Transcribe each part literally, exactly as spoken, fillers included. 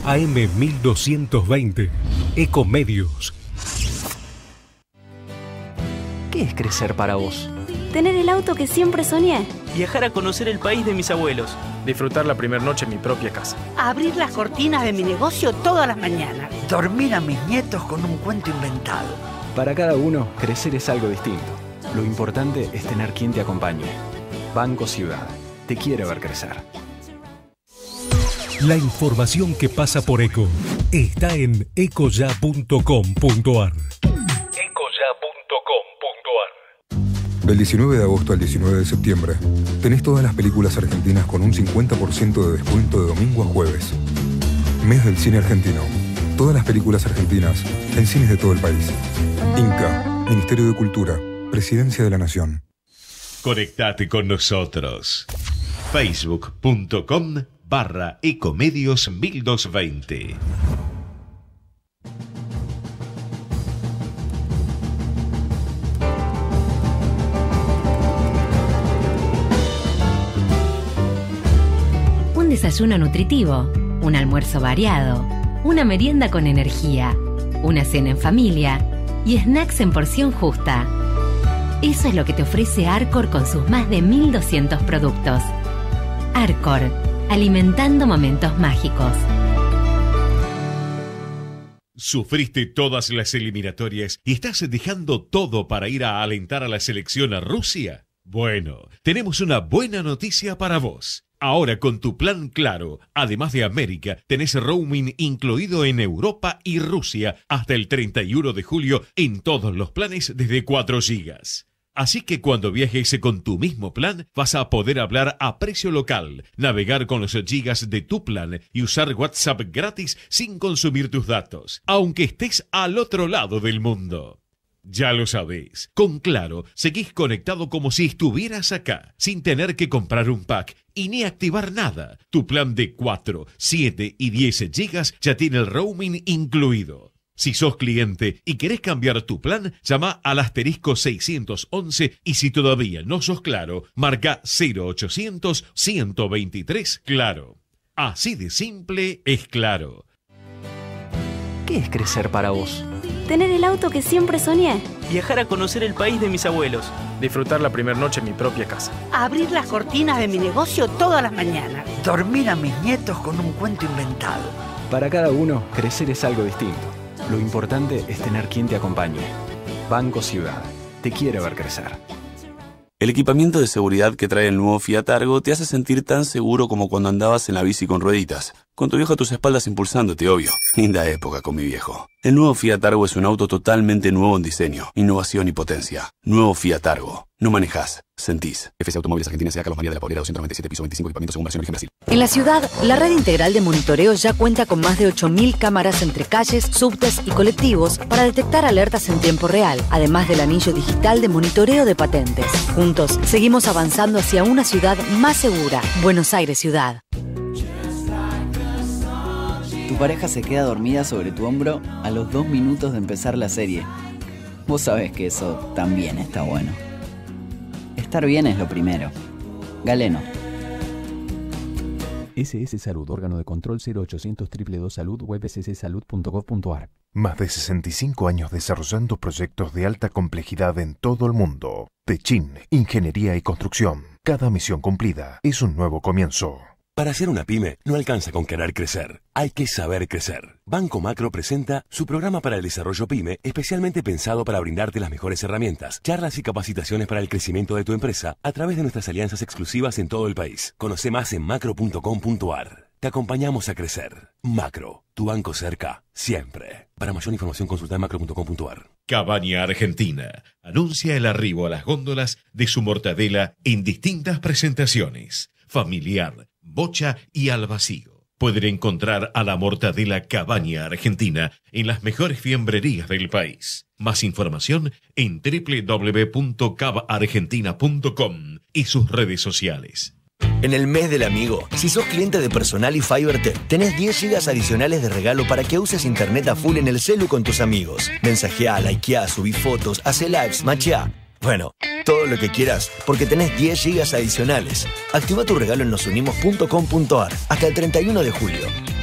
A M mil doscientos veinte, Ecomedios. ¿Qué es crecer para vos? Tener el auto que siempre soñé. Viajar a conocer el país de mis abuelos. Disfrutar la primera noche en mi propia casa. Abrir las cortinas de mi negocio todas las mañanas. Dormir a mis nietos con un cuento inventado. Para cada uno, crecer es algo distinto. Lo importante es tener quien te acompañe. Banco Ciudad. Te quiere ver crecer. La información que pasa por Eco está en ecoya punto com punto ar. ecoya punto com punto ar. Del diecinueve de agosto al diecinueve de septiembre, tenés todas las películas argentinas con un cincuenta por ciento de descuento de domingo a jueves. Mes del cine argentino. Todas las películas argentinas en cines de todo el país. Inca, Ministerio de Cultura, Presidencia de la Nación. Conectate con nosotros. facebook punto com barra Ecomedios mil doscientos veinte. Un desayuno nutritivo, un almuerzo variado, una merienda con energía, una cena en familia y snacks en porción justa. Eso es lo que te ofrece Arcor con sus más de mil doscientos productos. Arcor, alimentando momentos mágicos. ¿Sufriste todas las eliminatorias y estás dejando todo para ir a alentar a la selección a Rusia? Bueno, tenemos una buena noticia para vos. Ahora con tu plan Claro, además de América, tenés roaming incluido en Europa y Rusia hasta el treinta y uno de julio en todos los planes desde cuatro gigas. Así que cuando viajes con tu mismo plan, vas a poder hablar a precio local, navegar con los gigas de tu plan y usar WhatsApp gratis sin consumir tus datos, aunque estés al otro lado del mundo. Ya lo sabés, con Claro seguís conectado como si estuvieras acá, sin tener que comprar un pack y ni activar nada. Tu plan de cuatro, siete y diez gigas ya tiene el roaming incluido. Si sos cliente y querés cambiar tu plan, llama al asterisco seiscientos once y si todavía no sos Claro, marca cero ochocientos, ciento veintitrés Claro. Así de simple es Claro. ¿Qué es crecer para vos? Tener el auto que siempre soñé. Viajar a conocer el país de mis abuelos. Disfrutar la primera noche en mi propia casa. Abrir las cortinas de mi negocio todas las mañanas. Dormir a mis nietos con un cuento inventado. Para cada uno, crecer es algo distinto. Lo importante es tener quien te acompañe. Banco Ciudad. Te quiere ver crecer. El equipamiento de seguridad que trae el nuevo Fiat Argo te hace sentir tan seguro como cuando andabas en la bici con rueditas. Con tu viejo a tus espaldas impulsándote, obvio. Linda época con mi viejo. El nuevo Fiat Argo es un auto totalmente nuevo en diseño, innovación y potencia. Nuevo Fiat Argo. No manejás, sentís. F C Automóviles Argentina S A Carlos María de la Paulera doscientos noventa y siete, piso veinticinco, equipamiento según versión origen Brasil. En la ciudad, la red integral de monitoreo ya cuenta con más de ocho mil cámaras entre calles, subtes y colectivos para detectar alertas en tiempo real, además del anillo digital de monitoreo de patentes. Juntos, seguimos avanzando hacia una ciudad más segura. Buenos Aires Ciudad. Tu pareja se queda dormida sobre tu hombro a los dos minutos de empezar la serie. Vos sabés que eso también está bueno. Estar bien es lo primero. Galeno. S S Salud, órgano de control cero ochocientos, dos dos dos Salud, web s s salud punto gov punto ar. Más de sesenta y cinco años desarrollando proyectos de alta complejidad en todo el mundo. Techin, Ingeniería y Construcción. Cada misión cumplida es un nuevo comienzo. Para ser una pyme, no alcanza con querer crecer. Hay que saber crecer. Banco Macro presenta su programa para el desarrollo pyme, especialmente pensado para brindarte las mejores herramientas, charlas y capacitaciones para el crecimiento de tu empresa a través de nuestras alianzas exclusivas en todo el país. Conoce más en macro punto com punto ar. Te acompañamos a crecer. Macro, tu banco cerca, siempre. Para mayor información consulta en macro punto com punto ar. Cabaña Argentina anuncia el arribo a las góndolas de su mortadela en distintas presentaciones. Familiar, bocha y al vacío. Pueden encontrar a la mortadela Cabaña Argentina en las mejores fiambrerías del país. Más información en doble u doble u doble u punto cava argentina punto com y sus redes sociales. En el mes del amigo, si sos cliente de Personal y FiberTech, tenés diez gigas adicionales de regalo para que uses internet a full en el celu con tus amigos. Mensajeá, likeá, subí fotos, hacé lives, macheá. Bueno, todo lo que quieras, porque tenés diez gigas adicionales. Activa tu regalo en nosunimos punto com punto ar hasta el treinta y uno de julio.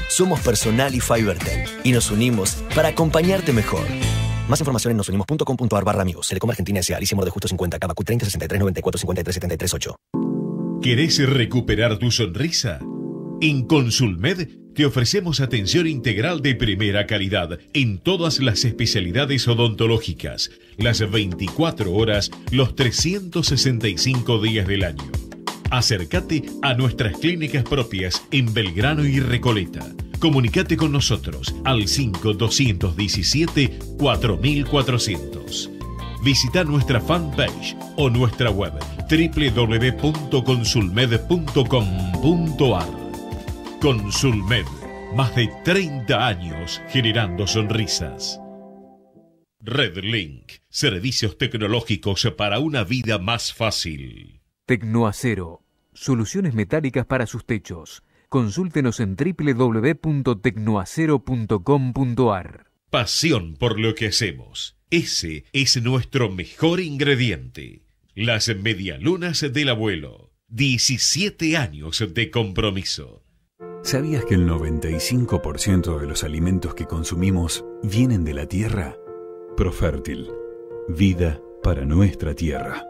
Somos Personal y FiberTel y nos unimos para acompañarte mejor. Más información en nosunimos.com.ar barra amigos. Telecom Argentina S A. Alicia Moro de Justo cincuenta, Cava Q treinta sesenta y tres noventa y cuatro cincuenta y tres setenta y tres ocho. ¿Querés recuperar tu sonrisa? En Consulmed te ofrecemos atención integral de primera calidad en todas las especialidades odontológicas, las veinticuatro horas, los trescientos sesenta y cinco días del año. Acércate a nuestras clínicas propias en Belgrano y Recoleta. Comunicate con nosotros al cinco dos uno siete cuatro cuatro cero cero. Visita nuestra fanpage o nuestra web doble u doble u doble u punto consulmed punto com punto ar. Consulmed, más de treinta años generando sonrisas. Redlink, servicios tecnológicos para una vida más fácil. Tecnoacero, soluciones metálicas para sus techos. Consúltenos en doble u doble u doble u punto tecnoacero punto com punto ar. Pasión por lo que hacemos. Ese es nuestro mejor ingrediente. Las medialunas del abuelo. diecisiete años de compromiso. ¿Sabías que el noventa y cinco por ciento de los alimentos que consumimos vienen de la tierra? Profértil. Vida para nuestra tierra.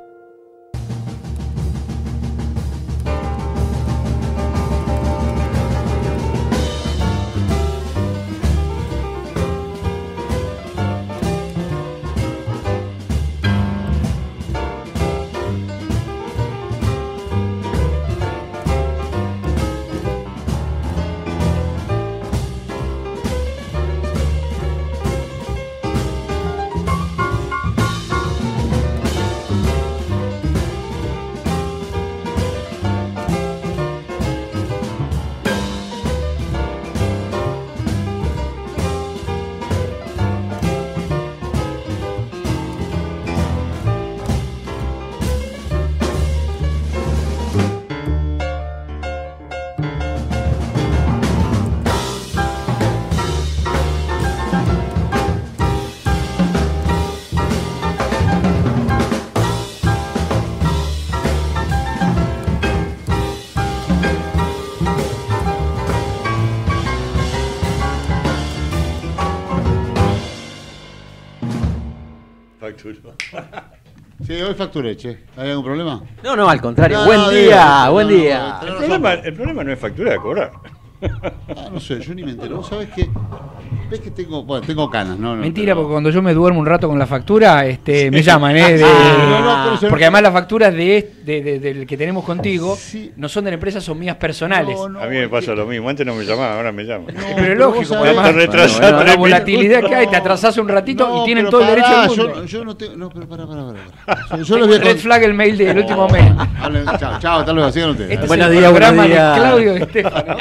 Sí, hoy facturé, che. ¿Hay algún problema? No, no, al contrario. No, buen no, día, digo, buen no, no, día. no, El problema, el problema no es facturar, es cobrar. Ah, no sé, yo ni me entero. ¿Vos sabés que ves que tengo, bueno, tengo canas? No, no, Mentira, pero... porque cuando yo me duermo un rato con la factura, este, me llaman, ¿eh? De- No, no, pero eso- porque además las facturas de, de, de- del que tenemos contigo no son de la empresa, son mías personales. A mí me pasa lo mismo. Antes no me llamaban, ahora me llaman. pero es lógico, porque Está además retrasado bueno, tres la volatilidad minutos. que hay, te atrasás un ratito No, y tienen pero todo el derecho pará, del mundo. Yo, yo no tengo. No, pero pará, pará, pará. pará. Yo, yo Tengo les voy a red con- flag el mail del último mes. Hablen, chao, chao, hasta luego, sigan ustedes. Este Buenos es el días, programa buenos días. de Claudio de Estefano.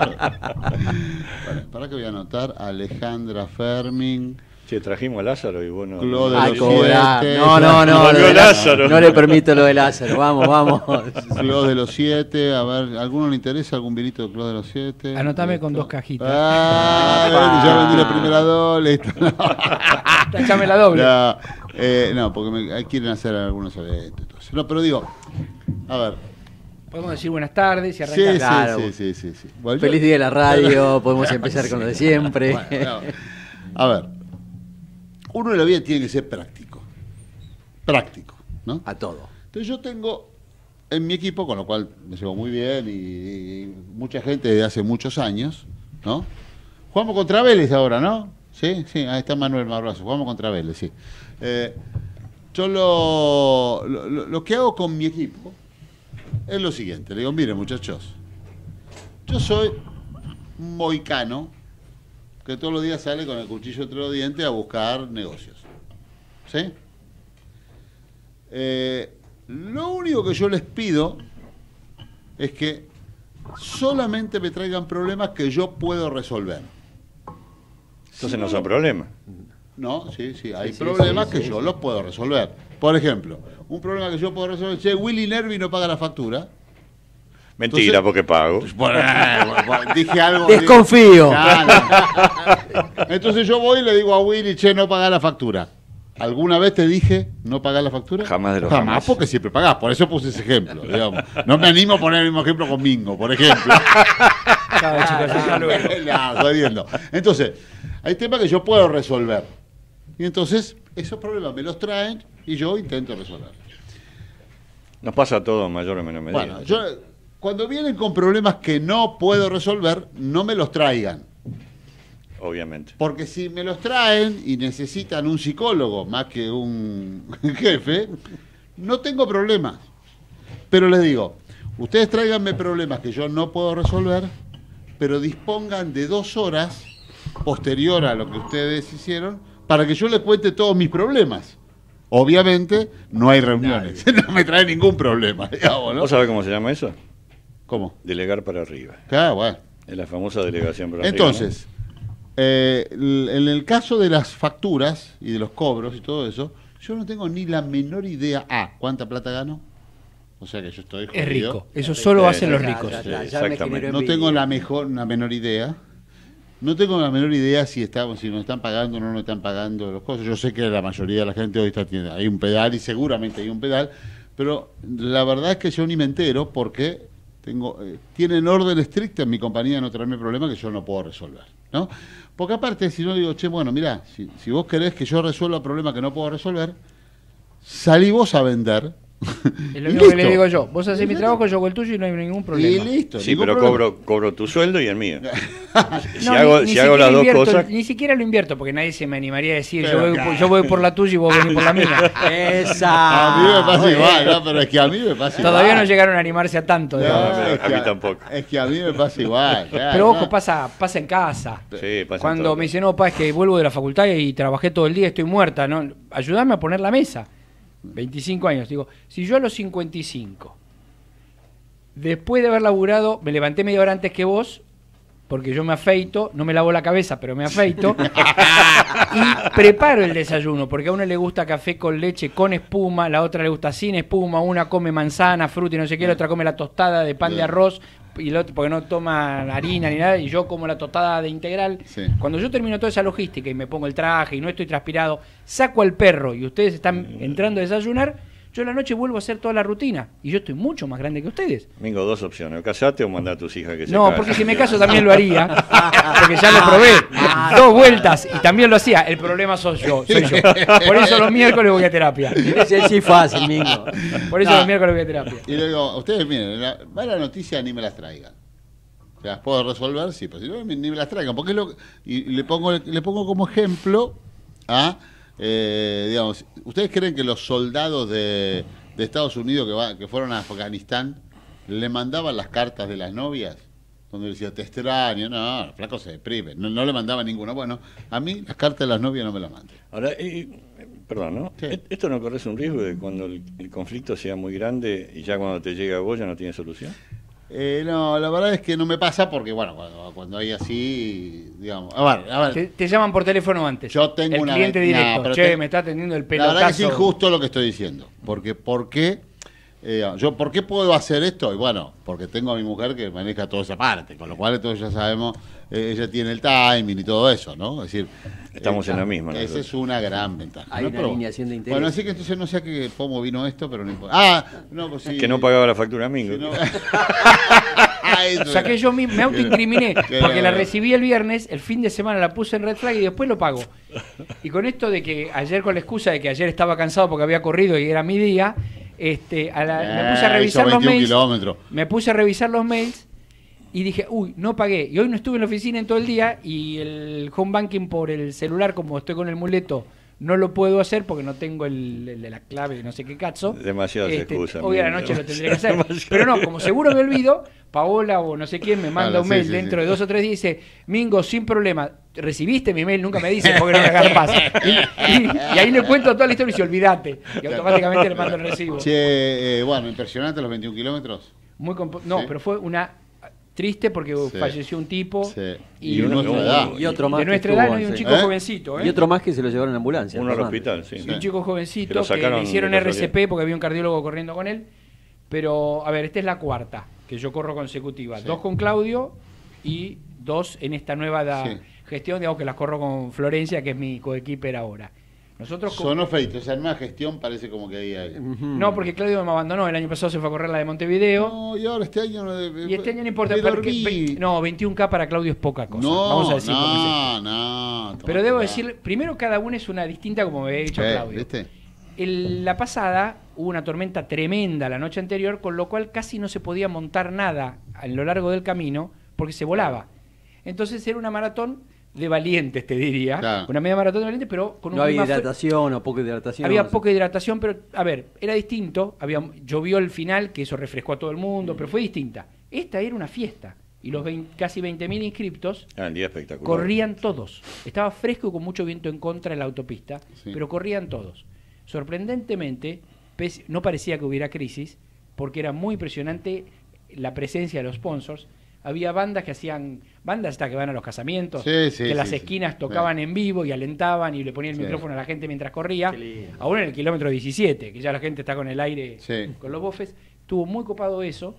Para, para que voy a anotar Alejandra Fermín. Che, trajimos a Lázaro y vos no. Clo de A los cobrar. siete. No, no, no, Volvió lo de Lázaro. Lázaro. No le permito lo de Lázaro. Vamos, vamos. Clo de los siete. A ver, ¿alguno le interesa algún vinito de Clo de los siete? Anotame con dos cajitas. Ah, ya vendí la primera doble. Tachame la doble. No, eh, no porque me, ahí quieren hacer algunos eventos. Entonces. No, pero digo, a ver. Podemos decir buenas tardes y Sí, arrancar. sí, Claro. sí, sí, sí, sí. Bueno, Feliz yo- día de la radio. Podemos empezar con lo de siempre. Bueno, no. A ver, uno en la vida tiene que ser práctico. Práctico, ¿no? A todo. Entonces yo tengo en mi equipo, con lo cual me llevo muy bien y, y mucha gente desde hace muchos años, ¿no? Jugamos contra Vélez ahora, ¿no? Sí, sí, ahí está Manuel Marrazo, jugamos contra Vélez, sí. Eh, yo lo, lo, lo que hago con mi equipo es lo siguiente, le digo, miren muchachos, yo soy un moicano que todos los días sale con el cuchillo entre los dientes a buscar negocios, ¿sí? Eh, lo único que yo les pido es que solamente me traigan problemas que yo puedo resolver. Entonces no son problemas. No, sí, sí, hay Sí, sí, problemas sí, que sí, yo sí. los puedo resolver. Por ejemplo, un problema que yo puedo resolver, che, Willy Nervi no paga la factura. Mentira, Entonces- porque pago. Bueno, bueno, dije algo. Desconfío. Claro. Entonces yo voy y le digo a Willy, che, no paga la factura. ¿Alguna vez te dije no pagar la factura? Jamás de los jamás. jamás. Porque siempre pagás. Por eso puse ese ejemplo. Digamos. No me animo a poner el mismo ejemplo con Mingo, por ejemplo. Chao, chicos, hasta luego. No, estoy viendo. Entonces, hay temas que yo puedo resolver. Y entonces, esos problemas me los traen y yo intento resolver. Nos pasa a todos en mayor o menor medida. Bueno, yo, cuando vienen con problemas que no puedo resolver, no me los traigan. Obviamente. Porque si me los traen y necesitan un psicólogo más que un jefe, no tengo problemas. Pero les digo, ustedes tráiganme problemas que yo no puedo resolver, pero dispongan de dos horas posterior a lo que ustedes hicieron para que yo les cuente todos mis problemas. Obviamente no hay reuniones, no me trae ningún problema, digamos, ¿no? ¿Vos sabés cómo se llama eso? ¿Cómo? Delegar para arriba. Claro, bueno. Es la famosa delegación para Entonces, arriba, ¿no? Eh, en el caso de las facturas y de los cobros y todo eso, yo no tengo ni la menor idea. Ah, ¿cuánta plata gano? O sea que yo estoy jodido. Es rico. Eso solo hacen los ricos. Sí, exactamente. No tengo la mejor, una menor idea. No tengo la menor idea si estamos, si nos están pagando o no nos están pagando las cosas. Yo sé que la mayoría de la gente hoy está tiene, hay un pedal y seguramente hay un pedal, pero la verdad es que yo ni me entero porque tengo eh, tienen orden estricta en mi compañía de no traerme problemas que yo no puedo resolver, ¿no? Porque aparte, si no digo, che, bueno, mirá, si, si vos querés que yo resuelva problemas que no puedo resolver, salí vos a vender. Es lo mismo que le digo yo. Vos hacés mi trabajo, yo hago el tuyo y no hay ningún problema. Y listo. Sí, pero cobro, cobro tu sueldo y el mío. si no, hago, ni, si ni hago las dos invierto, cosas... Ni siquiera lo invierto, porque nadie se me animaría a decir, Pero yo voy, claro. yo voy por la tuya y vos venís por la mía. Esa. A mí me pasa igual, ¿no? Pero es que a mí me pasa igual. Todavía no llegaron a animarse a tanto. No, digamos. es que a mí tampoco. Es que a mí me pasa igual. Claro, Pero ojo, ¿no? pasa, pasa en casa. Sí, pasa en Cuando todo. me dicen, no, pa, es que vuelvo de la facultad y trabajé todo el día, estoy muerta, ¿no? Ayúdame a poner la mesa. veinticinco años. Digo, si yo a los cincuenta y cinco, después de haber laburado, me levanté media hora antes que vos, porque yo me afeito, no me lavo la cabeza, pero me afeito, y preparo el desayuno, porque a uno le gusta café con leche con espuma, la otra le gusta sin espuma, una come manzana, fruta y no sé qué, la otra come la tostada de pan de arroz, y el otro porque no toma harina ni nada, y yo como la tostada de integral. Sí. Cuando yo termino toda esa logística y me pongo el traje y no estoy transpirado, saco al perro y ustedes están entrando a desayunar, yo en la noche vuelvo a hacer toda la rutina, y yo estoy mucho más grande que ustedes. Mingo, dos opciones, o casate o mandar a tus hijas que se No, casen. porque si me caso también lo haría, porque ya lo probé, dos vueltas, y también lo hacía. El problema soy yo, soy yo. Por eso los miércoles voy a terapia. Ese sí fácil, Mingo. Por eso No. los miércoles voy a terapia. Y le digo, ustedes miren, la mala noticia ni me las traigan. O sea, las puedo resolver, sí, pero si no, ni me las traigan. Porque es lo que- y le pongo, le pongo como ejemplo a, eh, digamos, ¿ustedes creen que los soldados de, de Estados Unidos que, va, que fueron a Afganistán le mandaban las cartas de las novias? Donde decía, te extraño, no, el flaco se deprime, no, no le mandaba ninguna. Bueno, a mí las cartas de las novias no me las mandan. Ahora, eh, eh, perdón, ¿no? E- ¿Esto no corres un riesgo de cuando el, el conflicto sea muy grande y ya cuando te llega a vos ya no tiene solución? Eh, no, la verdad es que no me pasa porque, bueno, cuando, cuando hay así, digamos, a ver, a ver. Te, te llaman por teléfono antes. Yo tengo el una cliente ve- directo. no, pero Che, te- me está atendiendo el La pelotazo. verdad que es injusto lo que estoy diciendo. Porque, ¿por qué? Eh, yo, ¿por qué puedo hacer esto? Y bueno, porque tengo a mi mujer que maneja toda esa parte, con lo cual entonces ya sabemos, eh, ella tiene el timing y todo eso, ¿no? Es decir, Estamos eh, en la misma, Esa nosotros. es una gran ventaja. Hay ¿no? una Pero- alineación de interés. Bueno, así que entonces no sé a qué cómo vino esto, pero no importa. Ah, no, pues sí. Que no pagaba la factura Mingo. Si no- O sea que yo mi- me autoincriminé Que- porque la recibí el viernes, el fin de semana la puse en red flag y después lo pago. Y con esto de que ayer, con la excusa de que ayer estaba cansado porque había corrido y era mi día, este, a la- me puse a Eh, revisar hizo los veintiún mails. kilómetros. Me puse a revisar los mails y dije, uy, no pagué. Y hoy no estuve en la oficina en todo el día y el home banking por el celular, como estoy con el muleto, no lo puedo hacer porque no tengo el, el de la clave, no sé qué cazzo. Demasiadas Este, excusas. Hoy a la Mingo. noche lo tendré que hacer. Pero no, como seguro me olvido, Paola o no sé quién me manda Claro, un sí, mail sí, dentro sí. de dos o tres días y dice, Mingo, sin problema, recibiste mi mail, nunca me dice porque no me agarpas. Y, y- y ahí le cuento toda la historia y dice, olvídate. Y automáticamente le mando el recibo. Che, eh, bueno, impresionante los veintiún kilómetros. Muy compo- no, Sí. pero fue una triste porque Sí. falleció un tipo Sí. y, Y de nuestra edad. Y otro más de que nuestra edad estuvo, no, y un sí. chico ¿Eh? jovencito, ¿eh? Y otro más que se lo llevaron en ambulancia. Uno al Fernando. hospital, sí. Y un chico Que jovencito lo que, sacaron le hicieron de R C P casualidad. porque había un cardiólogo corriendo con él. Pero, a ver, esta es la cuarta que yo corro consecutiva. Sí. Dos con Claudio y dos en esta nueva da- Sí. gestión, digamos que las corro con Florencia, que es mi coequiper ahora. Nosotros Sonó feito, esa nueva gestión parece como que ahí hay. No, porque Claudio me abandonó. El año pasado se fue a correr la de Montevideo. No, y ahora este año no. Y este año no importa. me Porque, dormí. ve- no, veintiún K para Claudio es poca cosa. No, Vamos a decir no, cómo es esto. no. Pero debo decir, primero cada una es una distinta, como me había dicho Eh, Claudio. ¿viste? El- la pasada hubo una tormenta tremenda la noche anterior, con lo cual casi no se podía montar nada a lo largo del camino porque se volaba. Entonces era una maratón de valientes, te diría. Claro. Una media maratón de valientes, pero con un No había clima fre- hidratación o poca hidratación. Había no sé. poca hidratación, pero a ver, era distinto. Había, llovió al final, que eso refrescó a todo el mundo, pero fue distinta. Esta era una fiesta. Y los veinte casi veinte mil inscriptos Ah, un día espectacular. corrían todos. Estaba fresco y con mucho viento en contra en la autopista, Sí. pero corrían todos. Sorprendentemente, pese- no parecía que hubiera crisis, porque era muy impresionante la presencia de los sponsors. Había bandas que hacían, bandas estas que van a los casamientos, Sí, sí, que en las sí, esquinas sí. tocaban Sí. en vivo y alentaban y le ponían el Sí. micrófono a la gente mientras corría. Aún en el kilómetro diecisiete, que ya la gente está con el aire, Sí. con los bofes. Estuvo muy copado eso.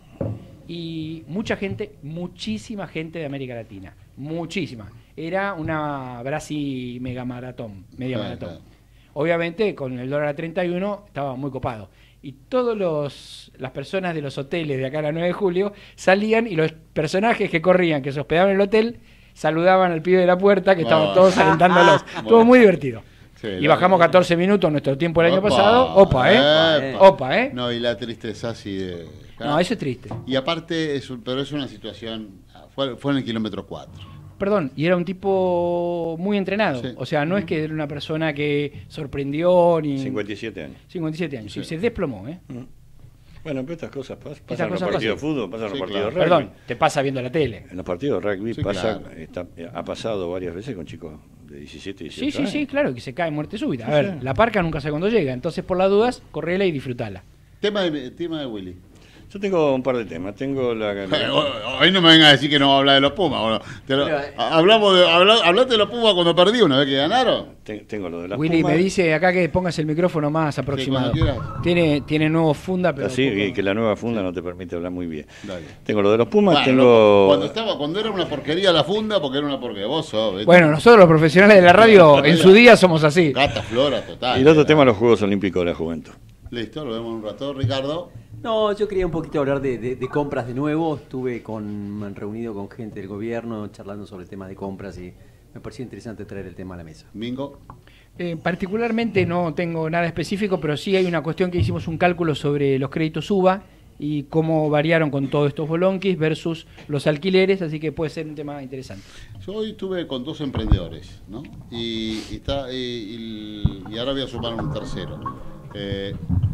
Y mucha gente, muchísima gente de América Latina. Muchísima. Era una Brasil mega maratón, media Ah, maratón. claro. Obviamente, con el dólar a treinta y uno, estaba muy copado. Y todas las personas de los hoteles de acá a la nueve de julio salían y los personajes que corrían, que se hospedaban en el hotel, saludaban al pibe de la puerta, que estaban Bueno. todos alentándolos. Bueno. Estuvo muy divertido. Sí, y la- bajamos catorce minutos nuestro tiempo el año Opa, pasado. Opa, ¿eh? epa. Opa, ¿eh? No, y la tristeza así de. No, eso es triste. Y aparte, es un- pero es una situación. Fue, fue en el kilómetro cuatro. Perdón, y era un tipo muy entrenado. Sí. O sea, no es que era una persona que sorprendió ni... cincuenta y siete años. cincuenta y siete años. Sí. Y se desplomó, ¿eh? Bueno, pero estas cosas pas- pasan Estas en los cosas partidos de pasan. fútbol, pasan en Sí, los partidos de claro. rugby. Perdón, te pasa viendo la tele. En los partidos de rugby Sí, pasa, claro. está- ha pasado varias veces con chicos de diecisiete, Sí, dieciocho sí, años. sí, claro, que se cae muerte súbita. A Sí, ver, sí. la parca nunca sabe cuándo llega. Entonces, por las dudas, correla y disfrutala. Tema de, tema de Willy. Yo tengo un par de temas. Tengo la... Hoy no me venga a decir que no va a hablar de los Pumas. Bueno, te lo- hablamos de, habla, hablaste de los Pumas cuando perdí una vez que ganaron. Te- tengo lo de las Willy Pumas. me dice acá que pongas el micrófono más aproximado. cuando quieras. tiene, tiene nuevo funda, pero... Así poco- que, que la nueva funda no te permite hablar muy bien. Dale. Tengo lo de los Pumas, Bueno, tengo... Cuando estaba, cuando era una porquería la funda, porque era una porquería. Vos sos, ¿viste? Bueno, nosotros los profesionales de la radio, en su día somos así. Gata flora total. Y el otro tema, los Juegos Olímpicos de la Juventud. Listo, lo vemos en un rato. Ricardo. No, yo quería un poquito hablar de, de- de compras de nuevo. Estuve con, reunido con gente del gobierno charlando sobre el tema de compras y me pareció interesante traer el tema a la mesa. Mingo. Eh, particularmente no tengo nada específico, pero sí hay una cuestión que hicimos un cálculo sobre los créditos U B A y cómo variaron con todos estos bolonquis versus los alquileres, así que puede ser un tema interesante. Yo hoy estuve con dos emprendedores, ¿no? Y, y está, y, y- y ahora voy a sumar un tercero. Eh,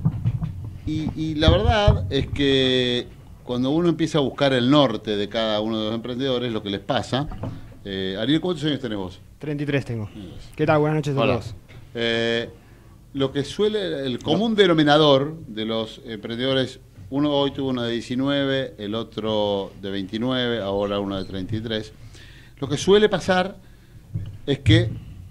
y, y la verdad es que cuando uno empieza a buscar el norte de cada uno de los emprendedores, lo que les pasa. Eh, Ariel, ¿cuántos años tenés vos? treinta y tres tengo. ¿Qué tal? Buenas noches a Hola. todos. Eh, lo que suele, el común denominador de los emprendedores, uno hoy tuvo uno de diecinueve, el otro de veintinueve, ahora uno de treinta y tres. Lo que suele pasar es que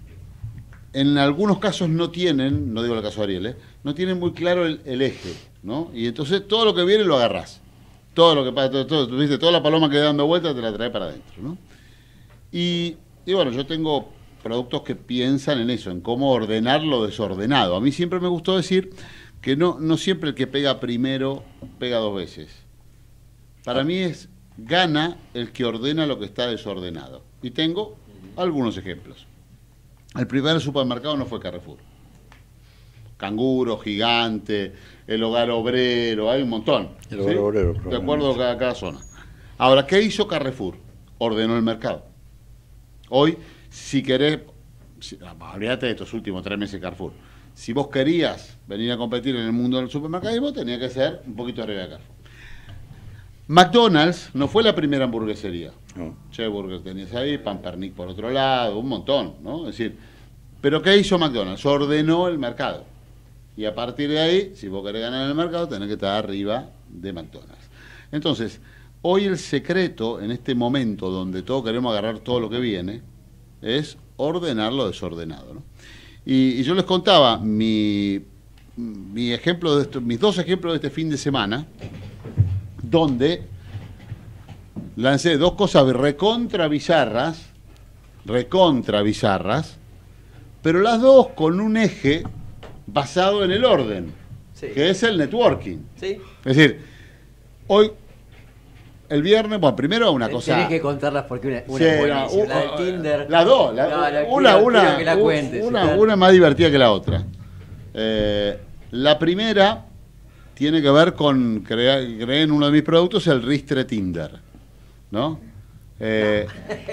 en algunos casos no tienen, no digo el caso de Ariel, ¿eh? no tienen muy claro el, el eje, ¿no? Y entonces todo lo que viene lo agarrás. Todo lo que pasa, todo, todo, tú viste, toda la paloma que da dando vueltas te la trae para adentro, ¿no? Y, y bueno, yo tengo productos que piensan en eso, en cómo ordenar lo desordenado. A mí siempre me gustó decir que no, no siempre el que pega primero pega dos veces. Para mí es gana el que ordena lo que está desordenado. Y tengo algunos ejemplos. El primer supermercado no fue Carrefour. Canguro, Gigante, el Hogar Obrero, hay un montón. El Hogar Obrero, De acuerdo a cada, cada zona. Ahora, ¿qué hizo Carrefour? Ordenó el mercado. Hoy, si querés, si, olvídate de estos últimos tres meses de Carrefour. Si vos querías venir a competir en el mundo del supermercadismo, tenía que ser un poquito arriba de Carrefour. McDonald's no fue la primera hamburguesería. No. Che Burger tenías ahí, Pampernick por otro lado, un montón, ¿no? Es decir, ¿pero qué hizo McDonald's? Ordenó el mercado. Y a partir de ahí, si vos querés ganar en el mercado, tenés que estar arriba de McDonald's. Entonces, hoy el secreto, en este momento donde todos queremos agarrar todo lo que viene, es ordenar lo desordenado, ¿no? Y, y yo les contaba mi, mi ejemplo de esto, mis dos ejemplos de este fin de semana, donde lancé dos cosas recontra bizarras, recontra bizarras, pero las dos con un eje basado en el orden, Sí. que es el networking. Sí. Es decir, hoy, el viernes, bueno, primero una cosa... Tenés que contarlas porque una, una Sí, es no, buenísima. uh, La del Tinder. Las dos, la- No, la una, quiero- una, quiero que la u- cuentes, una, claro. una más divertida que la otra. Eh, la primera tiene que ver con, crear, creé en uno de mis productos el Ristre Tinder, ¿no? Eh,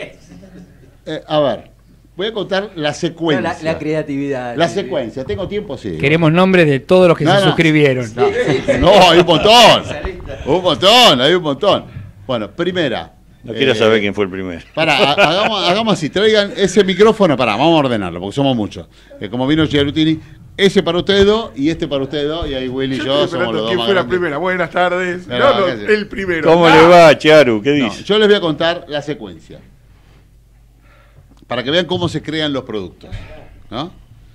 eh, a ver, voy a contar la secuencia. No, la, la creatividad. La secuencia, ¿tengo tiempo? Sí. Queremos nombres de todos los que No, se no. suscribieron. No, no, hay un montón. Un montón, hay un montón. Bueno, primera. No quiero eh, saber quién fue el primero. Para, hagamos, hagamos así, traigan ese micrófono, para, vamos a ordenarlo, porque somos muchos. Eh, como vino Giarutini, ese para ustedes dos y este para ustedes dos, y ahí Willy y yo, Yo estoy somos esperando los dos quién más fue la grandes. primera. Buenas tardes. Pero, no, no, ¿qué hace? el primero. ¿Cómo Ah. le va, Charu? ¿Qué No, dice? yo les voy a contar la secuencia, para que vean cómo se crean los productos, ¿no?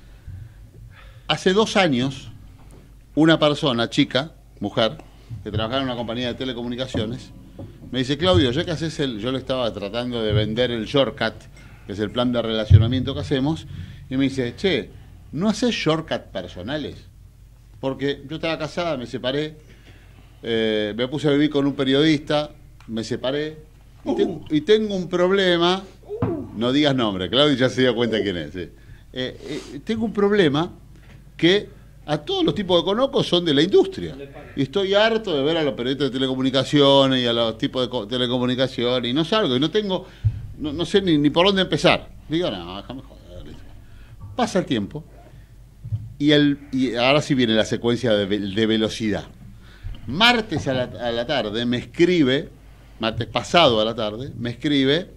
Hace dos años, una persona, chica, mujer, que trabajaba en una compañía de telecomunicaciones, me dice, Claudio, ya que haces el... Yo le estaba tratando de vender el shortcut, que es el plan de relacionamiento que hacemos, y me dice, che, ¿no haces shortcut personales? Porque yo estaba casada, me separé, eh, me puse a vivir con un periodista, me separé, y, ten- y tengo un problema, no digas nombre, Claudio ya se dio cuenta quién es, sí. Eh, eh, tengo un problema que a todos los tipos que conozco son de la industria. Y estoy harto de ver a los periodistas de telecomunicaciones y a los tipos de co- telecomunicaciones, y no salgo, y no tengo, no, no sé ni, ni por dónde empezar. Digo, no, déjame joder. listo. Pasa el tiempo, y, el, y ahora sí viene la secuencia de, ve- de velocidad. Martes a la, a la tarde me escribe, martes pasado a la tarde, me escribe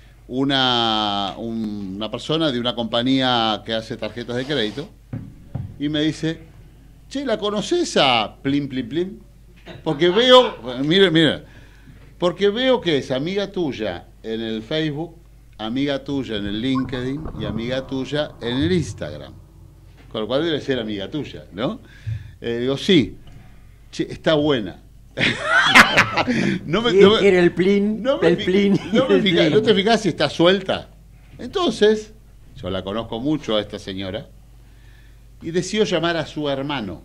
una, un- una persona de una compañía que hace tarjetas de crédito, y me dice, che, ¿la conoces a Plim Plim Plim? Porque veo, mire, mire, porque veo que es amiga tuya en el Facebook, amiga tuya en el LinkedIn y amiga tuya en el Instagram. Con lo cual debe ser amiga tuya, ¿no? Eh, digo, sí, che, está buena. no me, ¿Quién no me- quiere el plin? no me el fi- plin. no me el fija- plin. ¿No te fijas si está suelta? Entonces, yo la conozco mucho a esta señora, y decidió llamar a su hermano.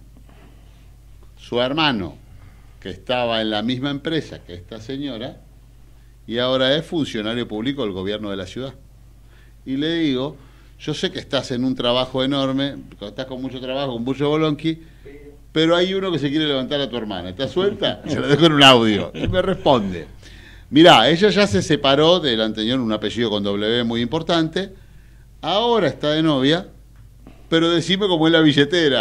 Su hermano, que estaba en la misma empresa que esta señora, y ahora es funcionario público del gobierno de la ciudad. Y le digo, yo sé que estás en un trabajo enorme, estás con mucho trabajo, con mucho bolonqui, pero hay uno que se quiere levantar a tu hermana. ¿Estás suelta? Se lo dejo en un audio. Y me responde, mirá, ella ya se separó del anterior, un apellido con W muy importante, ahora está de novia, pero decime cómo es la billetera.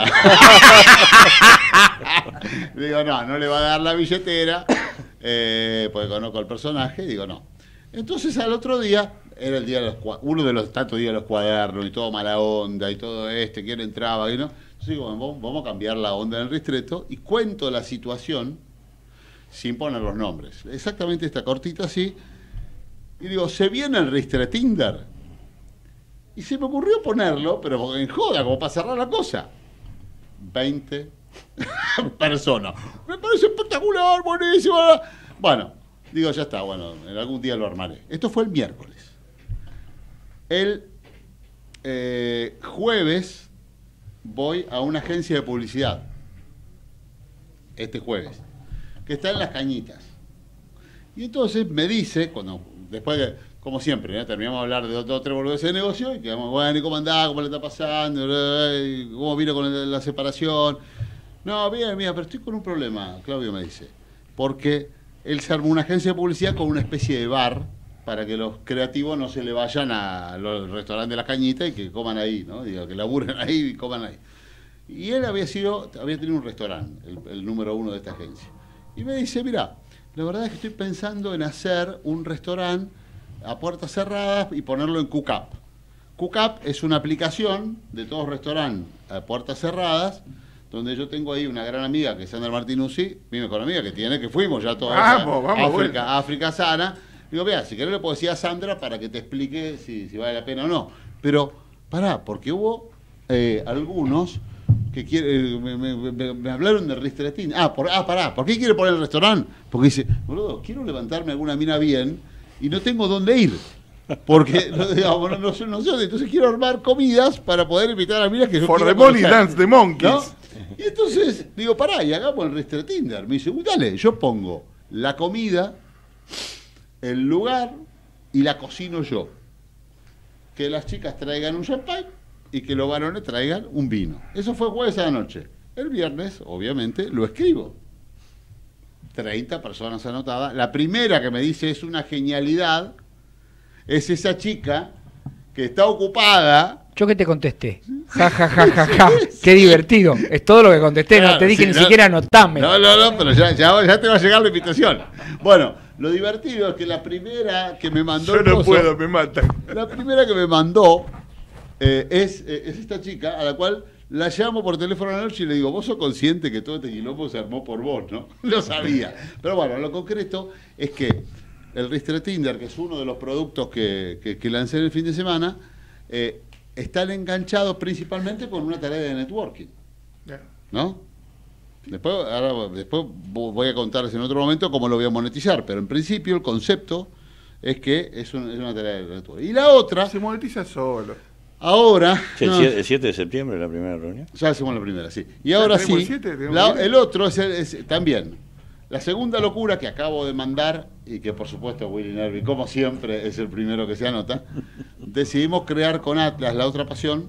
Le digo, no, no le va a dar la billetera, eh, porque conozco al personaje, digo, no. Entonces al otro día, era el día de los cua- uno de los tantos días de los cuadernos, y todo mala onda, y todo este, quién entraba, y no. Entonces digo, bueno, vamos, vamos a cambiar la onda del ristreto, y cuento la situación sin poner los nombres. Exactamente esta cortita así, y digo, ¿se viene el ristre Tinder? Y se me ocurrió ponerlo, pero en joda, como para cerrar la cosa. veinte personas. Me parece espectacular, buenísimo. Bueno, digo, ya está, bueno, en algún día lo armaré. Esto fue el miércoles. El eh, jueves voy a una agencia de publicidad. Este jueves. Que está en Las Cañitas. Y entonces me dice, cuando después de... Como siempre, ¿eh? Terminamos de hablar de dos o tres boludeces de negocio y quedamos, bueno, ¿y cómo andás? ¿Cómo le está pasando? ¿Cómo vino con la, la separación? No, bien, mira, pero estoy con un problema, Claudio me dice. Porque él se armó una agencia de publicidad con una especie de bar para que los creativos no se le vayan a los restaurantes de Las Cañitas y que coman ahí, ¿no? Digo, que laburen ahí y coman ahí. Y él había sido, había tenido un restaurante, el, el número uno de esta agencia. Y me dice, mira, la verdad es que estoy pensando en hacer un restaurante a puertas cerradas y ponerlo en Cook-Up. Cook-Up es una aplicación de todos restaurantes a puertas cerradas, donde yo tengo ahí una gran amiga que es Sandra Martinuzzi, mi mejor amiga que tiene, que fuimos ya todos Vamos, a vamos, África, bueno. África Sana. Digo, vea, si querés le puedo decir a Sandra para que te explique si, si vale la pena o no. Pero, pará, porque hubo eh, algunos que quiere, me, me- me- me hablaron de ristretín. Ah, por, ah, pará, ¿por qué quiere poner el restaurante? Porque dice, boludo, quiero levantarme alguna mina bien y no tengo dónde ir. Porque no, digamos, no, no, no, no sé, entonces quiero armar comidas para poder invitar a minas que yo For quiero the money conocer, dance the monkeys. ¿no? Y entonces digo, pará, y hagamos el Ristre Tinder. Me dice, uy, dale, yo pongo la comida, el lugar y la cocino yo. Que las chicas traigan un champagne y que los varones traigan un vino. Eso fue jueves a la noche. El viernes, obviamente, lo escribo. treinta personas anotadas. La primera que me dice es una genialidad es esa chica que está ocupada. Yo que te contesté. Ja, ja, ja, ja, ja. Qué divertido. Es todo lo que contesté. Claro, no te dije sí, ni no, siquiera anotame. No, no, no, pero ya, ya, ya te va a llegar la invitación. Bueno, lo divertido es que la primera que me mandó. Yo el no coso, puedo, me matan. La primera que me mandó eh, es, eh, es esta chica a la cual la llamo por teléfono a la noche y le digo, vos sos consciente que todo este quilombo se armó por vos, ¿no? Lo sabía. Pero bueno, lo concreto es que el Ristre Tinder, que es uno de los productos que, que, que lancé en el fin de semana, eh, están enganchados principalmente con una tarea de networking, ¿no? Después, ahora, después voy a contarles en otro momento cómo lo voy a monetizar, pero en principio el concepto es que es, un, es una tarea de networking. Y la otra... Se monetiza solo. Ahora... Sí, no, el siete de septiembre, la primera reunión. ya hacemos la primera, sí. Y ahora sí, el, siete, la, el otro es, el, es también... La segunda locura que acabo de mandar, y que por supuesto Willy Nervi, como siempre, es el primero que se anota, decidimos crear con Atlas, La Otra Pasión,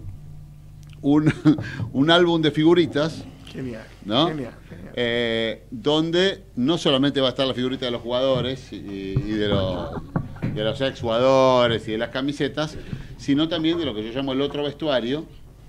un, un álbum de figuritas. Genial, ¿no? genial, genial. Eh, donde no solamente va a estar la figurita de los jugadores y, y de los, de los exjugadores y de las camisetas, sino también de lo que yo llamo el otro vestuario,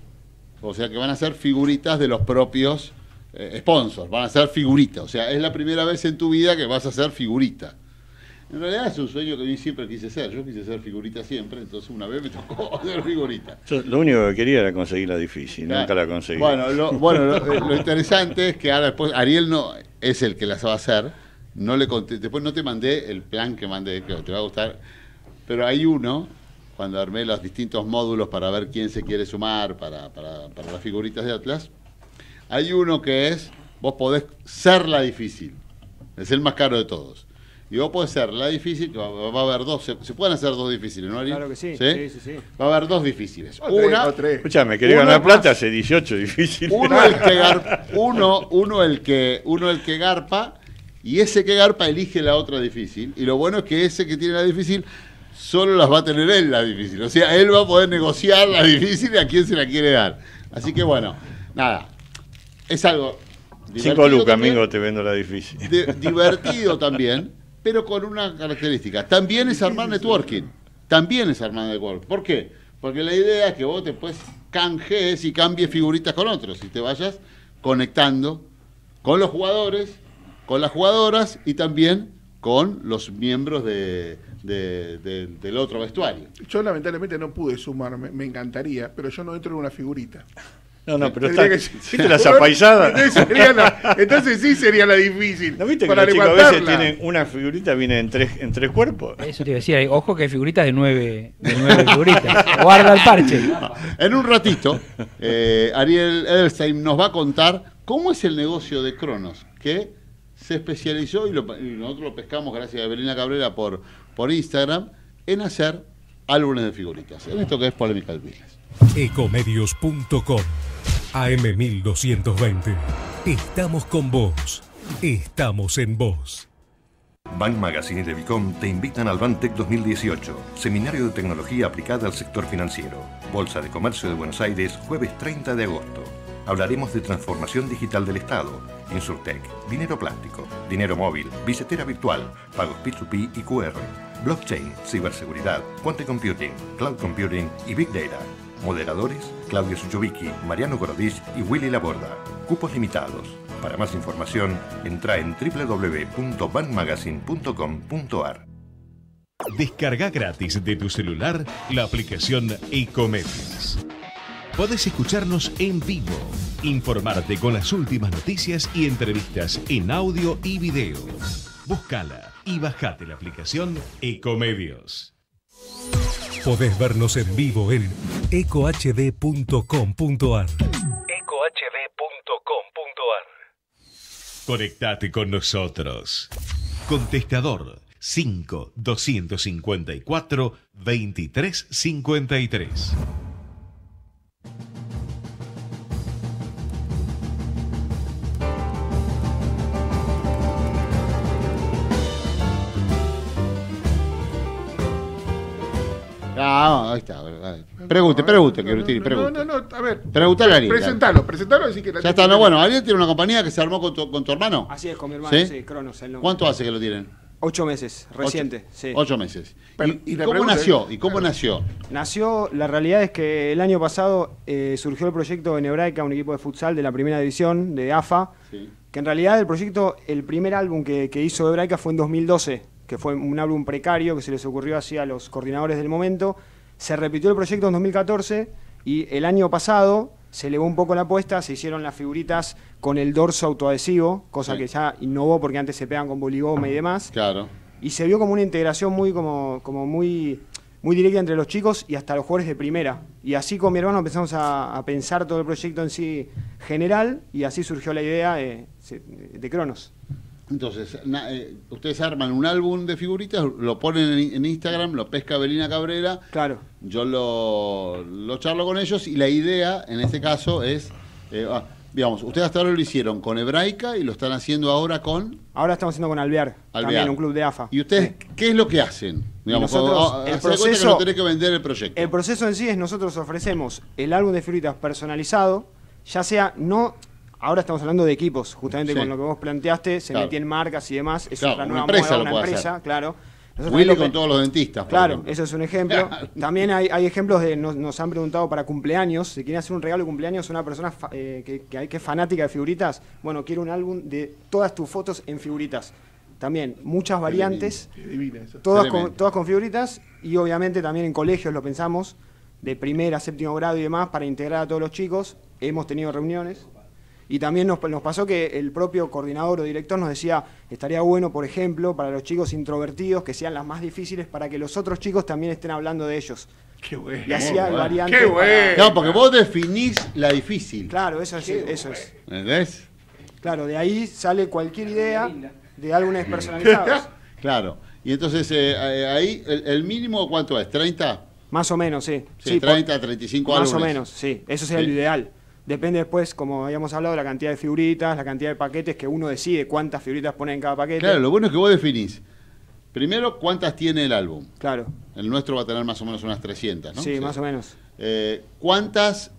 o sea que van a ser figuritas de los propios Eh, sponsors, van a ser figuritas, o sea, es la primera vez en tu vida que vas a ser figurita. En realidad es un sueño que yo siempre quise ser, yo quise ser figurita siempre, entonces una vez me tocó ser figurita. Yo lo único que quería era conseguir la difícil, claro. Nunca la conseguí. Bueno, lo, bueno lo, lo interesante es que ahora después Ariel no es el que las va a hacer, no le conté, después no te mandé el plan que mandé, que te va a gustar, pero hay uno, cuando armé los distintos módulos para ver quién se quiere sumar para, para, para las figuritas de Atlas, hay uno que es, vos podés ser la difícil, es el más caro de todos. Y vos podés ser la difícil, que va, va a haber dos, se, se pueden hacer dos difíciles, ¿no, Ari? Claro que sí, sí, sí, sí, sí. Va a haber dos difíciles. O una, tres, o tres. Escuchame, querés ganar plata, hace dieciocho difíciles. Uno el que garpa, uno, uno el que, uno el que garpa, y ese que garpa elige la otra difícil. Y lo bueno es que ese que tiene la difícil solo las va a tener él la difícil. O sea, él va a poder negociar la difícil y a quién se la quiere dar. Así que bueno, nada. Es algo Cinco lucas, amigo, te vendo la difícil. De, divertido también, pero con una característica. También es armar networking. También es armar networking. ¿Por qué? Porque la idea es que vos después canjees y cambies figuritas con otros y te vayas conectando con los jugadores, con las jugadoras y también con los miembros de, de, de, del otro vestuario. Yo lamentablemente no pude sumarme, me encantaría, pero yo no entro en una figurita. No, no, pero está, que, ¿viste las apaisadas? Entonces, la, entonces sí sería la difícil. ¿No viste que para los chicos a veces tienen una figurita, viene en tres, en tres cuerpos? Eso te iba a decir, ojo que hay figuritas de nueve, de nueve figuritas. Guarda el parche. En un ratito, eh, Ariel Edelstein nos va a contar cómo es el negocio de Cronos, que se especializó, y, lo, y nosotros lo pescamos gracias a Evelina Cabrera por, por Instagram, en hacer álbumes de figuritas. En esto que es Polémica del Business. Ecomedios punto com A M mil doscientos veinte. Estamos con vos. Estamos en vos. Bank Magazine y Levicom te invitan al Bantec dos mil dieciocho, seminario de tecnología aplicada al sector financiero. Bolsa de Comercio de Buenos Aires, jueves treinta de agosto. Hablaremos de transformación digital del Estado, Insurtech, dinero plástico, dinero móvil, billetera virtual, pagos P dos P y Q R, blockchain, ciberseguridad, quantum computing, cloud computing y big data. Moderadores, Claudio Suchovicki, Mariano Gorodich y Willy Laborda. Cupos limitados. Para más información, entra en doble u doble u doble u punto bank magazine punto com punto a r. Descarga gratis de tu celular la aplicación Ecomedios. Podés escucharnos en vivo, informarte con las últimas noticias y entrevistas en audio y video. Búscala y bajate la aplicación Ecomedios. Podés vernos en vivo en eco h d punto com punto a r. eco h d punto com punto a r. Conectate con nosotros. Contestador cinco dos cinco cuatro veintitrés cincuenta y tres. Ah, ahí está. Pregunte, pregunte, que Brutini, pregunte. No, no, no, a ver. Preguntale a Ariel. Presentalo, presentalo, así que la Ya está, no, bueno, Ariel tiene una compañía que se armó con tu, con tu hermano. Así es, con mi hermano, sí, sí, Cronos. El nombre. ¿Cuánto hace que lo tienen? Ocho meses, reciente, Ocho, sí. Ocho meses. Pero, ¿Y, y y la cómo pregunta nació? es- ¿Y cómo nació? Nació, la realidad es que el año pasado eh, surgió el proyecto en Hebraica, un equipo de futsal de la primera división de A F A, Sí. que en realidad el proyecto, el primer álbum que, que hizo Hebraica fue en dos mil doce, que fue un álbum precario que se les ocurrió así a los coordinadores del momento. Se repitió el proyecto en dos mil catorce y el año pasado se elevó un poco la apuesta, se hicieron las figuritas con el dorso autoadhesivo, cosa Sí. que ya innovó porque antes se pegan con boligoma y demás. Claro. Y se vio como una integración muy, como, como muy, muy directa entre los chicos y hasta los jugadores de primera. Y así con mi hermano empezamos a, a pensar todo el proyecto en sí general y así surgió la idea de, de Cronos. Entonces, na- eh, ustedes arman un álbum de figuritas, lo ponen en, en Instagram, lo pesca Belina Cabrera. Claro. Yo lo, lo charlo con ellos y la idea, en este caso, es, eh, ah, digamos, ustedes hasta ahora lo hicieron con Hebraica y lo están haciendo ahora con... Ahora estamos haciendo con Alvear, Alvear. también un club de A F A. ¿Y ustedes qué es lo que hacen? Digamos, Nosotros, como, ah, el hacé de cuenta proceso- que no tenés que vender el proyecto. El proceso en sí es nosotros ofrecemos el álbum de figuritas personalizado, ya sea no... Ahora estamos hablando de equipos, justamente Sí. con lo que vos planteaste, se Claro. metían marcas y demás, es Claro, otra una nueva empresa moda, lo una puede empresa, hacer. claro. Nosotros Willy también con lo- todos los dentistas. por Claro, ejemplo. eso es un ejemplo. También hay, hay ejemplos de, nos, nos han preguntado para cumpleaños, si quieren hacer un regalo de cumpleaños a una persona fa- eh, que, que, hay, que es fanática de figuritas, bueno, quiero un álbum de todas tus fotos en figuritas. También muchas variantes, Qué divina esa. todas Tremendo. con, todas con figuritas y obviamente también en colegios lo pensamos, de primer a séptimo grado y demás, para integrar a todos los chicos. Hemos tenido reuniones. Y también nos, nos pasó que el propio coordinador o director nos decía, estaría bueno, por ejemplo, para los chicos introvertidos, que sean las más difíciles, para que los otros chicos también estén hablando de ellos. Qué bueno. Y hacía Muy bueno. variantes. Qué para- bueno. No, porque vos definís la difícil. Claro, eso es. Eso es. ¿Entendés? Claro, de ahí sale cualquier idea de álbumes personalizados. Claro. Y entonces, eh, eh, ahí, el, el mínimo, ¿cuánto es? ¿treinta? Más o menos, sí. Sí, por- treinta, treinta y cinco Más o álbumes. menos, sí. Eso sería Sí. lo ideal. Depende después, como habíamos hablado, de la cantidad de figuritas, la cantidad de paquetes, que uno decide cuántas figuritas pone en cada paquete. Claro, lo bueno es que vos definís. Primero, ¿cuántas tiene el álbum? Claro. El nuestro va a tener más o menos unas trescientas, ¿no? Sí, más o menos. Eh, ¿cuántas,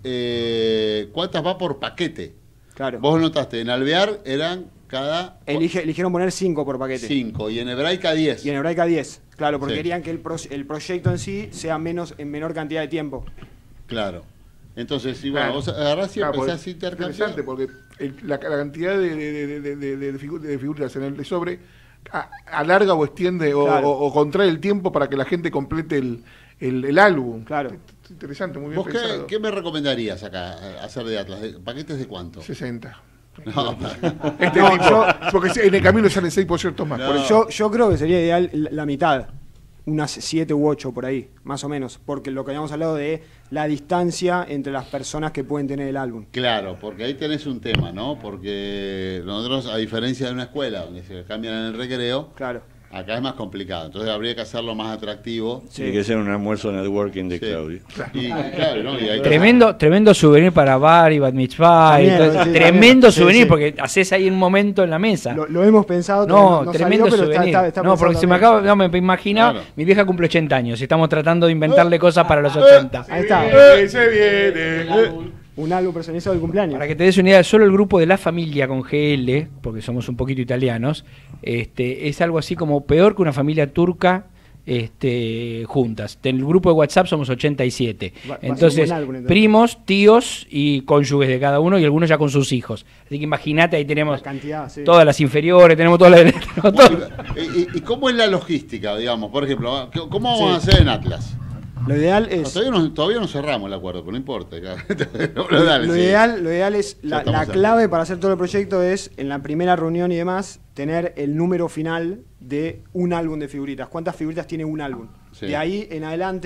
eh, ¿Cuántas va por paquete? Claro. Vos notaste, en Alvear eran cada Elige- eligieron poner cinco por paquete. cinco y en Hebraica diez. Y en Hebraica diez. Claro, porque Sí. querían que el, pro- el proyecto en sí sea menos en menor cantidad de tiempo. Claro. Entonces, si bueno, Claro. vos agarrás y Claro, empezás porque a intercambiar. interesante porque el- la, la cantidad de, de, de, de, de- de figu- de figuras en el de sobre a- alarga o extiende o, Claro. o- o contrae el tiempo para que la gente complete el, el, el álbum. Claro. Interesante, muy bien ¿Vos qué, pensado. qué me recomendarías acá eh, hacer de Atlas? ¿De- ¿Paquetes de cuánto? sesenta. No, Este No, tipo, yo- porque en el camino salen seis por cierto más. No. Por eso. Yo, yo creo que sería ideal la, la mitad. Unas siete u ocho por ahí, más o menos. Porque lo que habíamos hablado de la distancia entre las personas que pueden tener el álbum. Claro, porque ahí tenés un tema, ¿no? Porque nosotros, a diferencia de una escuela donde se cambian en el recreo, Claro. acá es más complicado. Entonces habría que hacerlo más atractivo. Tiene que ser un almuerzo networking de Sí. Claudio. Y, claro, ¿no? Y hay que- Tremendo, tremendo souvenir para bar y bat mitzvah. y También, todo- sí, tremendo también. Sí, souvenir sí. porque haces ahí un momento en la mesa. Lo, lo hemos pensado. No, todavía no tremendo salió, pero está- souvenir. está- está no, porque pensado se me también. acaba, no me imaginaba, Claro. mi vieja cumple ochenta años y estamos tratando de inventarle cosas para los ochenta. Ahí está. Eh, se viene. Un álbum personalizado del cumpleaños. Para que te des una idea, solo el grupo de la familia con G L, porque somos un poquito italianos, este, es algo así como peor que una familia turca este, juntas. En el grupo de WhatsApp somos ochenta y siete. Va- va a ser un Entonces, buen álbum, entonces. primos, tíos y cónyuges de cada uno y algunos ya con sus hijos. Así que imagínate, ahí tenemos La cantidad, sí. todas las inferiores, tenemos todas las... tenemos todo. ¿Y, y- y cómo es la logística, digamos? Por ejemplo, ¿cómo vamos Sí. a hacer en Atlas? Lo ideal No, es. todavía, no, todavía no cerramos el acuerdo, pero no importa. No, no, dale, lo, sí. ideal, lo ideal es, Ya la, estamos la ahí. clave para hacer todo el proyecto es, en la primera reunión y demás, tener el número final de un álbum de figuritas. ¿Cuántas figuritas tiene un álbum? Sí. De ahí en adelante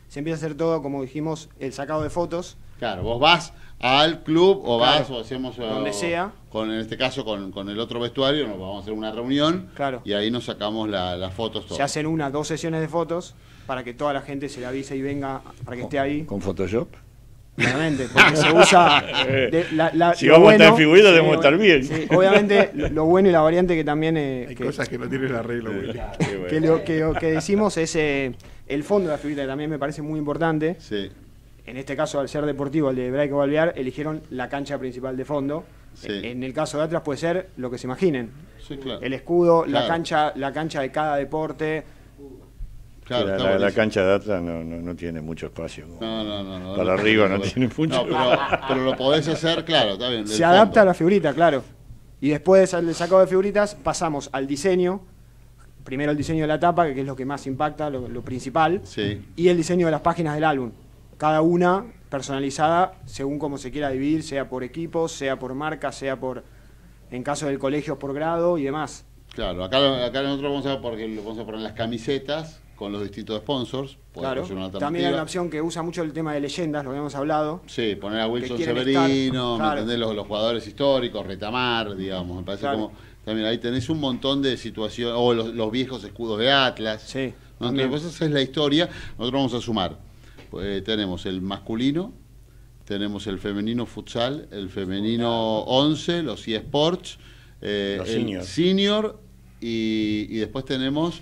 se empieza a hacer todo, como dijimos, el sacado de fotos. Claro, vos vas al club o Claro, vas o hacemos donde o, sea. Con, en este caso con, con el otro vestuario, nos vamos a hacer una reunión Claro. y ahí nos sacamos la- las fotos Se todas. hacen una, dos sesiones de fotos para que toda la gente se le avise y venga, para que esté ahí. ¿Con Photoshop? Claramente, porque se usa. de- la- la- Si lo vamos a bueno- estar en figurita, sí, debemos estar bien. sí, obviamente, lo, lo bueno y la variante que también. Eh, Hay que, cosas que no tienen arreglo, Willy. que, lo, que, lo que decimos es eh, el fondo de la figurita, que también me parece muy importante. Sí. En este caso, al ser deportivo, el de Braico Balbear, eligieron la cancha principal de fondo. Sí. En el caso de Atlas puede ser lo que se imaginen. Sí, claro. El escudo, la Claro. cancha, la cancha de cada deporte. Claro, la, está la- la buenísimo. cancha de Atlas no, no, no tiene mucho espacio. No, no, no, no. Para no, arriba no, no, no, tiene mucho. No, pero, pero lo podés hacer, claro, está bien. del Se adapta fondo. a la figurita, claro. Y después del sacado de figuritas pasamos al diseño. Primero el diseño de la tapa, que es lo que más impacta, lo, lo principal. Sí. Y el diseño de las páginas del álbum. Cada una personalizada según cómo se quiera dividir, sea por equipos, sea por marca, sea por, en caso del colegio, por grado y demás. Claro, acá, acá nosotros vamos a, porque lo vamos a poner las camisetas con los distintos sponsors. Puede Claro. ser una También hay alternativa. una opción que usa mucho el tema de leyendas, lo habíamos hablado. Sí, poner a Wilson que quieren Severino, estar, ¿me claro. entendés? Los, los jugadores históricos, Retamar, digamos, me parece Claro. como... También ahí tenés un montón de situaciones, o los, los viejos escudos de Atlas. Sí, ¿no? también. Entonces esa es la historia, nosotros vamos a sumar. Pues, tenemos el masculino, tenemos el femenino futsal, el femenino once, los eSports, eh, Los el senior. senior y, y después tenemos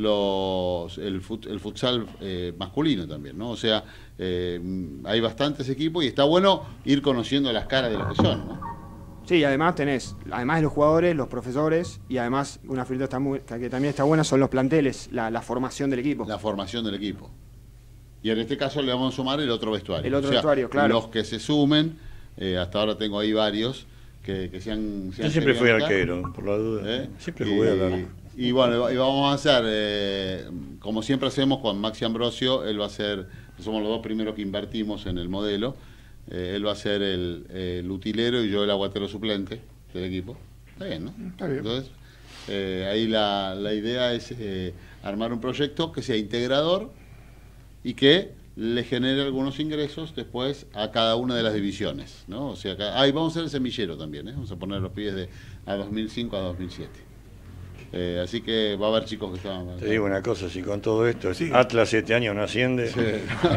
los el, fut- el futsal eh, masculino también, ¿no? O sea, eh, hay bastantes equipos y está bueno ir conociendo las caras de los que son, ¿no? Sí, y además tenés, además de los jugadores, los profesores, y además una figurita está muy, que también está buena son los planteles, la, la formación del equipo. La formación del equipo. Y en este caso le vamos a sumar el otro vestuario. El otro O sea, vestuario, claro. Los que se sumen, eh, hasta ahora tengo ahí varios, que, que se han... se Yo han siempre fui querido anotar. arquero, por la duda. ¿Eh? Siempre Y- jugué al arco. Y bueno, y vamos a hacer, eh, como siempre hacemos con Maxi Ambrosio, él va a ser, somos los dos primeros que invertimos en el modelo, eh, él va a ser el, el utilero y yo el aguatero suplente del equipo. Está bien, ¿no? Está bien. Entonces, eh, ahí la, la idea es eh, armar un proyecto que sea integrador y que le genere algunos ingresos después a cada una de las divisiones, ¿no? O sea, acá, ahí vamos a hacer el semillero también, ¿eh? Vamos a poner los pies de a dos mil cinco a dos mil siete. Eh, así que va a haber chicos que estaban... Te digo una cosa, si con todo esto Atlas siete años no asciende. Sí.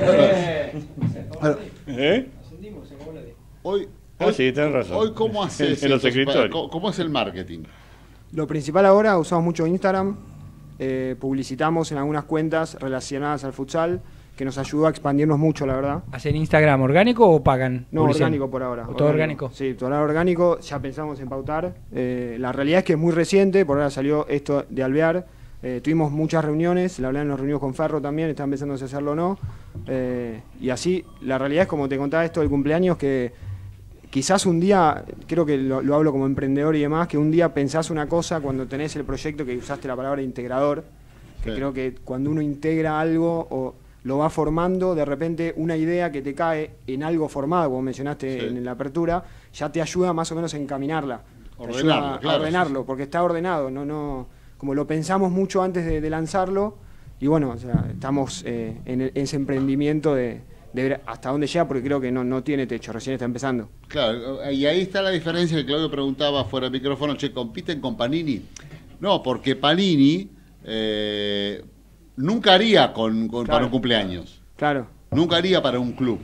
¿Eh? Hoy, Ah, hoy- sí, tenés razón. Hoy, ¿cómo haces? En los entonces, escritorios. ¿Cómo, cómo es el marketing? Lo principal ahora, usamos mucho Instagram, eh, publicitamos en algunas cuentas relacionadas al futsal, que nos ayudó a expandirnos mucho, la verdad. ¿Hacen Instagram orgánico o pagan? No, publicidad? orgánico por ahora. ¿O todo orgánico? Sí, todo ahora orgánico, ya pensamos en pautar. Eh, la realidad es que es muy reciente, por ahora salió esto de Alvear. Eh, tuvimos muchas reuniones, la verdad nos reunimos con Ferro también, estaban pensando si hacerlo o no. Eh, y así, la realidad es como te contaba esto del cumpleaños, que quizás un día, creo que lo, lo hablo como emprendedor y demás, que un día pensás una cosa cuando tenés el proyecto, que usaste la palabra integrador, que Sí. creo que cuando uno integra algo o lo va formando, de repente una idea que te cae en algo formado, como mencionaste Sí. en la apertura, ya te ayuda más o menos a encaminarla. Te Ordenarlo, ayuda a claro, ordenarlo, sí, sí. porque está ordenado, no, no, como lo pensamos mucho antes de, de lanzarlo, y bueno, o sea, estamos eh, en, el- en ese emprendimiento de, de ver hasta dónde llega, porque creo que no, no tiene techo, recién está empezando. Claro, y ahí está la diferencia que Claudio preguntaba fuera de micrófono, che, ¿compiten con Panini? No, porque Panini eh, nunca haría con, con- Claro. para un cumpleaños. Claro. Nunca haría para un club.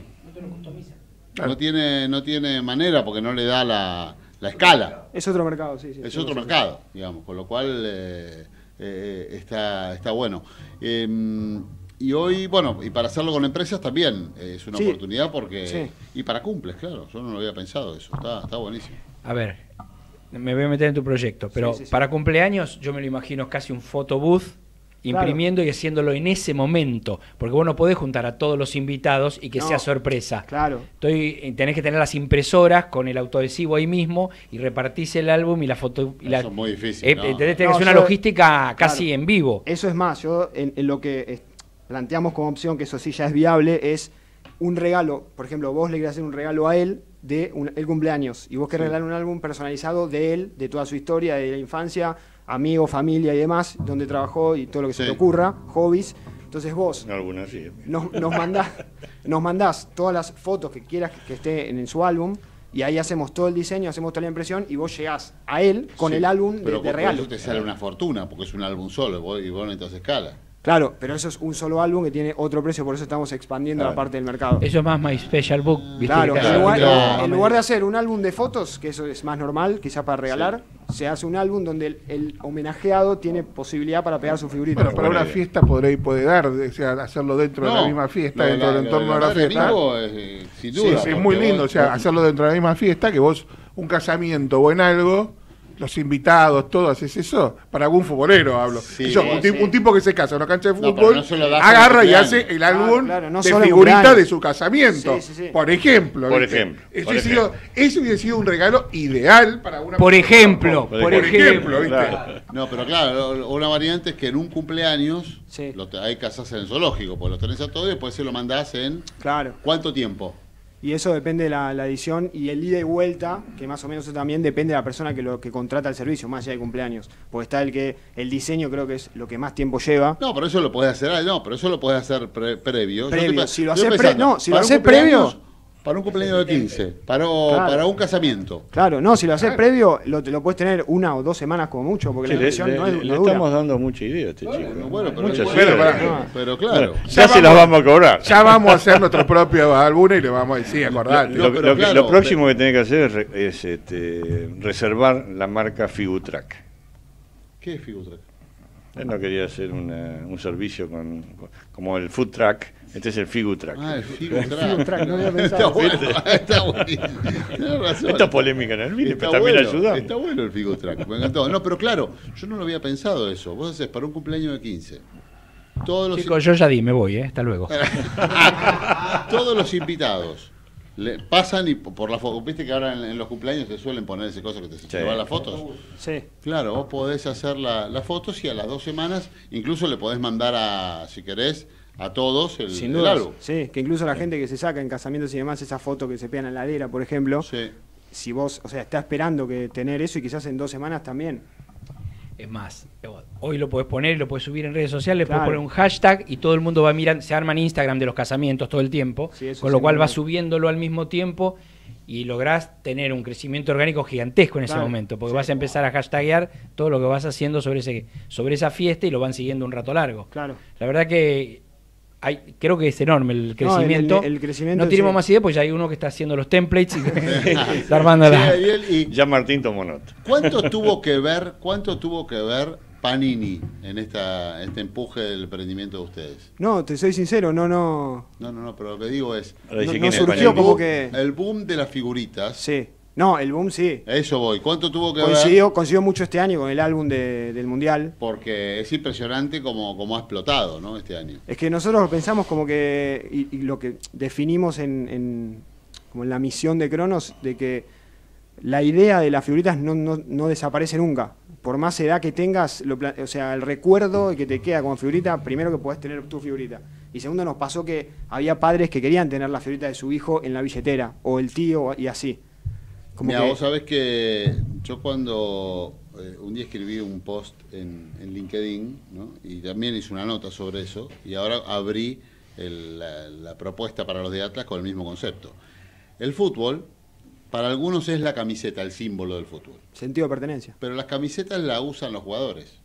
No tiene, no tiene manera porque no le da la, la escala. Es otro mercado, sí, sí. Es sí, otro sí. mercado, digamos, con lo cual eh, eh, está, está bueno. Eh, y hoy, bueno, y para hacerlo con empresas también eh, es una Sí. oportunidad porque... Sí. Y para cumples, claro, yo no lo había pensado eso, está, está buenísimo. A ver, me voy a meter en tu proyecto, pero Sí, sí, sí. para cumpleaños yo me lo imagino casi un photobooth, imprimiendo y haciéndolo en ese momento, porque vos no podés juntar a todos los invitados y que No. sea sorpresa. Claro. Estoy, tenés que tener las impresoras con el autoadhesivo ahí mismo y repartís el álbum y la foto. Y la, Eso es muy difícil, Eh, ¿no? tenés que No, hacer una yo- logística casi Claro. en vivo. Eso es más, yo en, en lo que eh, planteamos como opción, que eso sí ya es viable, es un regalo. Por ejemplo, vos le querés hacer un regalo a él de un- el cumpleaños y vos querés Sí. regalar un álbum personalizado de él, de toda su historia, de la infancia, amigos, familia y demás, donde trabajó y todo lo que se Sí. te ocurra, hobbies. Entonces vos Algunas sí. nos, nos, mandás, nos mandás todas las fotos que quieras que esté en, en su álbum y ahí hacemos todo el diseño, hacemos toda la impresión y vos llegás a él con Sí, el álbum de, pero de regalo. Eso te sale una fortuna, porque es un álbum solo vos, y vos no necesitas escala. Claro, pero eso es un solo álbum que tiene otro precio, por eso estamos expandiendo Claro. la parte del mercado. Eso es más My Special Book. ¿viste? Claro, Que en cada- lugar, cada- en lugar de hacer un álbum de fotos, que eso es más normal, quizás para regalar, se hace un álbum donde el, el homenajeado tiene posibilidad para pegar su figurita. Bueno, para una fiesta podré, puede dar, o sea, hacerlo dentro de la No, misma fiesta, lo de dentro la- del lo entorno de de la la madre fiesta. bingo es, eh, sin Sí, duda, sí, es porque muy lindo, vos- o sea, vos- hacerlo dentro de la misma fiesta, que vos, un casamiento o en algo, los invitados, todo, haces eso, para algún futbolero hablo. Sí, Yo, sí, un, tipo, sí. un tipo que se casa en una cancha de No, pero fútbol, no solo das en agarra el y hace cumpleaños. el álbum Claro, claro, no de solo en figurita cumpleaños. de su casamiento, Sí, sí, sí. por ejemplo. Por ¿viste? ejemplo, Ese por hubiese sido, ese hubiese sido un regalo ideal para una Por persona. ejemplo, por, por ejemplo, ¿viste? Claro. No, pero claro, una variante es que en un cumpleaños lo te- hay casas en el zoológico, pues los tenés a todos y después se lo mandás en... Claro. ¿Cuánto tiempo? Y eso depende de la, la edición y el ida y vuelta, que más o menos eso también depende de la persona que lo que contrata el servicio, más allá de cumpleaños. Porque está el que el diseño creo que es lo que más tiempo lleva. No, pero eso lo podés hacer, no, pero eso lo podés hacer pre- previo. Yo Previo. estoy- Si lo estoy haces pre- pensando, no, si lo para un haces previo- cumpleaños- Para un cumpleaños de quince, para, Claro. para un casamiento. Claro, no, si lo haces previo, lo, te lo puedes tener una o dos semanas como mucho, porque Sí, la le, edición le- no, es, le no dura. estamos dando mucha idea a este chico. ¿no? Bueno, pero, Muchas bueno, ideas. pero- pero claro. Bueno, ya se las vamos a cobrar. Ya vamos a hacer nuestro propio álbum y le vamos a decir, acordate. Lo, pero lo que- claro, lo próximo que tenés que hacer es, re- es, este, reservar la marca Figutrack. ¿Qué es Figutrack? Él no quería hacer una- un servicio con, con- como el Food Track. Este es el Figutrack. Ah, el Figutrack. Figutrack, no había Está pensado. bueno, está buenísimo. Tenés razón. Esta polémica en el vídeo, Está pero también bueno, ayudamos. Está bueno el Figutrack, me encantó. No, pero claro, yo no lo había pensado eso. Vos haces para un cumpleaños de quince. Todos los, Chicos, yo ya di, me voy, ¿eh? Hasta luego. todos los invitados le pasan y por la foto. ¿Viste que ahora en, en los cumpleaños se suelen poner ese cosa que te se llevan las fotos? Sí. Claro, vos podés hacer la- las fotos y a las dos semanas incluso le podés mandar a, si querés, a todos el, Sin el duda. álbum. Sí, que incluso la gente que se saca en casamientos y demás, esa foto que se pega en la ladera, por ejemplo, si vos, o sea, está esperando que tener eso y quizás en dos semanas también. Es más, hoy lo puedes poner, lo puedes subir en redes sociales, Claro. puedes poner un hashtag y todo el mundo va a mirar, se arman Instagram de los casamientos todo el tiempo, Sí, eso con lo sí, cual muy vas bien. subiéndolo al mismo tiempo y lográs tener un crecimiento orgánico gigantesco en ese Claro. momento, porque Sí. vas a empezar a hashtaguear todo lo que vas haciendo sobre ese sobre esa fiesta y lo van siguiendo un rato largo. Claro. La verdad que hay, creo que es enorme el crecimiento. el- el crecimiento, No tenemos sí. más idea, pues ya hay uno que está haciendo los templates y está armando la... Sí, Ariel, y Ya Martín tomó nota. ¿cuánto tuvo que ver, cuánto tuvo que ver Panini en esta este empuje del emprendimiento de ustedes? No, te soy sincero, no, no. No, no, no, pero lo que digo es Ahora dice No- quién no es surgió Panini. como que. el boom de las figuritas. Sí. No, el boom sí. A eso voy. ¿Cuánto tuvo que ver? Coincidió, coincidió mucho este año con el álbum de- del Mundial. Porque es impresionante como, como ha explotado, ¿no? Este año. Es que nosotros lo pensamos como que, y, y lo que definimos en, en- como en la misión de Cronos, de que la idea de las figuritas no, no, no desaparece nunca. Por más edad que tengas, lo pla- o sea, el recuerdo que te queda como figurita, primero que podés tener tu figurita. Y segundo, nos pasó que había padres que querían tener la figurita de su hijo en la billetera, o el tío, y así. Como Mira, que- vos sabés que yo cuando eh, un día escribí un post en, en LinkedIn, ¿no? Y también hice una nota sobre eso, y ahora abrí el- la, la propuesta para los de Atlas con el mismo concepto. El fútbol, para algunos es la camiseta, el símbolo del fútbol. Sentido de pertenencia. Pero las camisetas la usan los jugadores.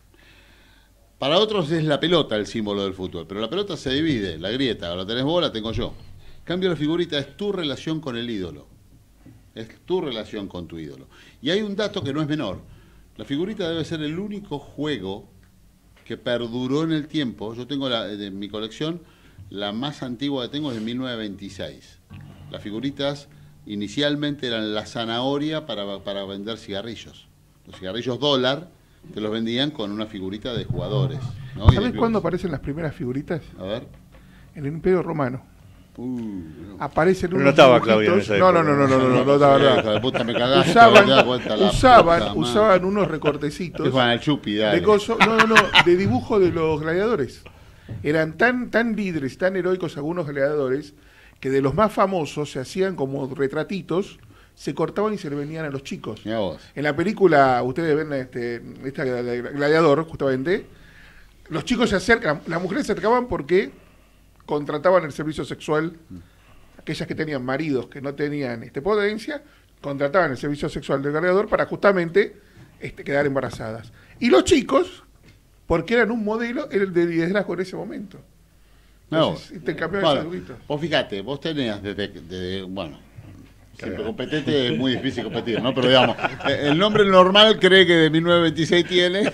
Para otros es la pelota el símbolo del fútbol, pero la pelota se divide, la grieta, la tenés vos, la tengo yo. En cambio, la figurita es tu relación con el ídolo. Es tu relación con tu ídolo. Y hay un dato que no es menor. La figurita debe ser el único juego que perduró en el tiempo. Yo tengo la, de mi colección, la más antigua que tengo es de mil novecientos veintiséis. Las figuritas inicialmente eran la zanahoria para, para vender cigarrillos. Los cigarrillos dólar te los vendían con una figurita de jugadores, ¿no? Y ¿Sabés de- cuándo aparecen las primeras figuritas? A ver. En el Imperio Romano. Uh, Aparecen Pero unos no estaba dibujitos- Claudia en esa No, no, época. no, no, no, no, no, no, Sí, no, hijo de puta, me cagaste, Usaban, te das cuenta, la usaban, puta madre. usaban unos recortecitos Que juegan al chupi, dale. de coso, no, no, no, de dibujo de los gladiadores. Eran tan, tan líderes, tan heroicos algunos gladiadores, que de los más famosos se hacían como retratitos, se cortaban y se le venían a los chicos. Mirá vos. En la película, ustedes ven este, esta Gladiador, justamente, los chicos se acercan, las mujeres se acercaban porque contrataban el servicio sexual, aquellas que tenían maridos que no tenían este, potencia, contrataban el servicio sexual del cargador para justamente este, quedar embarazadas. Y los chicos, porque eran un modelo, era el de liderazgo en ese momento. Entonces, no, intercambiaban bueno, saluditos. vos fíjate, vos tenías desde, desde bueno, siempre competente es muy difícil competir, ¿no? Pero digamos, el nombre normal cree que de mil novecientos veintiséis tiene.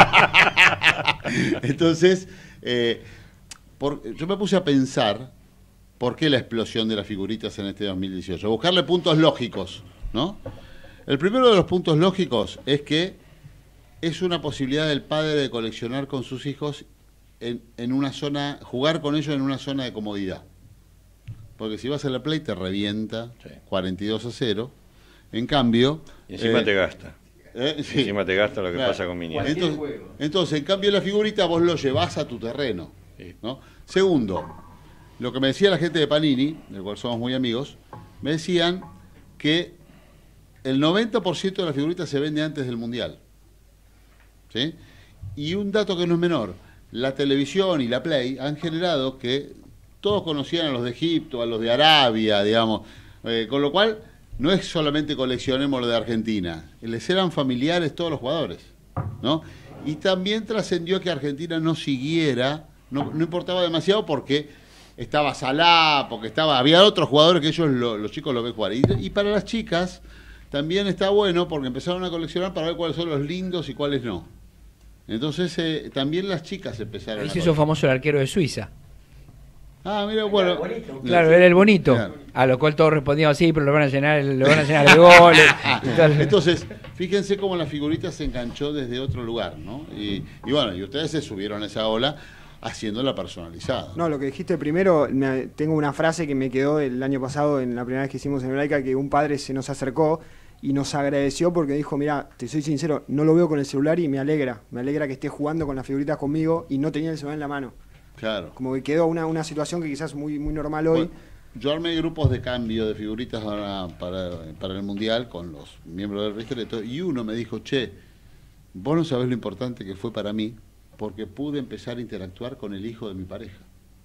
Entonces, eh, por, yo me puse a pensar por qué la explosión de las figuritas en este dos mil dieciocho. Buscarle puntos lógicos, ¿no? El primero de los puntos lógicos es que es una posibilidad del padre de coleccionar con sus hijos en, en una zona, jugar con ellos en una zona de comodidad. Porque si vas a la Play te revienta, sí, cuarenta y dos a cero. En cambio... Y encima eh, te gasta. Eh, sí. Encima te gasta lo que Claro. pasa con mi nieto. Entonces, entonces, en cambio la figurita vos lo llevás a tu terreno, ¿no? Segundo, lo que me decía la gente de Panini, del cual somos muy amigos, me decían que el noventa por ciento de las figuritas se vende antes del Mundial. ¿Sí? Y un dato que no es menor, la televisión y la Play han generado que todos conocían a los de Egipto, a los de Arabia, digamos, eh, con lo cual no es solamente coleccionemos lo de Argentina, les eran familiares todos los jugadores, ¿no? Y también trascendió que Argentina no siguiera, no, no importaba demasiado porque estaba Salah, porque estaba, había otros jugadores que ellos, lo, los chicos lo ven jugar. Y, y para las chicas también está bueno porque empezaron a coleccionar para ver cuáles son los lindos y cuáles no. Entonces eh, también las chicas empezaron Ahí a se hizo famoso el arquero de Suiza. Ah, mira, bueno. Claro, era el bonito. Claro. A lo cual todos respondían, sí, pero lo van a llenar, lo van a llenar de goles. Entonces, fíjense cómo la figurita se enganchó desde otro lugar, ¿no? Y, y bueno, y ustedes se subieron a esa ola haciéndola personalizada. No, lo que dijiste primero, me, tengo una frase que me quedó el año pasado en la primera vez que hicimos en Hebraica, que un padre se nos acercó y nos agradeció porque dijo, mira, te soy sincero, no lo veo con el celular y me alegra, me alegra que esté jugando con las figuritas conmigo y no tenía el celular en la mano. Claro. Como que quedó una, una situación que quizás muy, muy normal hoy. Bueno, yo armé grupos de cambio de figuritas para, para, para el Mundial con los miembros del Registro y uno me dijo, che, vos no sabés lo importante que fue para mí porque pude empezar a interactuar con el hijo de mi pareja.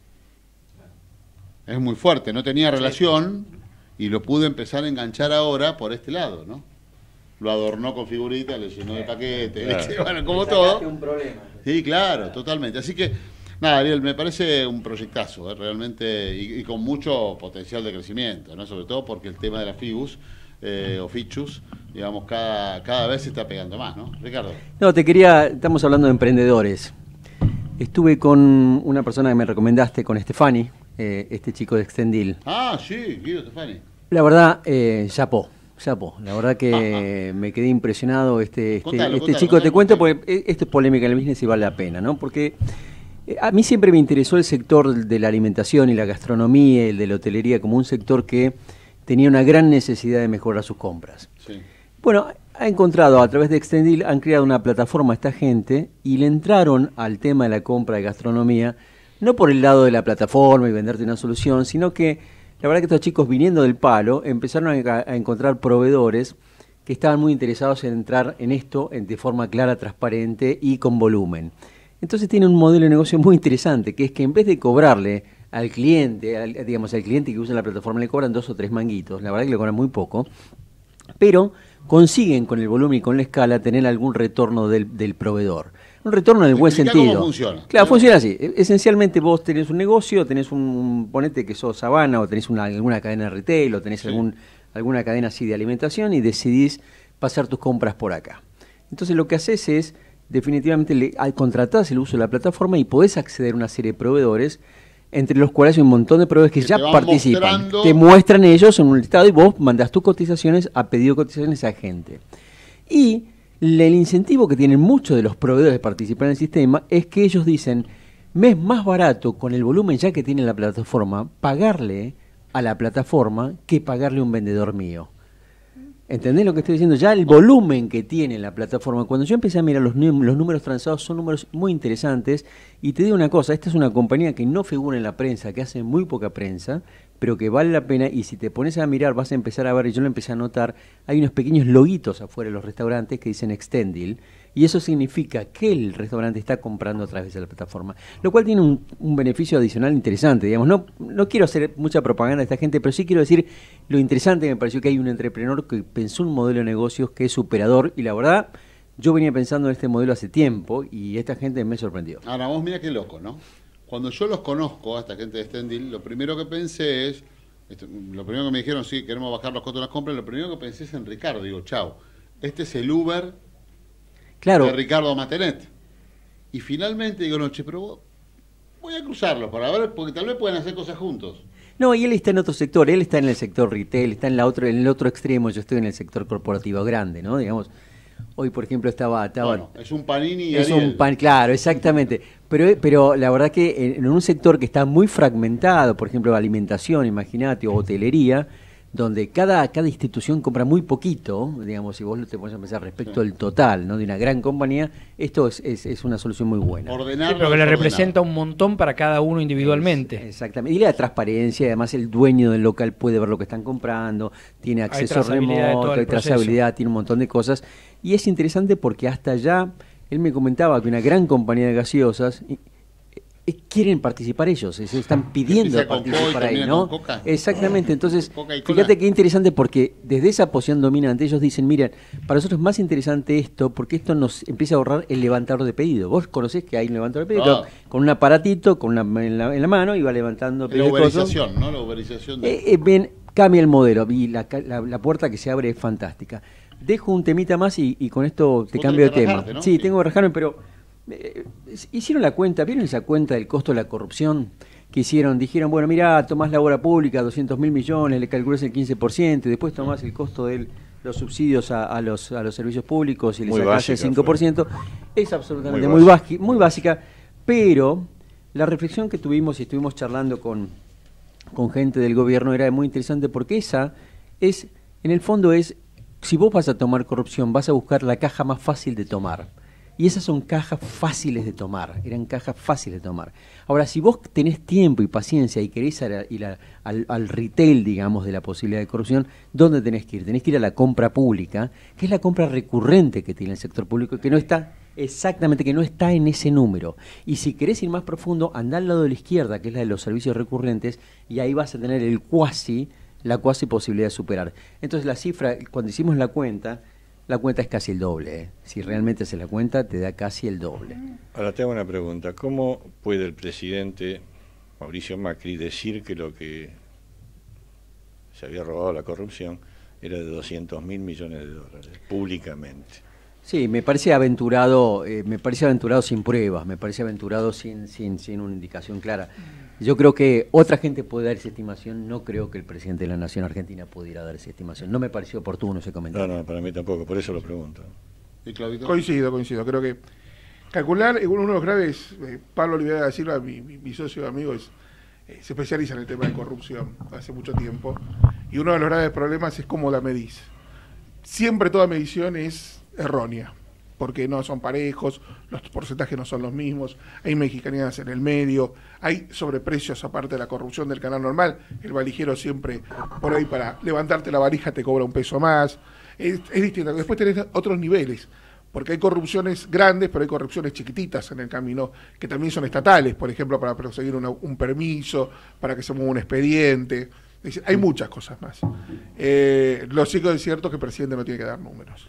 Es muy fuerte, no tenía relación y lo pude empezar a enganchar ahora por este lado, ¿no? Lo adornó con figuritas, le llenó de paquetes, Claro. bueno, como todo. Un problema. Sí, claro, totalmente. Así que, nada, Ariel, me parece un proyectazo, ¿eh? Realmente, y, y con mucho potencial de crecimiento, ¿no? Sobre todo porque el tema de la Figus, eh, o Fichus, digamos, cada, cada vez se está pegando más, ¿no? Ricardo. No, te quería, estamos hablando de emprendedores. Estuve con una persona que me recomendaste, con Stefani, eh, este chico de Extendil. Ah, sí, Guido Stefani. La verdad, eh, chapó, chapó. La verdad que me quedé impresionado. Este, este, Contalo, este contalo, chico, contalo, te cuento contalo. porque esto es polémica en el business y vale la pena, ¿no? Porque eh, a mí siempre me interesó el sector de la alimentación y la gastronomía y el de la hotelería como un sector que tenía una gran necesidad de mejorar sus compras. Sí. Bueno, ha encontrado a través de Extendil, han creado una plataforma a esta gente y le entraron al tema de la compra de gastronomía, no por el lado de la plataforma y venderte una solución, sino que la verdad que estos chicos viniendo del palo empezaron a, a encontrar proveedores que estaban muy interesados en entrar en esto en, de forma clara, transparente y con volumen. Entonces tienen un modelo de negocio muy interesante, que es que en vez de cobrarle al cliente, al, digamos al cliente que usa la plataforma, le cobran dos o tres manguitos, la verdad que le cobran muy poco, pero consiguen con el volumen y con la escala tener algún retorno del, del proveedor. Un retorno en el buen Explica sentido. cómo funciona. Claro, funciona así. Esencialmente vos tenés un negocio, tenés un, un ponete que sos Sabana o tenés una, alguna cadena de retail o tenés Sí. algún, alguna cadena así de alimentación y decidís pasar tus compras por acá. Entonces lo que haces es, definitivamente, le, al- contratás el uso de la plataforma y podés acceder a una serie de proveedores, entre los cuales hay un montón de proveedores que, Que ya te van participan. mostrando- Te muestran ellos en un listado y vos mandás tus cotizaciones a pedido de cotizaciones a gente. Y le- el incentivo que tienen muchos de los proveedores de participar en el sistema es que ellos dicen, me es más barato con el volumen ya que tiene la plataforma pagarle a la plataforma que pagarle a un vendedor mío. ¿Entendés lo que estoy diciendo? Ya el volumen que tiene la plataforma, cuando yo empecé a mirar los, num- los números transados, son números muy interesantes. Y te digo una cosa, esta es una compañía que no figura en la prensa, que hace muy poca prensa, pero que vale la pena. Y si te pones a mirar, vas a empezar a ver, y yo lo empecé a notar, hay unos pequeños loguitos afuera de los restaurantes que dicen Extendil, y eso significa que el restaurante está comprando a través de la plataforma, lo cual tiene un, un beneficio adicional interesante, digamos. No, no quiero hacer mucha propaganda de esta gente, pero sí quiero decir lo interesante que me pareció que hay un entrepreneur que pensó un modelo de negocios que es superador, y la verdad, yo venía pensando en este modelo hace tiempo y esta gente me sorprendió. Ahora, vos mira qué loco, ¿no? Cuando yo los conozco, a esta gente de Stendil, lo primero que pensé es, esto, lo primero que me dijeron, sí, queremos bajar los costos de las compras, lo primero que pensé es en Ricardo. Digo, chao, este es el Uber claro. de Ricardo Matenet. Y finalmente digo, no, che, pero vos, voy a cruzarlos para ver, porque tal vez pueden hacer cosas juntos. No, y él está en otro sector, él está en el sector retail, está en, la otro, en el otro extremo, yo estoy en el sector corporativo grande, ¿no? Digamos, hoy por ejemplo estaba... estaba bueno, es un Panini y Es Ariel. un pan, claro, exactamente. Pero, pero la verdad que en, en un sector que está muy fragmentado, por ejemplo, alimentación, imagínate, o hotelería, donde cada, cada institución compra muy poquito, digamos, si vos te pones a pensar respecto al total, ¿no?, de una gran compañía, esto es, es, es una solución muy buena. Sí, pero que le representa un montón para cada uno individualmente. Es, exactamente. Y la transparencia, además el dueño del local puede ver lo que están comprando, tiene acceso remoto, hay trazabilidad, tiene un montón de cosas. Y es interesante porque hasta allá, él me comentaba que una gran compañía de gaseosas quieren participar ellos, se están pidiendo participar ahí, ¿no? Exactamente, entonces, fíjate qué interesante, porque desde esa posición dominante ellos dicen, miren, para nosotros es más interesante esto, porque esto nos empieza a ahorrar el levantador de pedido. Vos conocés que hay un levantador de pedido, ah. con un aparatito, con una, en, la, en la mano, y va levantando pedidos. La uberización, ¿no? La uberización de... eh, eh, bien, cambia el modelo, y la, la, la puerta que se abre es fantástica. Dejo un temita más y, y con esto te cambio de tema. Rajarte, ¿no? Sí, sí, tengo que rajarme, pero... Eh, hicieron la cuenta, ¿vieron esa cuenta del costo de la corrupción que hicieron? Dijeron, bueno, mira, tomás la obra pública, doscientos mil millones, le calculás el quince por ciento, y después tomás el costo de los subsidios a, a, los, a los servicios públicos y le sacás el cinco por ciento. Fue. Es absolutamente muy, muy, básica, muy básica, pero la reflexión que tuvimos y estuvimos charlando con, con gente del gobierno era muy interesante, porque esa es, en el fondo es, si vos vas a tomar corrupción, vas a buscar la caja más fácil de tomar. Y esas son cajas fáciles de tomar, eran cajas fáciles de tomar. Ahora, si vos tenés tiempo y paciencia y querés ir, a, ir a, al, al retail, digamos, de la posibilidad de corrupción, ¿dónde tenés que ir? Tenés que ir a la compra pública, que es la compra recurrente que tiene el sector público, que no está, exactamente, que no está en ese número. Y si querés ir más profundo, andá al lado de la izquierda, que es la de los servicios recurrentes, y ahí vas a tener el cuasi, la cuasi posibilidad de superar. Entonces la cifra, cuando hicimos la cuenta, la cuenta es casi el doble, ¿eh? Si realmente se la cuenta, te da casi el doble. Ahora te hago una pregunta. ¿Cómo puede el presidente Mauricio Macri decir que lo que se había robado la corrupción era de doscientos mil millones de dólares, públicamente? Sí, me parece aventurado, eh, me parece aventurado sin pruebas, me parece aventurado sin, sin, sin una indicación clara. Yo creo que otra gente puede dar esa estimación, no creo que el presidente de la Nación Argentina pudiera dar esa estimación. No me pareció oportuno ese comentario. No, no, para mí tampoco, por eso lo pregunto. ¿Y coincido, coincido. Creo que calcular, uno de los graves, eh, Pablo Olivera da Silva, mi, mi, mi socio amigo, es, eh, se especializa en el tema de corrupción hace mucho tiempo, y uno de los graves problemas es cómo la medís. Siempre toda medición es errónea, porque no son parejos, los porcentajes no son los mismos, hay mexicanías en el medio, hay sobreprecios aparte de la corrupción del canal normal, el valijero siempre por ahí para levantarte la valija te cobra un peso más, es, es distinto. Después tenés otros niveles, porque hay corrupciones grandes, pero hay corrupciones chiquititas en el camino, que también son estatales, por ejemplo, para conseguir una, un permiso, para que se mueva un expediente, es decir, hay muchas cosas más. Eh, lo sí que es cierto que el presidente no tiene que dar números.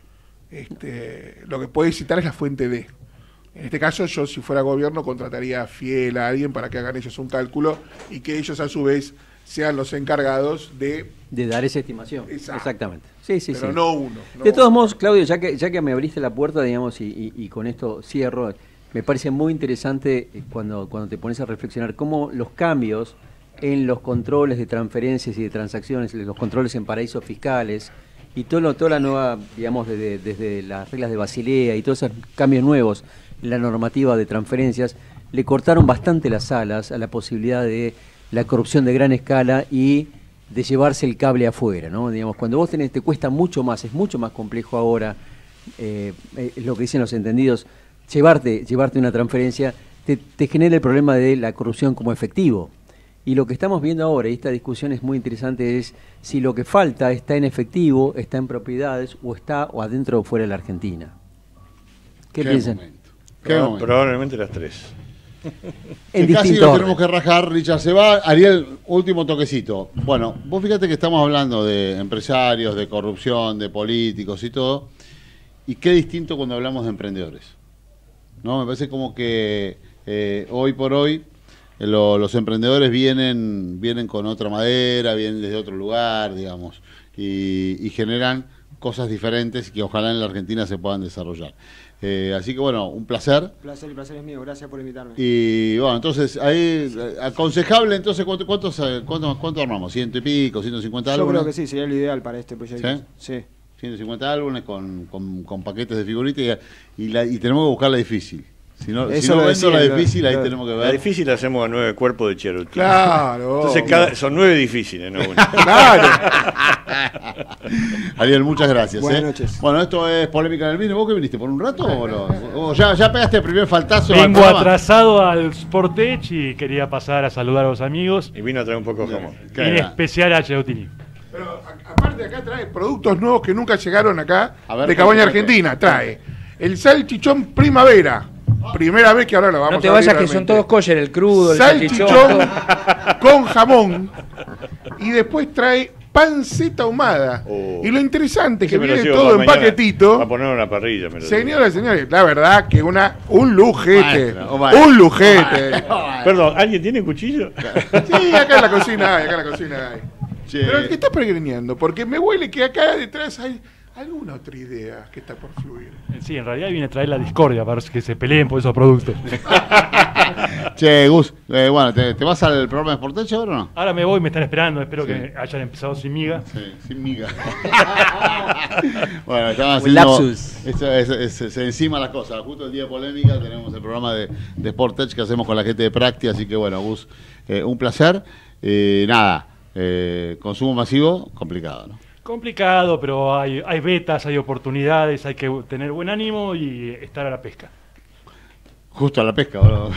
Este, lo que puede citar es la fuente de. En este caso, yo si fuera gobierno contrataría a Fiel, a alguien para que hagan ellos un cálculo y que ellos a su vez sean los encargados de... De dar esa estimación. Exacto. Exactamente. Sí, sí, Pero sí. no uno. No de todos uno. modos, Claudio, ya que, ya que me abriste la puerta, digamos, y, y, y con esto cierro, me parece muy interesante cuando, cuando te pones a reflexionar cómo los cambios en los controles de transferencias y de transacciones, los controles en paraísos fiscales, y todo lo, toda la nueva, digamos, desde, desde las reglas de Basilea y todos esos cambios nuevos en la normativa de transferencias, le cortaron bastante las alas a la posibilidad de la corrupción de gran escala y de llevarse el cable afuera, ¿no? Digamos, cuando vos tenés, te cuesta mucho más, es mucho más complejo ahora, eh, eh, lo que dicen los entendidos, llevarte, llevarte una transferencia, te, te genera el problema de la corrupción como efectivo. Y lo que estamos viendo ahora, y esta discusión es muy interesante, es si lo que falta está en efectivo, está en propiedades, o está o adentro o fuera de la Argentina. ¿Qué, Qué piensan? momento. Qué Proba- momento. Probablemente las tres. En Que casi distinto lo orden. tenemos que rajar, Richard se va. Ariel, último toquecito. Bueno, vos fíjate que estamos hablando de empresarios, de corrupción, de políticos y todo. Y qué distinto cuando hablamos de emprendedores. ¿No? Me parece como que eh, hoy por hoy eh, lo- los emprendedores vienen, vienen con otra madera, vienen desde otro lugar, digamos, y, y generan cosas diferentes que ojalá en la Argentina se puedan desarrollar. Eh, así que bueno, un placer. Placer, el placer es mío, gracias por invitarme. Y bueno, entonces, ahí, eh, aconsejable, entonces, ¿cuánto, cuántos, eh, cuánto, ¿cuánto armamos? ¿Ciento y pico, ciento cincuenta Yo álbumes? creo que sí, sería lo ideal para este proyecto. ¿Sí? Sí. ciento cincuenta álbumes con, con, con paquetes de figuritas y, y, la, y tenemos que buscar la difícil. Si no, si Eso no lo vendo la decía, difícil, lo- ahí lo- tenemos que La ver. difícil la hacemos a nueve cuerpos de Cherokee. Claro. Entonces cada, son nueve difíciles, no uno. Claro. Ariel, muchas gracias. Buenas ¿eh? noches. Bueno, esto es Polémica en el Vino. ¿Vos que viniste? ¿Por un rato o no? ¿O ya, ya pegaste el primer faltazo? al Vengo programa? atrasado al Sportech y quería pasar a saludar a los amigos. Y vino a traer un poco de jamón. En especial a Cheutini. Aparte acá trae productos nuevos que nunca llegaron acá ver, de Cabaña ¿qué- qué- Argentina. Trae el salchichón primavera. Primera vez que ahora lo vamos No te a vayas abrir que son realmente. todos kosher, el crudo, el Salchichón salchichón. con jamón. Y después trae panceta ahumada. Y lo interesante es que Ese me lo viene llevo todo para en mañana paquetito. A poner una parrilla. Me lo Señoras y señores, la verdad que una un lujete. Maestro, oh, maestro. Un lujete. Perdón, ¿alguien tiene cuchillo? Sí, acá en la cocina hay, acá en la cocina hay. Che. Pero el que está pregreñando, porque me huele que acá detrás hay alguna otra idea que está por fluir. Sí, en realidad viene a traer la discordia para que se peleen por esos productos. Che, Gus, eh, bueno, ¿te, ¿te vas al programa de Sportech ahora o no? Ahora me voy, me están esperando. Espero Sí. que hayan empezado sin miga. Sí, sin miga. Bueno, estamos Un haciendo lapsus. esto es- es- se encima las cosas. Justo el día de polémica tenemos el programa de, de Sportech que hacemos con la gente de Practi, así que bueno, Gus, eh, un placer. Eh, nada, eh, consumo masivo, complicado, ¿no? Complicado, pero hay, hay betas, hay oportunidades, hay que tener buen ánimo y estar a la pesca. Justo a la pesca, boludo.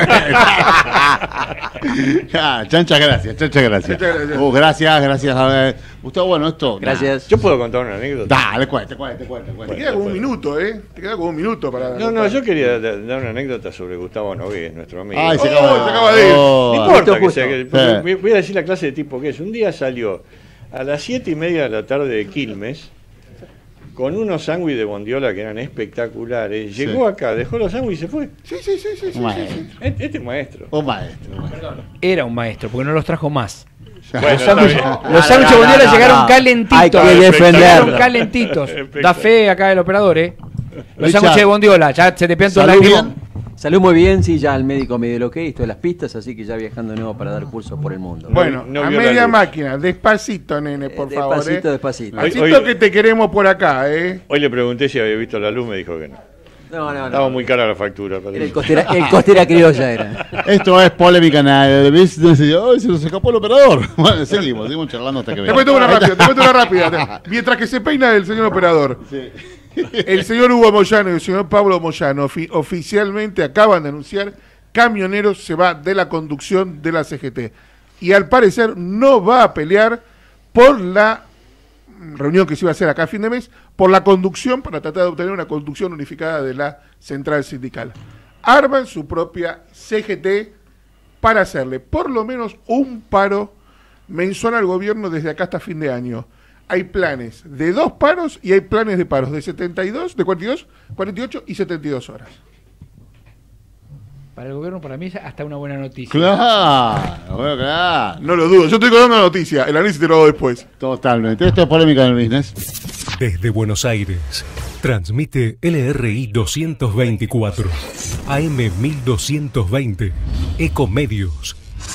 Ah, chancha, gracias, chancha, gracias. Chancha, gracias. Uh, gracias, gracias. a ver. Gustavo, bueno, esto. Gracias. Yo puedo contar una anécdota. Dale, cuente, cuente, cuente. cuente. Te queda como un minuto, ¿eh? Te queda como un minuto para. No, no, yo quería da- dar una anécdota sobre Gustavo Nogués, nuestro amigo. Ay, se acaba de- se acaba de ir. No importa Justo, que justo. sea, que- Sí. porque voy- voy a decir la clase de tipo que es. Un día salió a las siete y media de la tarde de Quilmes con unos sándwiches de bondiola que eran espectaculares. Llegó Sí. acá, dejó los sándwiches y se fue. Sí, sí, sí, sí. sí, Maestro. sí, sí. Este este es maestro. Un maestro. un maestro. Era un maestro, porque no los trajo más. Bueno, los está sándwiches bien. los sándwiches No, no, bondiola no, llegaron no. calentitos. Hay que defenderlo. Llegaron calentitos. Da fe acá el operador, ¿eh? Los Richard. sándwiches de bondiola, ya se te pegan todos Salud los bien. Salud muy bien, sí, ya el médico me dio el ok, estoy en las pistas, así que ya viajando de nuevo para dar cursos por el mundo. Bueno, no a vio la media luz. máquina, despacito, nene, por Eh, favor. despacito, eh. despacito. Despacito Hoy- hoy- que te queremos por acá, ¿eh? Hoy le pregunté si había visto la luz, me dijo que no. No, no, Estaba no. muy cara la factura. parece. Era el costera, el costera criolla era. Esto es Polémica en el Business. Y, ¡ay, se nos escapó el operador! Bueno, seguimos, seguimos charlando hasta que Te cuento una rápida, te cuento una rápida. Mientras que se peina el señor operador. El señor Hugo Moyano y el señor Pablo Moyano ofi- oficialmente acaban de anunciar Camioneros se va de la conducción de la C G T. Y al parecer no va a pelear por la reunión que se iba a hacer acá a fin de mes, por la conducción, para tratar de obtener una conducción unificada de la central sindical. Arman su propia C G T para hacerle por lo menos un paro mensual al gobierno desde acá hasta fin de año. Hay planes de dos paros y hay planes de paros de setenta y dos, de cuarenta y dos, cuarenta y ocho y setenta y dos horas. Para el gobierno, para mí es hasta una buena noticia. Claro, bueno, claro. No lo dudo, yo estoy contando una noticia, el análisis te lo hago después. Totalmente. Esto es Polémica en el Business. Desde Buenos Aires, transmite L R I doscientos veinticuatro, A M mil doscientos veinte, Ecomedios.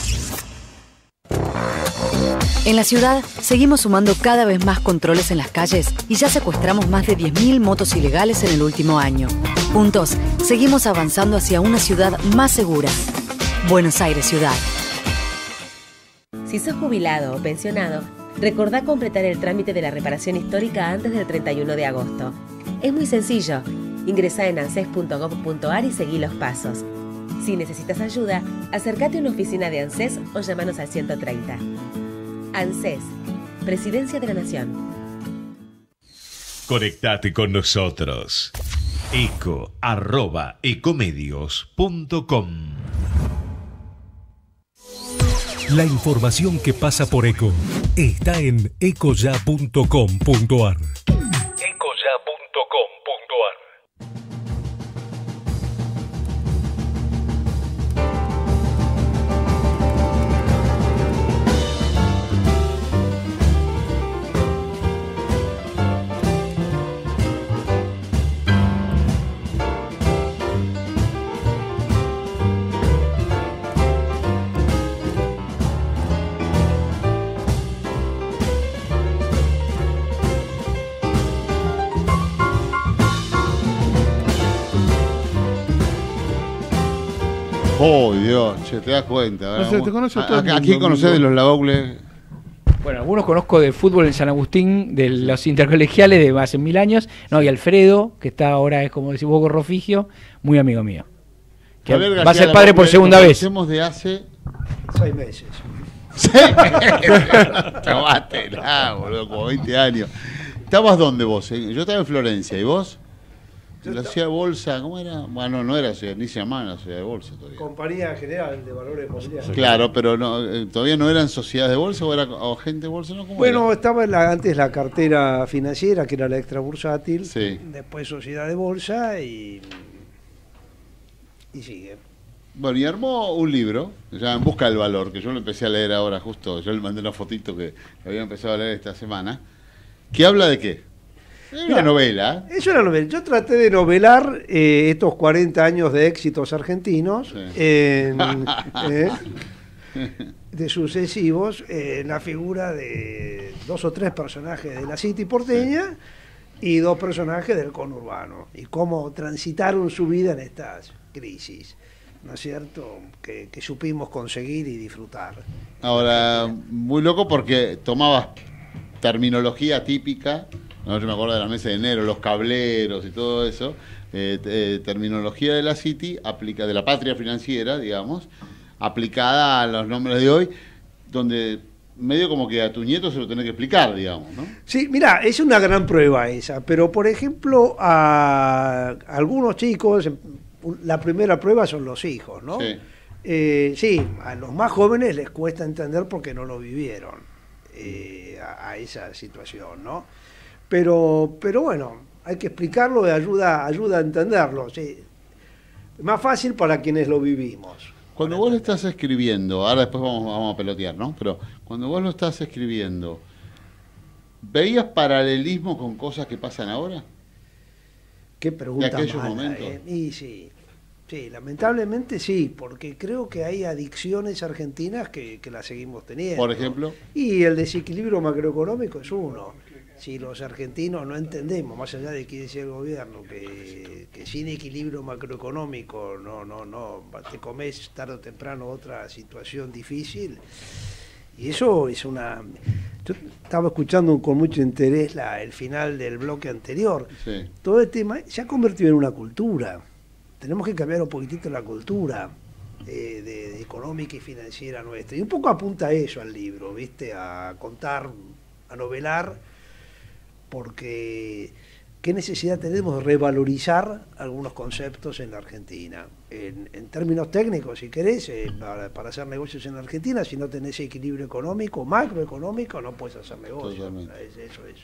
En la ciudad, seguimos sumando cada vez más controles en las calles y ya secuestramos más de diez mil motos ilegales en el último año. Juntos, seguimos avanzando hacia una ciudad más segura. Buenos Aires Ciudad. Si sos jubilado o pensionado, recordá completar el trámite de la reparación histórica antes del treinta y uno de agosto. Es muy sencillo. Ingresá en anses punto gov punto ar y seguí los pasos. Si necesitas ayuda, acércate a una oficina de ANSES o llámanos al ciento treinta. ANSES, Presidencia de la Nación. Conectate con nosotros. eco arroba ecomedios punto com. La información que pasa por Eco está en ecoya punto com punto ar. ecoya punto com punto ar. Oh, Dios, che, te das cuenta. O sea, te conoce todo el ¿A, a, ¿A mundo, quién conocés de amigo. los Lagoules? Bueno, algunos conozco de fútbol en San Agustín, de los intercolegiales de hace mil años. No, y Alfredo, que está ahora, es como decís vos, Gorrofigio, muy amigo mío. Que Javier va a García ser padre por Lagoulle, segunda nos vez. conocemos de hace... Seis meses. Tomátela, boludo, como veinte años. ¿Estabas dónde vos? eh? Yo estaba en Florencia, ¿y vos? La ciudad de Bolsa, ¿cómo era? Bueno, no era ciudad, ni se llamaba la ciudad de Bolsa todavía. Compañía General de Valores Mobiliarios. Claro, pero no, eh, todavía no eran sociedades de bolsa o era o gente de bolsa, ¿no? ¿Cómo Bueno, era? estaba en la, antes la cartera financiera, que era la extra bursátil, Sí. después sociedad de bolsa y, y sigue. Bueno, y armó un libro, que se llama En busca del valor, que yo lo empecé a leer ahora justo, yo le mandé una fotito que había empezado a leer esta semana, que habla de qué. Es una Mira, novela. Es una novela. Yo traté de novelar eh, estos cuarenta años de éxitos argentinos en, eh, de sucesivos en la figura de dos o tres personajes de la City porteña y dos personajes del conurbano y cómo transitaron su vida en estas crisis, ¿no es cierto?, que, que supimos conseguir y disfrutar. Ahora, muy loco porque tomabas terminología típica, ¿no? Yo me acuerdo de la mesa de enero, los cableros y todo eso, eh, eh, terminología de la City, aplica, de la patria financiera, digamos, aplicada a los nombres de hoy, donde medio como que a tu nieto se lo tenés que explicar, digamos, ¿no? Sí, mira, es una gran prueba esa, pero por ejemplo a algunos chicos, la primera prueba son los hijos, ¿no? Sí. Eh, sí, a los más jóvenes les cuesta entender porque no lo vivieron eh, a, a esa situación, ¿no? Pero, pero bueno, hay que explicarlo y ayuda, ayuda a entenderlo. Sí. Más fácil para quienes lo vivimos. Cuando vos lo estás escribiendo, ahora después vamos, vamos a pelotear, ¿no? Pero cuando vos lo estás escribiendo, ¿veías paralelismo con cosas que pasan ahora? Qué pregunta de aquellos mala, momentos. ¿eh? Y sí, sí, lamentablemente sí, porque creo que hay adicciones argentinas que, que las seguimos teniendo. Por ejemplo. Y el desequilibrio macroeconómico es uno. Si los argentinos no entendemos, más allá de que decía el gobierno, que, que sin equilibrio macroeconómico no, no, no, te comes tarde o temprano otra situación difícil. Y eso es una... Yo estaba escuchando con mucho interés la, el final del bloque anterior. Sí. Todo el tema se ha convertido en una cultura. Tenemos que cambiar un poquitito la cultura eh, de, de económica y financiera nuestra. Y un poco apunta a eso al libro, ¿viste? A contar, a novelar, porque qué necesidad tenemos de revalorizar algunos conceptos en la Argentina. En, en términos técnicos, si querés, eh, para, para hacer negocios en la Argentina, si no tenés equilibrio económico, macroeconómico, no puedes hacer negocios. Es, eso es.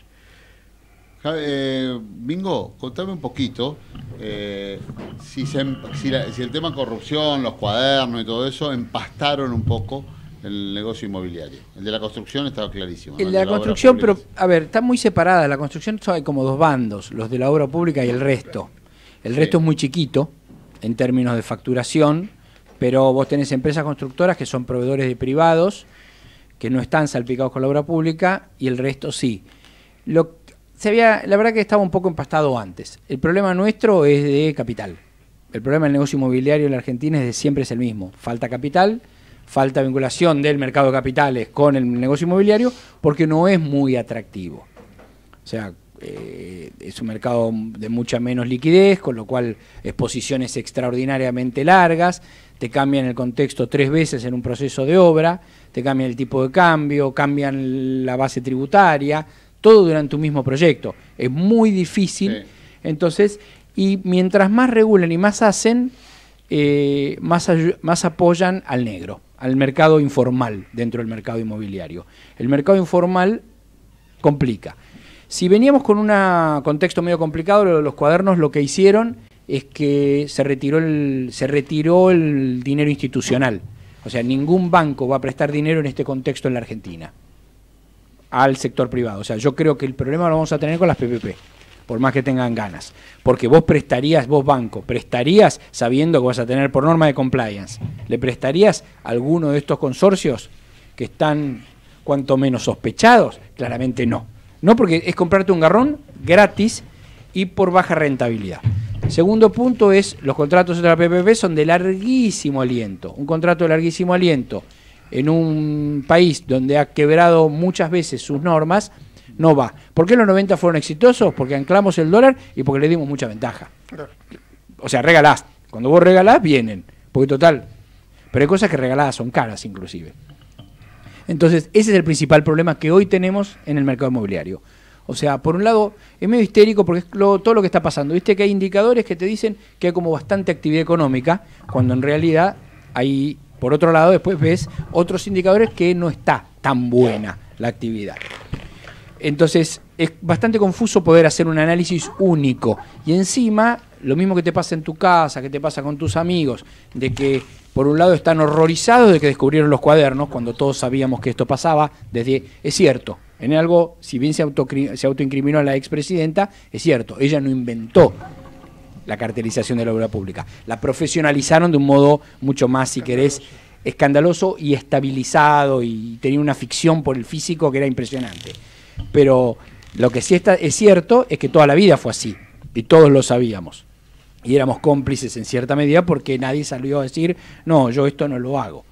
Eh, Bingo, contame un poquito eh, si, se, si, la, si el tema corrupción, los cuadernos y todo eso empastaron un poco el negocio inmobiliario. El de la construcción estaba clarísimo, ¿no? El de la, la construcción, pero a ver, está muy separada. La construcción hay como dos bandos, los de la obra pública y el resto. El resto sí. Es muy chiquito en términos de facturación, pero vos tenés empresas constructoras que son proveedores de privados, que no están salpicados con la obra pública, y el resto sí. Lo, se había, la verdad que estaba un poco empastado antes. El problema nuestro es de capital. El problema del negocio inmobiliario en la Argentina es de siempre es el mismo. Falta capital, falta vinculación del mercado de capitales con el negocio inmobiliario, porque no es muy atractivo. O sea, eh, es un mercado de mucha menos liquidez, con lo cual exposiciones extraordinariamente largas, te cambian el contexto tres veces en un proceso de obra, te cambian el tipo de cambio, cambian la base tributaria, todo durante un mismo proyecto. Es muy difícil. Sí. Entonces, Y mientras más regulen y más hacen, eh, más, más apoyan al negro, al mercado informal dentro del mercado inmobiliario. El mercado informal complica. Si veníamos con un contexto medio complicado, los cuadernos lo que hicieron es que se retiró el, se retiró el dinero institucional. O sea, ningún banco va a prestar dinero en este contexto en la Argentina al sector privado. O sea, yo creo que el problema lo vamos a tener con las P P P, por más que tengan ganas. Porque vos prestarías, vos banco, prestarías sabiendo que vas a tener por norma de compliance, ¿le prestarías a alguno de estos consorcios que están cuanto menos sospechados? Claramente no. No, porque es comprarte un garrón gratis y por baja rentabilidad. Segundo punto es, los contratos de la P P P son de larguísimo aliento. Un contrato de larguísimo aliento en un país donde ha quebrado muchas veces sus normas, no va. ¿Por qué los noventa fueron exitosos? Porque anclamos el dólar y porque le dimos mucha ventaja. O sea, regalás. Cuando vos regalás, vienen. Porque total, pero hay cosas que regaladas son caras inclusive. Entonces, ese es el principal problema que hoy tenemos en el mercado inmobiliario. O sea, por un lado, es medio histérico porque es lo, todo lo que está pasando. Viste que hay indicadores que te dicen que hay como bastante actividad económica, cuando en realidad hay, por otro lado, después ves otros indicadores que no está tan buena la actividad. Entonces, es bastante confuso poder hacer un análisis único. Y encima, lo mismo que te pasa en tu casa, que te pasa con tus amigos, de que por un lado están horrorizados de que descubrieron los cuadernos, cuando todos sabíamos que esto pasaba, desde, es cierto, en algo, si bien se, auto, se autoincriminó a la expresidenta, es cierto, ella no inventó la cartelización de la obra pública, la profesionalizaron de un modo mucho más, si querés, escandaloso y estabilizado, y tenía una ficción por el físico que era impresionante. Pero lo que sí está, es cierto es que toda la vida fue así, y todos lo sabíamos. Y éramos cómplices en cierta medida porque nadie salió a decir, no, yo esto no lo hago.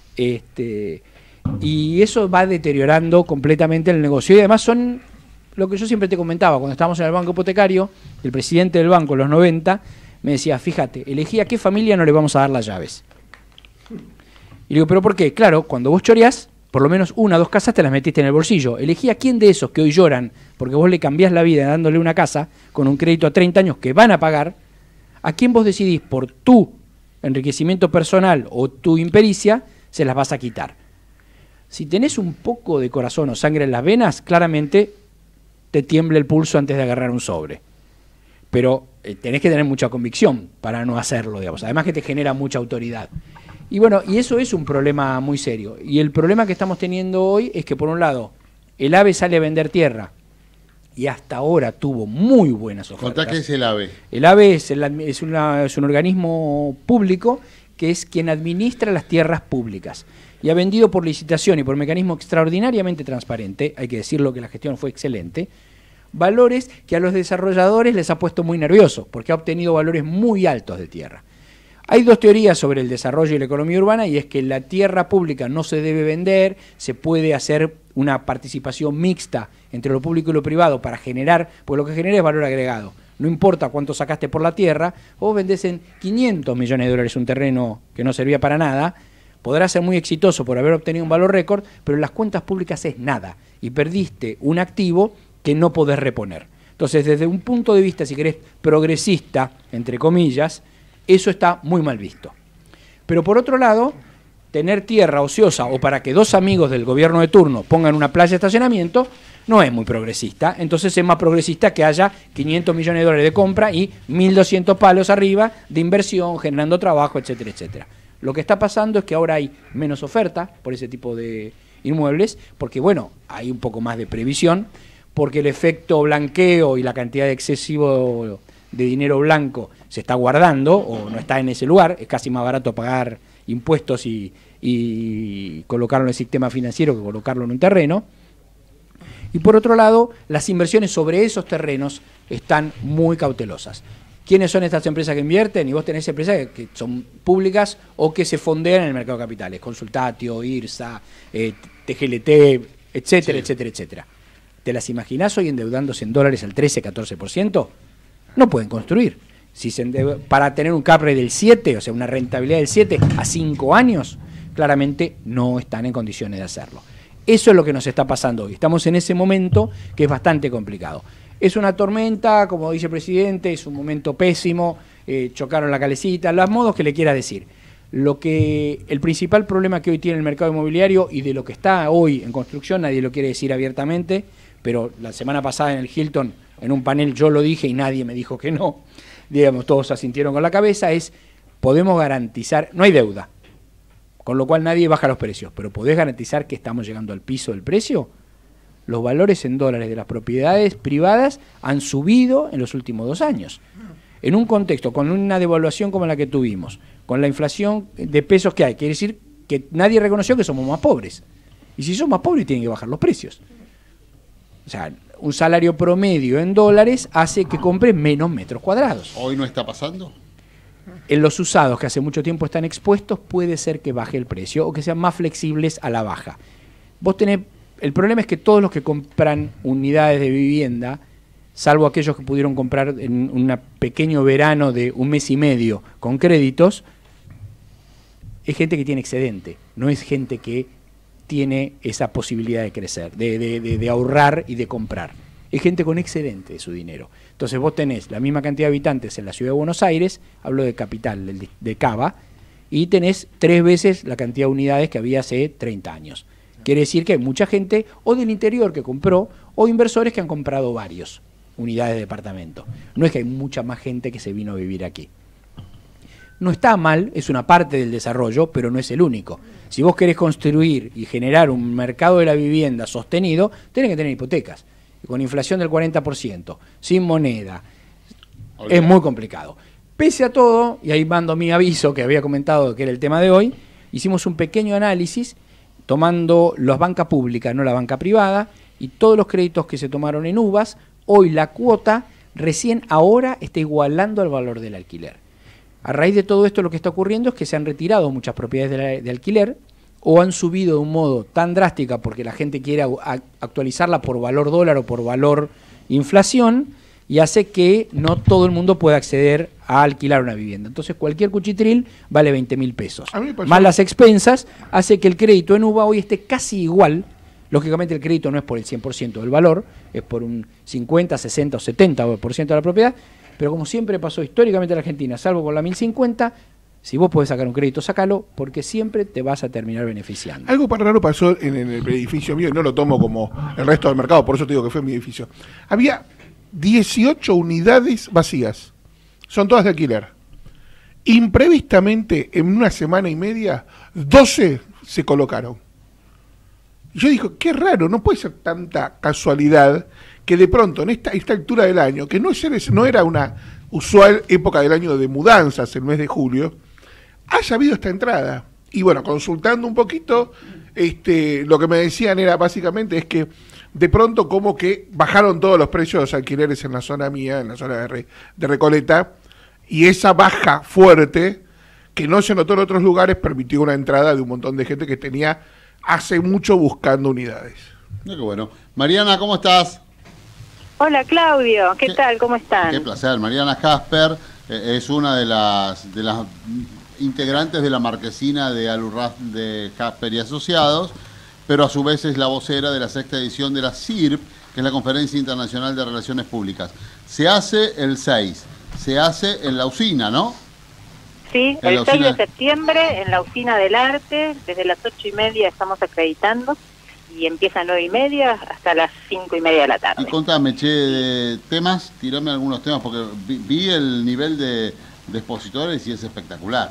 Este, y eso va deteriorando completamente el negocio. Y además son lo que yo siempre te comentaba, cuando estábamos en el banco hipotecario, el presidente del banco en los noventa me decía, fíjate, elegí a qué familia no le vamos a dar las llaves. Y le digo, ¿pero por qué? Claro, cuando vos choreás, por lo menos una o dos casas te las metiste en el bolsillo. Elegí a quién de esos que hoy lloran porque vos le cambiás la vida dándole una casa con un crédito a treinta años que van a pagar, a quién vos decidís por tu enriquecimiento personal o tu impericia, se las vas a quitar. Si tenés un poco de corazón o sangre en las venas, claramente te tiembla el pulso antes de agarrar un sobre. Pero eh, tenés que tener mucha convicción para no hacerlo, digamos. Además que te genera mucha autoridad. Y bueno, y eso es un problema muy serio. Y el problema que estamos teniendo hoy es que, por un lado, el AVE sale a vender tierra y hasta ahora tuvo muy buenas ofertas. ¿Contá qué es el AVE? El AVE es, el, es, una, es un organismo público que es quien administra las tierras públicas. Y ha vendido por licitación y por mecanismo extraordinariamente transparente, hay que decirlo que la gestión fue excelente, valores que a los desarrolladores les ha puesto muy nerviosos, porque ha obtenido valores muy altos de tierra. Hay dos teorías sobre el desarrollo y la economía urbana, y es que la tierra pública no se debe vender, se puede hacer una participación mixta entre lo público y lo privado para generar, pues lo que genera es valor agregado. No importa cuánto sacaste por la tierra, vos vendés en quinientos millones de dólares un terreno que no servía para nada, podrá ser muy exitoso por haber obtenido un valor récord, pero en las cuentas públicas es nada, y perdiste un activo que no podés reponer. Entonces, desde un punto de vista, si querés, progresista, entre comillas, eso está muy mal visto. Pero por otro lado, tener tierra ociosa o para que dos amigos del gobierno de turno pongan una playa de estacionamiento no es muy progresista. Entonces es más progresista que haya quinientos millones de dólares de compra y mil doscientos palos arriba de inversión, generando trabajo, etcétera, etcétera. Lo que está pasando es que ahora hay menos oferta por ese tipo de inmuebles, porque bueno, hay un poco más de previsión, porque el efecto blanqueo y la cantidad de excesivo de dinero blanco se está guardando o no está en ese lugar, es casi más barato pagar impuestos y, y colocarlo en el sistema financiero que colocarlo en un terreno. Y por otro lado, las inversiones sobre esos terrenos están muy cautelosas. ¿Quiénes son estas empresas que invierten? Y vos tenés empresas que, que son públicas o que se fondean en el mercado de capitales, Consultatio, IRSA, eh, T G L T, etcétera, sí. etcétera, etcétera. ¿Te las imaginás hoy endeudándose en dólares al trece, catorce por ciento? No pueden construir. Si se endeuda, para tener un cap rate del siete, o sea, una rentabilidad del siete a cinco años, claramente no están en condiciones de hacerlo. Eso es lo que nos está pasando hoy. Estamos en ese momento que es bastante complicado. Es una tormenta, como dice el presidente, es un momento pésimo, eh, chocaron la calecita, los modos que le quiera decir. Lo que el principal problema que hoy tiene el mercado inmobiliario y de lo que está hoy en construcción, nadie lo quiere decir abiertamente, pero la semana pasada en el Hilton, en un panel yo lo dije y nadie me dijo que no, digamos, todos asintieron con la cabeza, es podemos garantizar, no hay deuda, con lo cual nadie baja los precios, pero ¿podés garantizar que estamos llegando al piso del precio? Los valores en dólares de las propiedades privadas han subido en los últimos dos años. En un contexto, con una devaluación como la que tuvimos, con la inflación de pesos que hay, quiere decir que nadie reconoció que somos más pobres. Y si somos más pobres tienen que bajar los precios. O sea, un salario promedio en dólares hace que compre menos metros cuadrados. ¿Hoy no está pasando? En los usados que hace mucho tiempo están expuestos puede ser que baje el precio o que sean más flexibles a la baja. Vos tenés, el problema es que todos los que compran unidades de vivienda, salvo aquellos que pudieron comprar en un pequeño verano de un mes y medio con créditos, es gente que tiene excedente, no es gente que tiene esa posibilidad de crecer, de, de, de, de ahorrar y de comprar. Es gente con excedente de su dinero. Entonces vos tenés la misma cantidad de habitantes en la ciudad de Buenos Aires, hablo de capital, de, de Cava, y tenés tres veces la cantidad de unidades que había hace treinta años. Quiere decir que hay mucha gente o del interior que compró o inversores que han comprado varios unidades de departamento. No es que hay mucha más gente que se vino a vivir aquí. No está mal, es una parte del desarrollo, pero no es el único. Si vos querés construir y generar un mercado de la vivienda sostenido, tenés que tener hipotecas. Con inflación del cuarenta por ciento, sin moneda, Olvidado. Es muy complicado. Pese a todo, y ahí mando mi aviso que había comentado que era el tema de hoy, hicimos un pequeño análisis tomando las bancas públicas, no la banca privada, y todos los créditos que se tomaron en U V As, hoy la cuota recién ahora está igualando el valor del alquiler. A raíz de todo esto lo que está ocurriendo es que se han retirado muchas propiedades de, la, de alquiler o han subido de un modo tan drástica porque la gente quiere a, actualizarla por valor dólar o por valor inflación y hace que no todo el mundo pueda acceder a alquilar una vivienda. Entonces cualquier cuchitril vale veinte mil pesos. Más las expensas hace que el crédito en U V A hoy esté casi igual. Lógicamente el crédito no es por el cien por ciento del valor, es por un cincuenta, sesenta o setenta por ciento de la propiedad, pero como siempre pasó históricamente en la Argentina, salvo con la mil cincuenta, si vos podés sacar un crédito, sácalo, porque siempre te vas a terminar beneficiando. Algo tan raro pasó en, en el edificio mío, y no lo tomo como el resto del mercado, por eso te digo que fue mi edificio. Había dieciocho unidades vacías, son todas de alquiler. Imprevistamente, en una semana y media, doce se colocaron. Y yo digo, qué raro, no puede ser tanta casualidad que de pronto en esta, esta altura del año, que no, es, no era una usual época del año de mudanzas, el mes de julio, haya habido esta entrada. Y bueno, consultando un poquito, este, lo que me decían era básicamente es que de pronto como que bajaron todos los precios de los alquileres en la zona mía, en la zona de, Re, de Recoleta, y esa baja fuerte, que no se notó en otros lugares, permitió una entrada de un montón de gente que tenía hace mucho buscando unidades. Qué bueno. Mariana, ¿cómo estás? Hola Claudio, ¿qué, ¿Qué tal? ¿Cómo están? Qué placer. Mariana Casper eh, es una de las de las integrantes de la marquesina de Alurraz de Casper y Asociados, pero a su vez es la vocera de la sexta edición de la C I R P, que es la Conferencia Internacional de Relaciones Públicas. Se hace el seis, se hace en la usina, ¿no? Sí, el seis de septiembre en la Usina del Arte, desde las ocho y media estamos acreditando. Y empieza a nueve y media hasta las cinco y media de la tarde. Y contame, che, de temas, tirame algunos temas, porque vi, vi el nivel de, de expositores y es espectacular.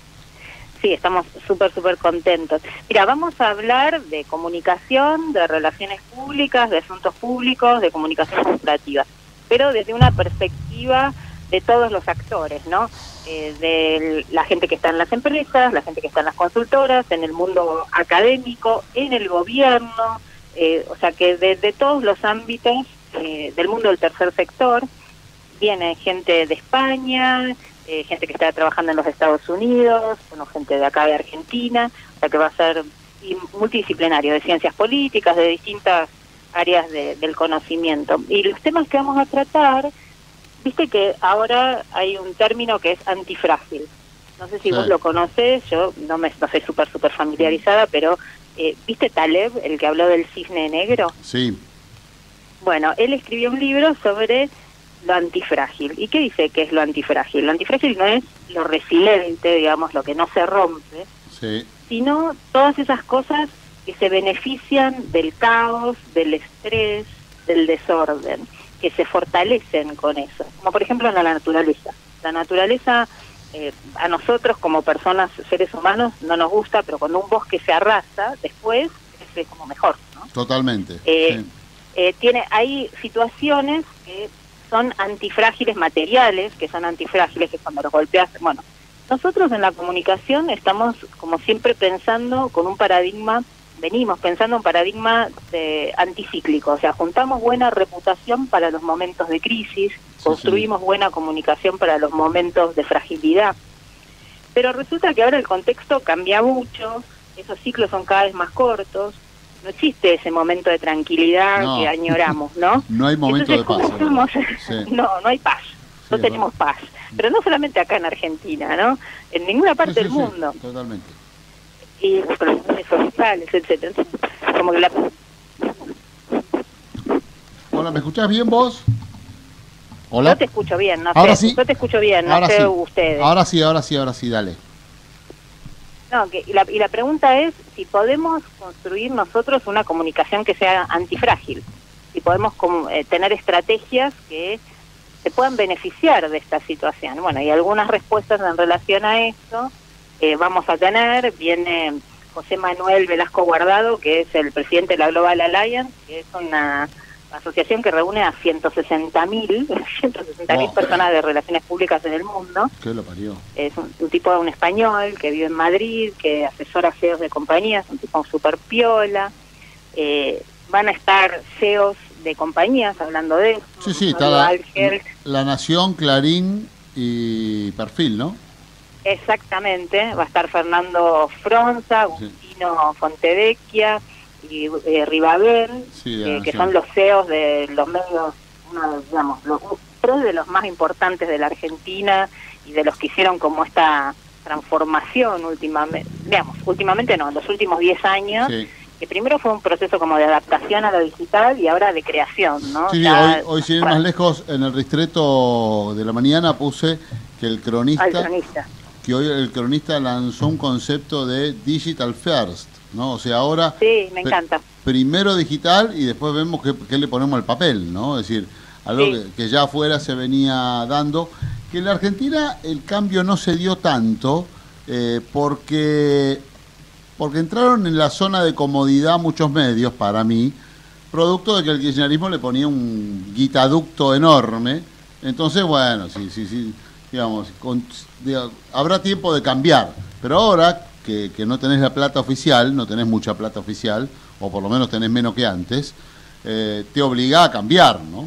Sí, estamos súper, súper contentos. Mira, vamos a hablar de comunicación, de relaciones públicas, de asuntos públicos, de comunicación corporativa, pero desde una perspectiva de todos los actores, ¿no? Eh, de la gente que está en las empresas, la gente que está en las consultoras, en el mundo académico, en el gobierno, eh, o sea que de, de todos los ámbitos eh, del mundo del tercer sector, viene gente de España, eh, gente que está trabajando en los Estados Unidos, bueno, gente de acá de Argentina, o sea que va a ser multidisciplinario, de ciencias políticas, de distintas áreas de, del conocimiento. Y los temas que vamos a tratar, viste que ahora hay un término que es antifrágil. No sé si sí. Vos lo conocés, yo no me no soy súper, súper familiarizada, pero eh, ¿viste Taleb, el que habló del cisne negro? Sí. Bueno, él escribió un libro sobre lo antifrágil. ¿Y qué dice que es lo antifrágil? Lo antifrágil no es lo resiliente, digamos, lo que no se rompe, sí. sino todas esas cosas que se benefician del caos, del estrés, del desorden, que se fortalecen con eso. Como por ejemplo en la naturaleza. La naturaleza, eh, a nosotros como personas, seres humanos, no nos gusta, pero cuando un bosque se arrasa, después es como mejor, ¿no? Totalmente. Eh, sí. eh, tiene, hay situaciones que son antifrágiles materiales, que son antifrágiles, que cuando los golpeas, bueno, nosotros en la comunicación estamos como siempre pensando con un paradigma, venimos pensando un paradigma de anticíclico, o sea, juntamos buena reputación para los momentos de crisis, sí, construimos sí. buena comunicación para los momentos de fragilidad, pero resulta que ahora el contexto cambia mucho, esos ciclos son cada vez más cortos, no existe ese momento de tranquilidad no. que añoramos, ¿no? No hay momento Entonces, de paz. ¿cómo hacemos? Sí. No, no hay paz, no sí, tenemos paz. Pero no solamente acá en Argentina, ¿no? En ninguna parte sí, sí, del mundo. Sí, totalmente. Y los problemas sociales, etcétera. Entonces, como que la... Hola, ¿me escuchás bien vos? Hola. Yo te escucho bien, no ahora sé. Sí. Yo te escucho bien, no ahora sé sí. ustedes. Ahora sí, ahora sí, ahora sí, dale. No, que, y, la, y la pregunta es si podemos construir nosotros una comunicación que sea antifrágil, si podemos como, eh, tener estrategias que se puedan beneficiar de esta situación. Bueno, y algunas respuestas en relación a esto eh, vamos a tener. Viene José Manuel Velasco Guardado, que es el presidente de la Global Alliance, que es una asociación que reúne a ciento sesenta mil wow. personas de relaciones públicas en el mundo. ¿Qué lo parió? Es un, un tipo, un español que vive en Madrid, que asesora C E Os de compañías, un tipo super piola. Eh, van a estar C E Os de compañías hablando de eso. Sí, sí, está la, la Nación, Clarín y Perfil, ¿no? Exactamente, va a estar Fernando Fronza, Agustino sí. Fontevecchia y eh, Rivabel, sí, eh, que son los C E Os de los medios, uno, digamos, los tres de los más importantes de la Argentina y de los que hicieron como esta transformación últimamente, digamos, últimamente no, en los últimos diez años, sí. que primero fue un proceso como de adaptación a lo digital y ahora de creación, ¿no? Sí, ya, hoy, hoy sin ir más lejos, en el ristreto de la mañana puse que el cronista, el cronista. que hoy el cronista lanzó un concepto de digital first, ¿no? O sea, ahora sí, me encanta. Primero digital y después vemos qué, qué le ponemos al papel, ¿no? Es decir, algo sí. que, que ya afuera se venía dando, que en la Argentina el cambio no se dio tanto eh, porque porque entraron en la zona de comodidad muchos medios, para mí, producto de que el kirchnerismo le ponía un guitaducto enorme. Entonces, bueno, sí, sí, sí, digamos, con, digamos, habrá tiempo de cambiar, pero ahora que, que no tenés la plata oficial, no tenés mucha plata oficial, o por lo menos tenés menos que antes, eh, te obliga a cambiar, ¿no?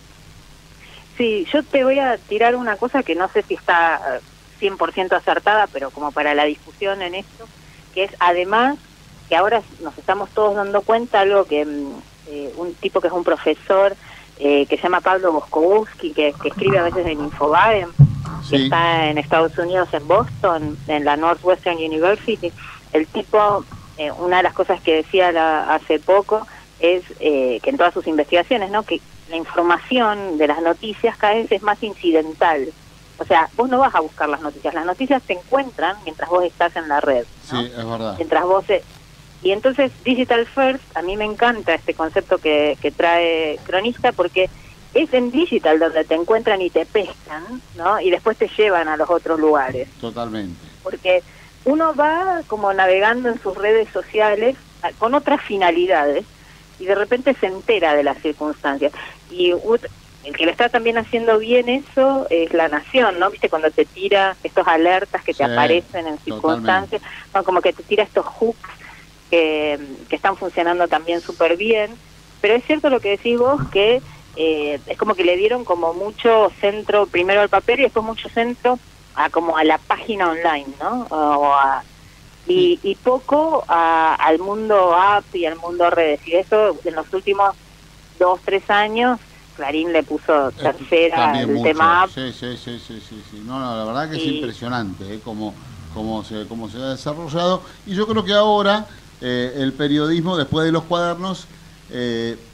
Sí, yo te voy a tirar una cosa que no sé si está cien por ciento acertada, pero como para la discusión en esto, que es además que ahora nos estamos todos dando cuenta, algo que eh, un tipo que es un profesor eh, que se llama Pablo Boskowski, que, que escribe a veces en Infobae, sí. que está en Estados Unidos, en Boston, en la Northwestern University. El tipo, eh, una de las cosas que decía la, hace poco es eh, que en todas sus investigaciones, ¿no?, que la información de las noticias cada vez es más incidental. O sea, vos no vas a buscar las noticias, las noticias te encuentran mientras vos estás en la red, ¿no? Sí, es verdad. Mientras vos... Eh, y entonces, Digital First, a mí me encanta este concepto que, que trae Cronista, porque es en digital donde te encuentran y te pescan, ¿no? Y después te llevan a los otros lugares. Totalmente. Porque uno va como navegando en sus redes sociales con otras finalidades y de repente se entera de las circunstancias. Y el que lo está también haciendo bien eso es La Nación, ¿no? ¿Viste? Cuando te tira estos alertas que te sí, aparecen en circunstancias, ¿no? Como que te tira estos hooks que, que están funcionando también súper bien. Pero es cierto lo que decís vos, que eh, es como que le dieron como mucho centro primero al papel y después mucho centro a como a la página online, ¿no? O a, y, y poco a, al mundo app y al mundo redes. Y eso en los últimos dos, tres años Clarín le puso tercera eh, el mucho. tema app. Sí, sí, sí, sí, sí, sí. No, no, la verdad que y... es impresionante ¿eh? cómo, cómo, se, cómo se ha desarrollado. Y yo creo que ahora eh, el periodismo, después de los cuadernos, eh,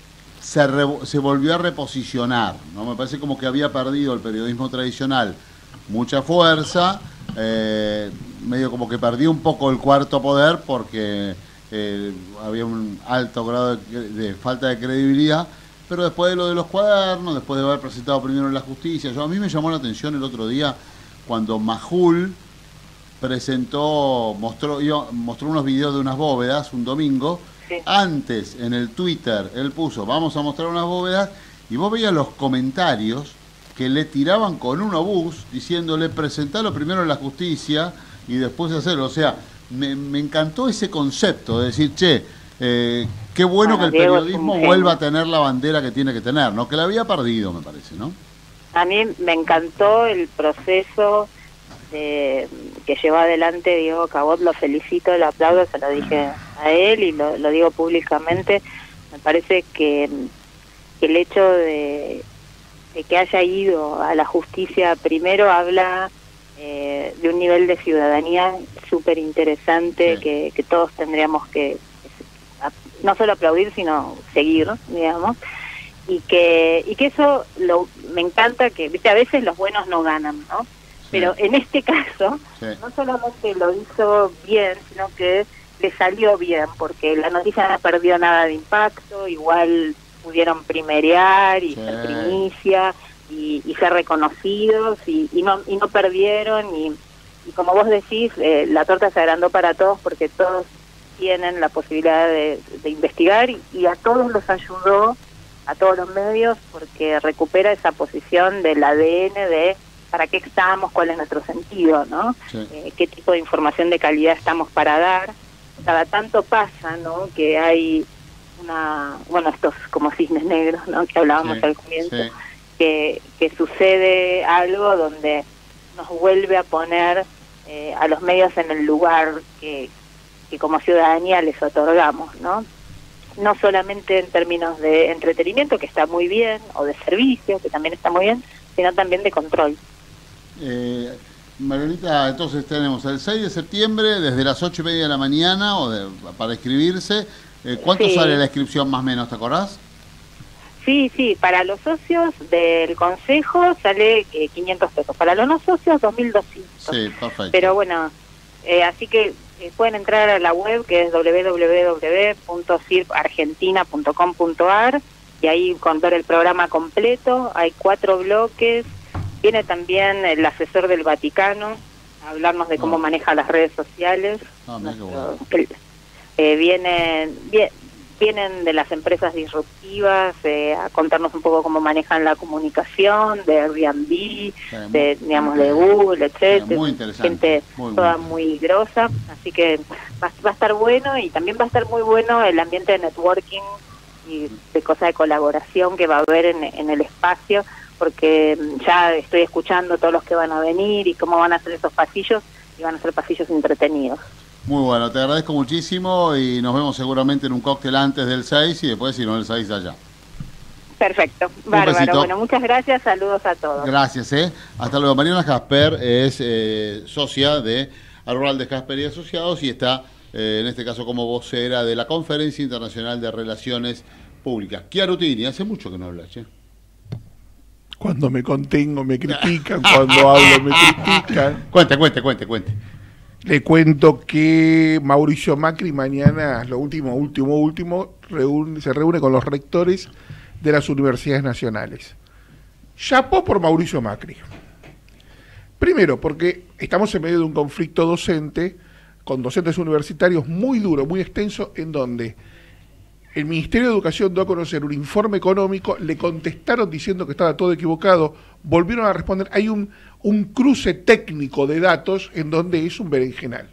se, re, se volvió a reposicionar, ¿no? Me parece como que había perdido el periodismo tradicional mucha fuerza, eh, medio como que perdió un poco el cuarto poder porque eh, había un alto grado de, de falta de credibilidad, pero después de lo de los cuadernos, después de haber presentado primero en la justicia, yo, a mí me llamó la atención el otro día cuando Majul presentó, mostró, yo, mostró unos videos de unas bóvedas un domingo. Sí. Antes en el Twitter él puso vamos a mostrar unas bóvedas y vos veías los comentarios que le tiraban con un obús diciéndole presentalo primero en la justicia y después hacerlo. O sea, me, me encantó ese concepto de decir, che, eh, qué bueno, bueno que el Diego periodismo vuelva a tener la bandera que tiene que tener, ¿no? Que la había perdido, me parece, ¿no? A mí me encantó el proceso de, que llevó adelante Diego Cabot, lo felicito, lo aplaudo, se lo dije a él y lo, lo digo públicamente. Me parece que, que el hecho de, de que haya ido a la justicia primero habla eh, de un nivel de ciudadanía súper interesante, sí. que, que todos tendríamos que no solo aplaudir, sino seguir, digamos. Y que y que eso lo, me encanta, que viste a veces los buenos no ganan, ¿no? Sí. Pero en este caso sí. no solamente lo hizo bien, sino que le salió bien, porque la noticia no perdió nada de impacto, igual pudieron primerear y sí. ser primicia y, y ser reconocidos y, y no y no perdieron y, y como vos decís, eh, la torta se agrandó para todos porque todos tienen la posibilidad de, de investigar y, y a todos los ayudó, a todos los medios, porque recupera esa posición del A D N de para qué estamos, cuál es nuestro sentido, ¿no? Sí. Eh, qué tipo de información de calidad estamos para dar. Cada tanto pasa, ¿no? Que hay una, bueno, estos como cisnes negros, ¿no? Que hablábamos sí, al comienzo, sí. que, que sucede algo donde nos vuelve a poner eh, a los medios en el lugar que, que como ciudadanía les otorgamos, ¿no? No solamente en términos de entretenimiento, que está muy bien, o de servicio, que también está muy bien, sino también de control. Eh, Margarita, entonces tenemos el seis de septiembre desde las ocho y media de la mañana o de, para inscribirse. Eh, ¿Cuánto sí. sale la inscripción más o menos, te acordás? Sí, sí, para los socios del Consejo sale eh, quinientos pesos, para los no socios dos mil doscientos. Sí, perfecto. Pero bueno, eh, así que eh, pueden entrar a la web que es doble u doble u doble u punto sirp argentina punto com punto a r y ahí con ver el programa completo. Hay cuatro bloques. Viene también el asesor del Vaticano a hablarnos de cómo oh. maneja las redes sociales. Oh, Nuestro, bueno. el, eh, vienen, bien, vienen de las empresas disruptivas eh, a contarnos un poco cómo manejan la comunicación, de Airbnb, sí, de, muy, digamos, de Google, etcétera. Muy interesante. Gente muy, toda muy, muy grosa. Así que va, va a estar bueno y también va a estar muy bueno el ambiente de networking y de cosas de colaboración que va a haber en, en el espacio, porque ya estoy escuchando todos los que van a venir y cómo van a ser esos pasillos, y van a ser pasillos entretenidos. Muy bueno, te agradezco muchísimo y nos vemos seguramente en un cóctel antes del seis y después si no el seis allá. Perfecto, bárbaro. Bueno, muchas gracias, saludos a todos. Gracias, eh. Hasta luego. Mariana Jasper es eh, socia de Arrural de Jasper y Asociados y está, eh, en este caso, como vocera de la Conferencia Internacional de Relaciones Públicas. Chiarutini, hace mucho que no hablas, che. Cuando me contengo me critican, cuando hablo me critican. Cuente, cuente, cuente, cuente. Le cuento que Mauricio Macri mañana, lo último, último, último, reúne, se reúne con los rectores de las universidades nacionales. Chapó por Mauricio Macri. Primero, porque estamos en medio de un conflicto docente, con docentes universitarios muy duro, muy extenso, en donde el Ministerio de Educación dio a conocer un informe económico, le contestaron diciendo que estaba todo equivocado, volvieron a responder, hay un, un cruce técnico de datos en donde es un berenjenal.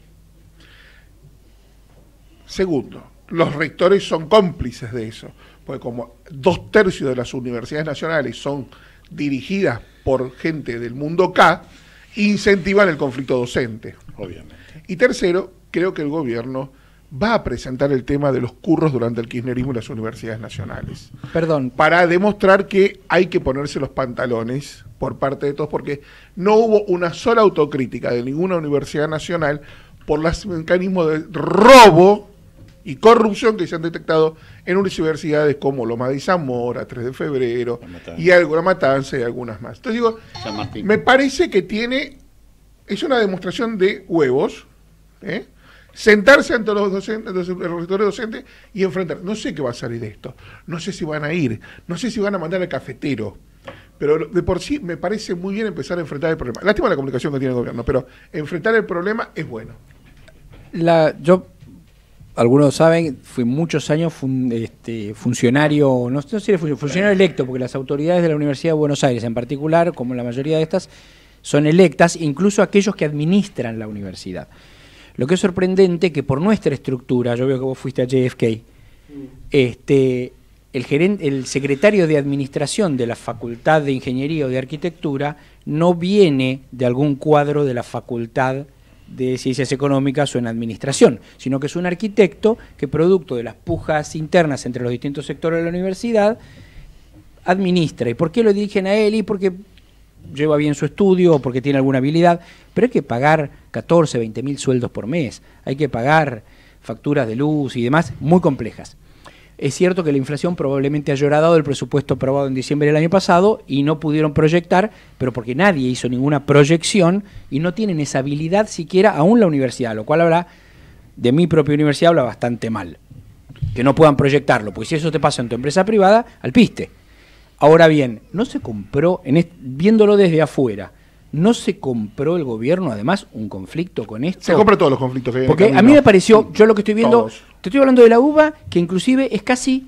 Segundo, los rectores son cómplices de eso, porque como dos tercios de las universidades nacionales son dirigidas por gente del mundo K, incentivan el conflicto docente. Obviamente. Y tercero, creo que el gobierno va a presentar el tema de los curros durante el kirchnerismo en las universidades nacionales. Perdón. Para demostrar que hay que ponerse los pantalones por parte de todos, porque no hubo una sola autocrítica de ninguna universidad nacional por los mecanismos de robo y corrupción que se han detectado en universidades como Loma de Zamora, tres de febrero, y alguna Matanza y algunas más. Entonces digo, me parece que tiene, es una demostración de huevos, ¿eh? sentarse ante los docentes, los rectores docentes y enfrentar. No sé qué va a salir de esto, no sé si van a ir, no sé si van a mandar al cafetero, pero de por sí me parece muy bien empezar a enfrentar el problema. Lástima la comunicación que tiene el gobierno, pero enfrentar el problema es bueno. La, yo, algunos saben, fui muchos años fun, este, funcionario, no, no sé si funcionario, funcionario electo, porque las autoridades de la Universidad de Buenos Aires en particular, como la mayoría de estas, son electas, incluso aquellos que administran la universidad. Lo que es sorprendente que por nuestra estructura, yo veo que vos fuiste a J F K, este, el, gerente, el secretario de administración de la Facultad de Ingeniería o de Arquitectura no viene de algún cuadro de la Facultad de Ciencias Económicas o en Administración, sino que es un arquitecto que, producto de las pujas internas entre los distintos sectores de la universidad, administra. ¿Y por qué lo dirigen a él? Y porque lleva bien su estudio o porque tiene alguna habilidad, pero hay que pagar catorce, veinte mil sueldos por mes, hay que pagar facturas de luz y demás muy complejas. Es cierto que la inflación probablemente haya dado el presupuesto aprobado en diciembre del año pasado y no pudieron proyectar, pero porque nadie hizo ninguna proyección y no tienen esa habilidad siquiera aún la universidad, lo cual habla de mi propia universidad, habla bastante mal. Que no puedan proyectarlo, porque si eso te pasa en tu empresa privada, al piste. Ahora bien, no se compró, en est- viéndolo desde afuera, ¿no se compró el gobierno además un conflicto con esto? Se compra todos los conflictos que hay en el Porque camino. a mí me pareció, yo lo que estoy viendo, Todos. te estoy hablando de la U B A, que inclusive es casi,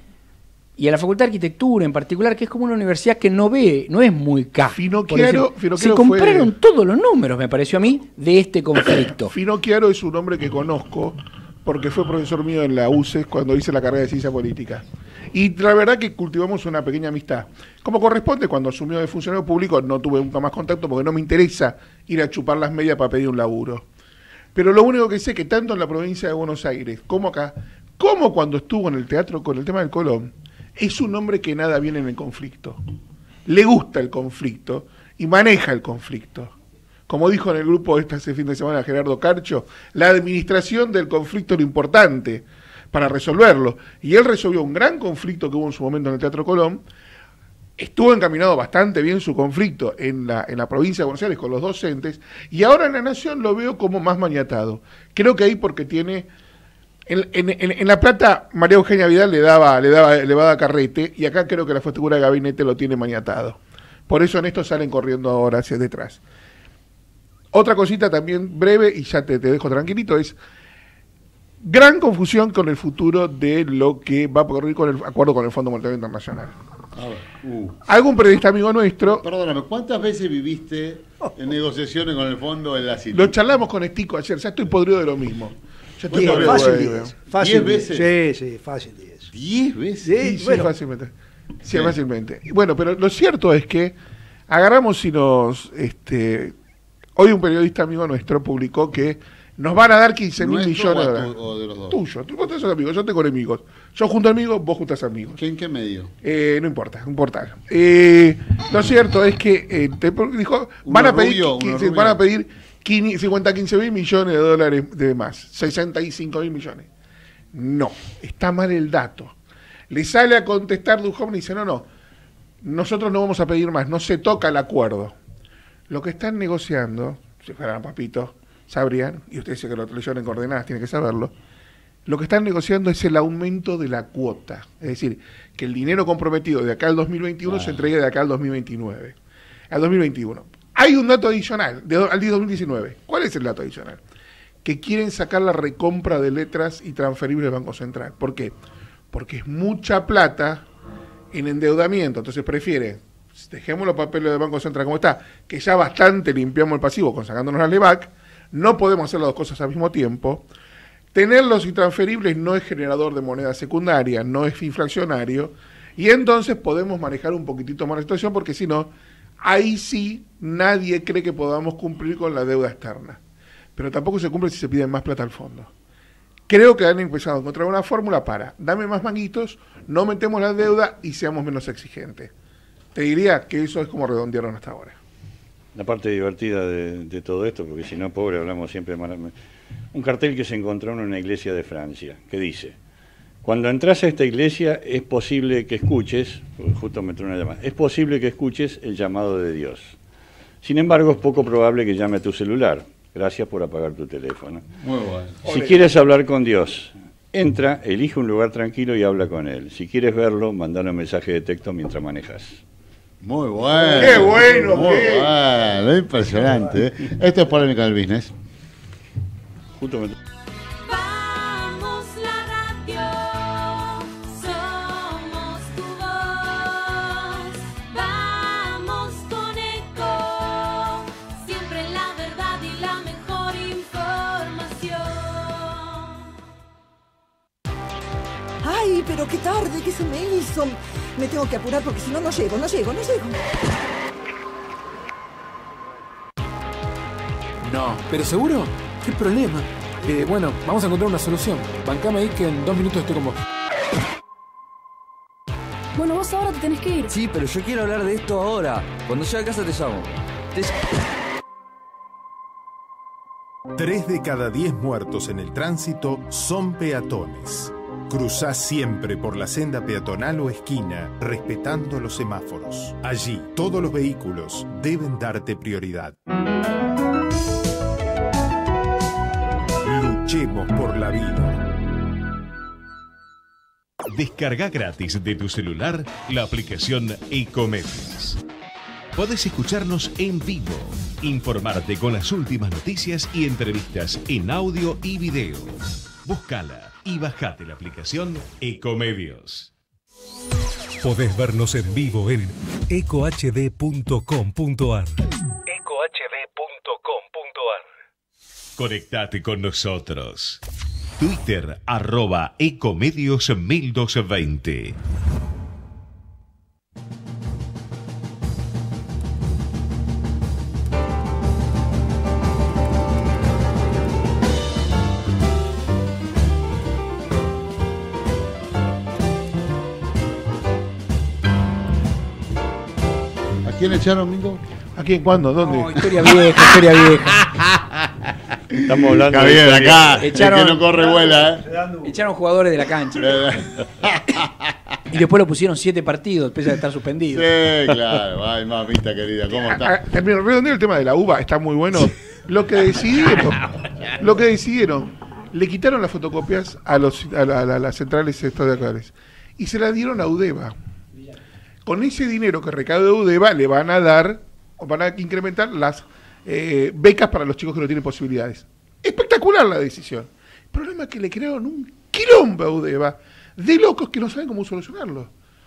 y a la Facultad de Arquitectura en particular, que es como una universidad que no ve, no es muy K. Finocchiaro- Se Finocchiaro compraron fue- todos los números, me pareció a mí, de este conflicto. Finocchiaro es un hombre que conozco porque fue profesor mío en la U C E S cuando hice la carrera de Ciencia Política. Y la verdad que cultivamos una pequeña amistad. Como corresponde, cuando asumió de funcionario público no tuve nunca más contacto porque no me interesa ir a chupar las medias para pedir un laburo. Pero lo único que sé que tanto en la provincia de Buenos Aires como acá, como cuando estuvo en el teatro con el tema del Colón, es un hombre que nada viene en el conflicto. Le gusta el conflicto y maneja el conflicto. Como dijo en el grupo este fin de semana Gerardo Carcho, la administración del conflicto es lo importante para resolverlo. Y él resolvió un gran conflicto que hubo en su momento en el Teatro Colón. Estuvo encaminado bastante bien su conflicto en la, en la provincia de Buenos Aires con los docentes, y ahora en la Nación lo veo como más maniatado. Creo que ahí porque tiene... En, en, en, en La Plata, María Eugenia Vidal le daba, le daba, le daba carrete, y acá creo que la figura de gabinete lo tiene maniatado. Por eso en esto salen corriendo ahora hacia detrás. Otra cosita también breve, y ya te, te dejo tranquilito, es gran confusión con el futuro de lo que va a ocurrir con el acuerdo con el Fondo Monetario Internacional. A ver, uh. Algún periodista amigo nuestro... Perdóname, ¿cuántas veces viviste en negociaciones con el fondo en la City? Lo charlamos con Estico ayer, ya estoy podrido de lo mismo. Ya estoy Diez, podrido fácil de- diez. Fácil ¿Diez diez. Sí, sí, fácil diez. ¿Diez veces? Sí, Sí, bueno, fácilmente. Sí, Sí. fácilmente. Bueno, pero lo cierto es que agarramos y nos... Este, hoy un periodista amigo nuestro publicó que nos van a dar quince mil ¿Nuestro millones de o dólares. tu- o de los dos? Tuyo. Tú vos tenés amigos, yo tengo enemigos. Yo junto amigos, vos juntas amigos. ¿En qué medio? Eh, no importa, un portal. Eh, lo cierto es que eh, te dijo, van Uno a pedir, rubio, uno quince, rubio. van a pedir quince, cincuenta, quince mil millones de dólares de más, sesenta y cinco mil millones. No, está mal el dato. Le sale a contestar Duhovne y dice, no, no, nosotros no vamos a pedir más, no se toca el acuerdo. Lo que están negociando, si fueran papitos, sabrían, y ustedes que lo leyeron en coordenadas, tienen que saberlo, lo que están negociando es el aumento de la cuota. Es decir, que el dinero comprometido de acá al dos mil veintiuno se entregue de acá al dos mil veintinueve. Al dos mil veintiuno. Hay un dato adicional, de, al dos mil diecinueve. ¿Cuál es el dato adicional? Que quieren sacar la recompra de letras y transferibles del Banco Central. ¿Por qué? Porque es mucha plata en endeudamiento. Entonces prefiere, dejemos los papeles del Banco Central como está, que ya bastante limpiamos el pasivo con sacándonos la LEVAC, no podemos hacer las dos cosas al mismo tiempo. Tenerlos intransferibles no es generador de moneda secundaria, no es inflacionario, y entonces podemos manejar un poquitito más la situación, porque si no, ahí sí nadie cree que podamos cumplir con la deuda externa. Pero tampoco se cumple si se pide más plata al fondo. Creo que han empezado a encontrar una fórmula para, dame más manguitos, no metemos la deuda y seamos menos exigentes. Te diría que eso es como redondearon hasta ahora. La parte divertida de, de todo esto, porque si no, pobre, hablamos siempre mal. un cartel que se encontró en una iglesia de Francia, que dice: cuando entras a esta iglesia es posible que escuches, justo me entró una llamada, es posible que escuches el llamado de Dios. Sin embargo, es poco probable que llame a tu celular. Gracias por apagar tu teléfono. Muy bueno. Si quieres hablar con Dios, entra, elige un lugar tranquilo y habla con Él. Si quieres verlo, mandale un mensaje de texto mientras manejas. Muy bueno. ¡Qué bueno! Muy qué... bueno, impresionante. ¿eh? Esto es Polémica del Business. Justo me... Vamos la radio, somos tu voz. Vamos con Eco, siempre la verdad y la mejor información. Ay, pero qué tarde, ¿qué se me hizo? Me tengo que apurar porque si no, no llego, no llego, no llego. No, ¿pero seguro? ¿Qué problema? Eh, bueno, vamos a encontrar una solución. Bancame ahí que en dos minutos estoy con vos. Bueno, vos ahora te tenés que ir. Sí, pero yo quiero hablar de esto ahora. Cuando llegue a casa te llamo. Te... Tres de cada diez muertos en el tránsito son peatones. Cruzá siempre por la senda peatonal o esquina, respetando los semáforos. Allí, todos los vehículos deben darte prioridad. Luchemos por la vida. Descarga gratis de tu celular la aplicación Ecomedios. Podés escucharnos en vivo, informarte con las últimas noticias y entrevistas en audio y video. Búscala y bajate la aplicación Ecomedios. Podés vernos en vivo en eco h d punto com punto a r. eco h d punto com punto a r. Conectate con nosotros. Twitter arroba Ecomedios mil doscientos veinte. ¿Quién echaron, Mingo? ¿A quién? ¿Cuándo? ¿Dónde? No, historia vieja, historia vieja. Estamos hablando Está bien, de acá, echaron, el que no corre vuela, ¿eh? Echaron jugadores de la cancha. Y después lo pusieron siete partidos, pese a estar suspendido. Sí, claro. Ay, mamita querida, ¿cómo está? Redondeo el tema de la uva está muy bueno. Lo que decidieron, lo que decidieron, le quitaron las fotocopias a los a, la, a las centrales estadiales y se las dieron a Udeva. Con ese dinero que recaude Udeva le van a dar, van a incrementar las eh, becas para los chicos que no tienen posibilidades. Espectacular la decisión. El problema es que le crearon un quilombo a Udeva de locos que no saben cómo solucionarlo.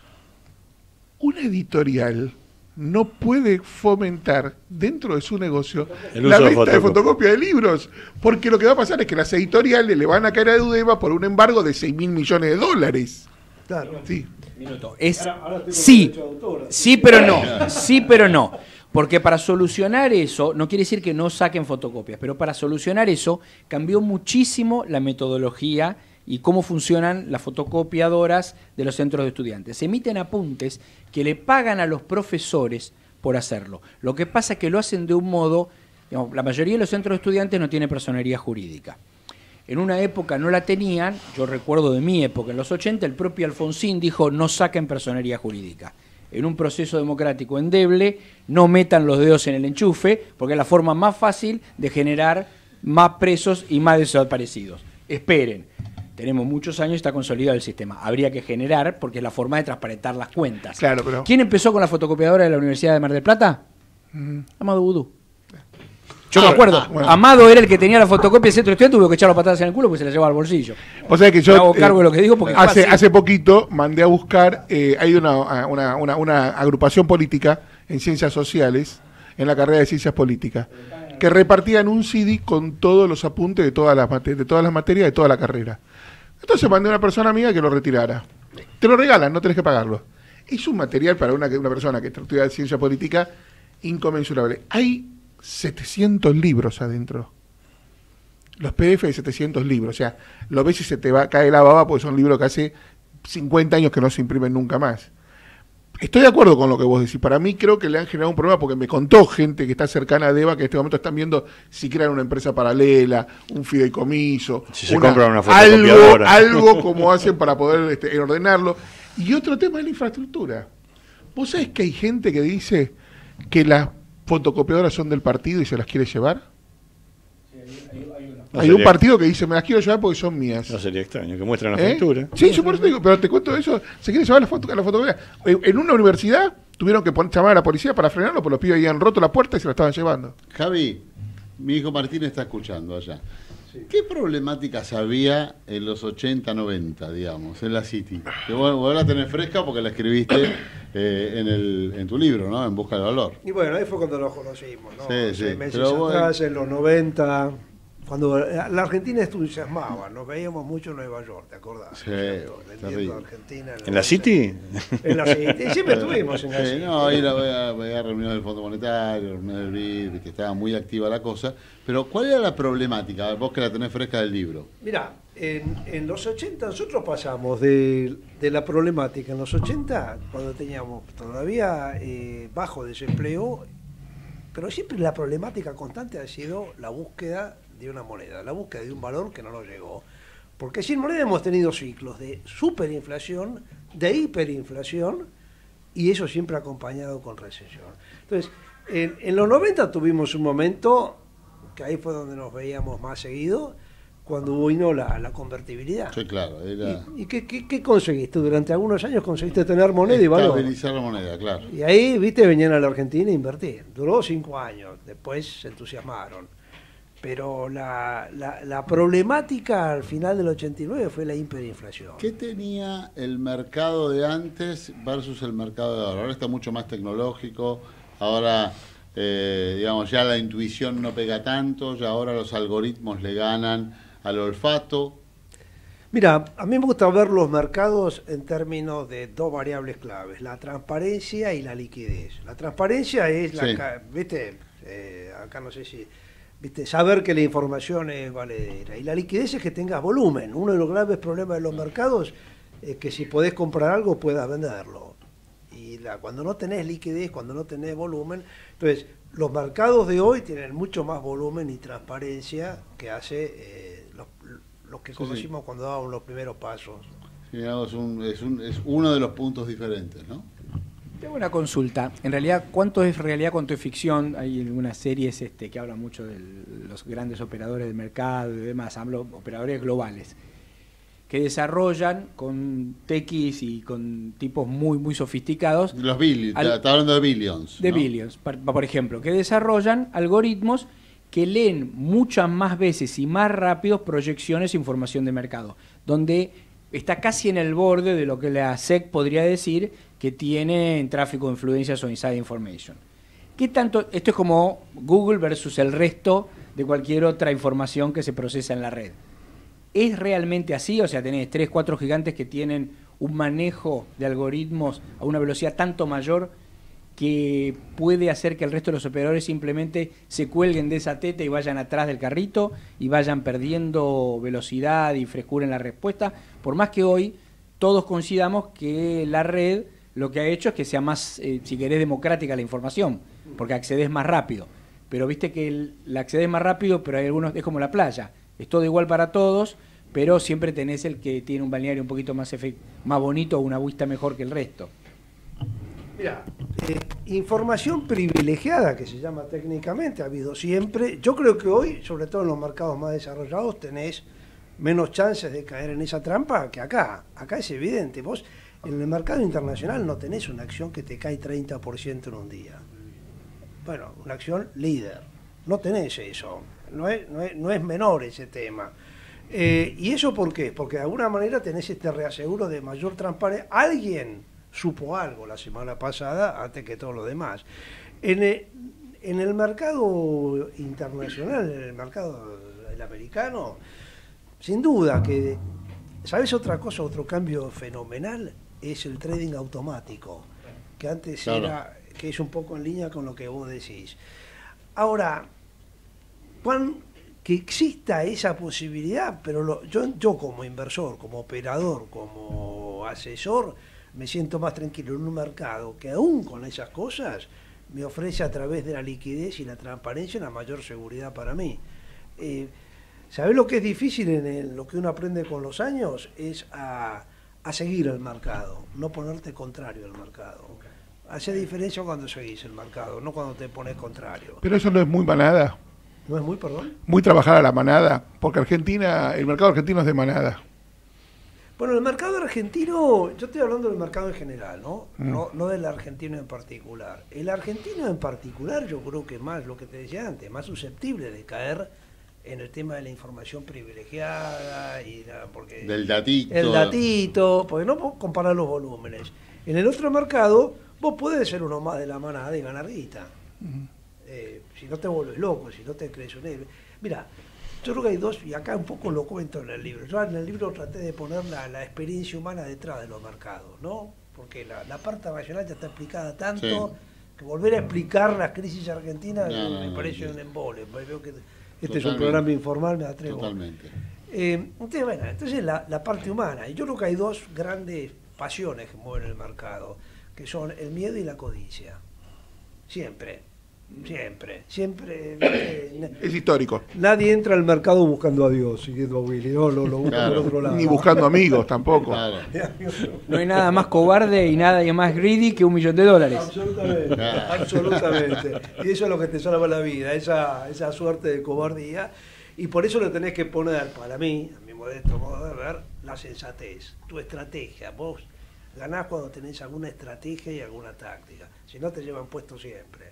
Una editorial no puede fomentar dentro de su negocio el la uso venta de de fotocopia. fotocopia de libros, porque lo que va a pasar es que las editoriales le van a caer a Udeva por un embargo de seis mil millones de dólares. Claro. Sí. Es sí, sí, pero no, sí, pero no. Porque para solucionar eso, no quiere decir que no saquen fotocopias, pero para solucionar eso cambió muchísimo la metodología y cómo funcionan las fotocopiadoras de los centros de estudiantes. Se emiten apuntes que le pagan a los profesores por hacerlo. Lo que pasa es que lo hacen de un modo, digamos, la mayoría de los centros de estudiantes no tiene personería jurídica. En una época no la tenían, yo recuerdo de mi época, en los ochenta, el propio Alfonsín dijo no saquen personería jurídica. En un proceso democrático endeble, no metan los dedos en el enchufe, porque es la forma más fácil de generar más presos y más desaparecidos. Esperen, tenemos muchos años y está consolidado el sistema. Habría que generar, porque es la forma de transparentar las cuentas. Claro, pero... ¿Quién empezó con la fotocopiadora de la Universidad de Mar del Plata? Mm. Amado Vudú. Yo Ah, me acuerdo, ah, bueno. Amado era el que tenía la fotocopia del centro de estudiantes, tuvo que echar las patadas en el culo porque se la llevaba al bolsillo. O sea que yo Me hago eh, cargo de lo que digo porque hace, fue así. hace poquito mandé a buscar, eh, hay una, una, una, una agrupación política en ciencias sociales, en la carrera de ciencias políticas, que repartían un C D con todos los apuntes de todas las, mate- de todas las materias de toda la carrera. Entonces mandé a una persona amiga que lo retirara. Te lo regalan, no tenés que pagarlo. Es un material para una, una persona que estudia ciencia política inconmensurable. Hay setecientos libros adentro. Los P D F de setecientos libros. O sea, lo ves y se te va cae la baba porque son libros que hace cincuenta años que no se imprimen nunca más. Estoy de acuerdo con lo que vos decís. Para mí creo que le han generado un problema porque me contó gente que está cercana a Deva que en este momento están viendo si crean una empresa paralela, un fideicomiso, Si se una- compran una algo, fotocopiadora. algo como hacen para poder este, ordenarlo. Y otro tema es la infraestructura. ¿Vos sabés que hay gente que dice que las fotocopiadoras son del partido y se las quiere llevar? No Hay sería- un partido que dice, me las quiero llevar porque son mías. No sería extraño, que muestran la ¿Eh? factura. Sí, yo por eso te digo, pero te cuento eso. Se quiere llevar la, foto, la fotografía. En en una universidad tuvieron que poner, llamar a la policía para frenarlo porque los pibes habían roto la puerta y se la estaban llevando. Javi, mi hijo Martín está escuchando allá. ¿Qué problemáticas había en los ochenta, noventa, digamos, en la City? Que vos, vos la tenés fresca porque la escribiste eh, en, el, en tu libro, ¿no? En Busca del Valor. Y bueno, ahí fue cuando nos conocimos, ¿no? Sí, sí, Seis meses pero vos- atrás, en los noventa, cuando la Argentina entusiasmaba, nos veíamos mucho en Nueva York, ¿te acordás? Sí, Vendiendo terrible. Argentina. ¿En la City? En la City, siempre estuvimos en la Sí, City. no, ahí la veía, veía reuniones del Fondo Monetario, reuniones del B I D, que estaba muy activa la cosa. Pero, ¿cuál era la problemática? Vos que la tenés fresca del libro. Mirá, en, en los ochenta nosotros pasamos de, de la problemática en los ochenta, cuando teníamos todavía eh, bajo desempleo, pero siempre la problemática constante ha sido la búsqueda de una moneda, la búsqueda de un valor que no nos llegó. Porque sin moneda hemos tenido ciclos de superinflación, de hiperinflación, y eso siempre acompañado con recesión. Entonces, en, en los noventa tuvimos un momento, que ahí fue donde nos veíamos más seguido, cuando vino la, la convertibilidad. Sí, claro. Era ¿Y qué, qué, qué conseguiste? Durante algunos años conseguiste tener moneda y valor. estabilizar la moneda, claro. Y ahí, viste, venían a la Argentina a invertir. Duró cinco años, después se entusiasmaron. Pero la, la, la problemática al final del ochenta y nueve fue la hiperinflación. ¿Qué tenía el mercado de antes versus el mercado de ahora? Ahora está mucho más tecnológico, ahora, eh, digamos, ya la intuición no pega tanto, ya ahora los algoritmos le ganan al olfato. Mira, a mí me gusta ver los mercados en términos de dos variables claves, la transparencia y la liquidez. La transparencia es, la, Sí. ca- viste, eh, acá no sé si, viste, saber que la información es valedera. Y la liquidez es que tengas volumen. Uno de los graves problemas de los mercados es que si podés comprar algo puedas venderlo. Y la, cuando no tenés liquidez, cuando no tenés volumen, entonces los mercados de hoy tienen mucho más volumen y transparencia que hace eh, los, los que Sí, conocimos cuando dábamos los primeros pasos. Sí, digamos, un- es, un- es uno de los puntos diferentes, ¿no? Tengo una consulta. En realidad, ¿cuánto es realidad, cuánto es ficción? Hay algunas series este, que hablan mucho de los grandes operadores del mercado y demás, hablo operadores globales, que desarrollan con tequis y con tipos muy, muy sofisticados. Los billions, Al- está hablando de billions. De ¿no? billions, par- por ejemplo, que desarrollan algoritmos que leen muchas más veces y más rápido proyecciones e información de mercado, donde está casi en el borde de lo que la S E C podría decir que tiene en tráfico de influencias o inside information. ¿Qué tanto? Esto es como Google versus el resto de cualquier otra información que se procesa en la red. ¿Es realmente así? O sea, tenés tres, cuatro gigantes que tienen un manejo de algoritmos a una velocidad tanto mayor que puede hacer que el resto de los operadores simplemente se cuelguen de esa teta y vayan atrás del carrito y vayan perdiendo velocidad y frescura en la respuesta, por más que hoy todos coincidamos que la red lo que ha hecho es que sea más, eh, si querés, democrática la información, porque accedes más rápido. Pero viste que el, la accedes más rápido, pero hay algunos, es como la playa, es todo igual para todos, pero siempre tenés el que tiene un balneario un poquito más, efect- más bonito o una vista mejor que el resto. Mira, eh, información privilegiada, que se llama técnicamente, ha habido siempre. Yo creo que hoy, sobre todo en los mercados más desarrollados, tenés menos chances de caer en esa trampa que acá. Acá es evidente. Vos en el mercado internacional no tenés una acción que te cae treinta por ciento en un día. Bueno, una acción líder. No tenés eso. No es, no es, no es menor ese tema. Eh, ¿Y eso por qué? Porque de alguna manera tenés este reaseguro de mayor transparencia. Alguien supo algo la semana pasada antes que todo lo demás. En el, en el mercado internacional, en el mercado el americano, sin duda que, ¿sabes otra cosa? Otro cambio fenomenal es el trading automático, que antes Claro. era, que es un poco en línea con lo que vos decís. Ahora, cuán, que exista esa posibilidad, pero lo- yo, yo como inversor, como operador, como asesor, me siento más tranquilo en un mercado que aún con esas cosas me ofrece a través de la liquidez y la transparencia una mayor seguridad para mí. Eh, ¿Sabés lo que es difícil en el- lo que uno aprende con los años? Es a, a seguir el mercado, no ponerte contrario al mercado. Hace diferencia cuando seguís el mercado, no cuando te pones contrario. Pero eso no es muy manada, ¿No es muy, perdón? muy trabajada la manada, porque Argentina, el mercado argentino es de manada. Bueno, el mercado argentino, yo estoy hablando del mercado en general, ¿no? Mm. No, no del argentino en particular. El argentino en particular yo creo que más, lo que te decía antes, más susceptible de caer en el tema de la información privilegiada y la, porque Del datito. el datito, porque no puedo comparar los volúmenes. En el otro mercado, vos podés ser uno más de la manada y ganar guita. Eh, si no te vuelves loco, si no te crees un héroe. Mira, yo creo que hay dos, y acá un poco lo cuento en el libro. Yo en el libro traté de poner la, la experiencia humana detrás de los mercados, ¿no? Porque la, la parte racional ya está explicada tanto Sí. que volver a explicar las crisis argentinas No, no, me no, parece no. un embole. Pues veo que este es Totalmente. un programa informal, me atrevo. Totalmente. Eh, entonces, bueno, entonces la, la parte humana. Y yo creo que hay dos grandes pasiones que mueven el mercado, que son el miedo y la codicia. Siempre, siempre, siempre. eh, Es histórico. Nadie entra al mercado buscando a Dios, siguiendo a Willy, no, lo, lo busca Claro. por otro lado. Ni buscando amigos tampoco. No hay nada más cobarde y nada más greedy que un millón de dólares. Absolutamente, absolutamente. Y eso es lo que te salva la vida, esa, esa suerte de cobardía. Y por eso lo tenés que poner, para mí, a mi modesto modo de ver, la sensatez, tu estrategia. Vos ganás cuando tenés alguna estrategia y alguna táctica. Si no, te llevan puesto siempre.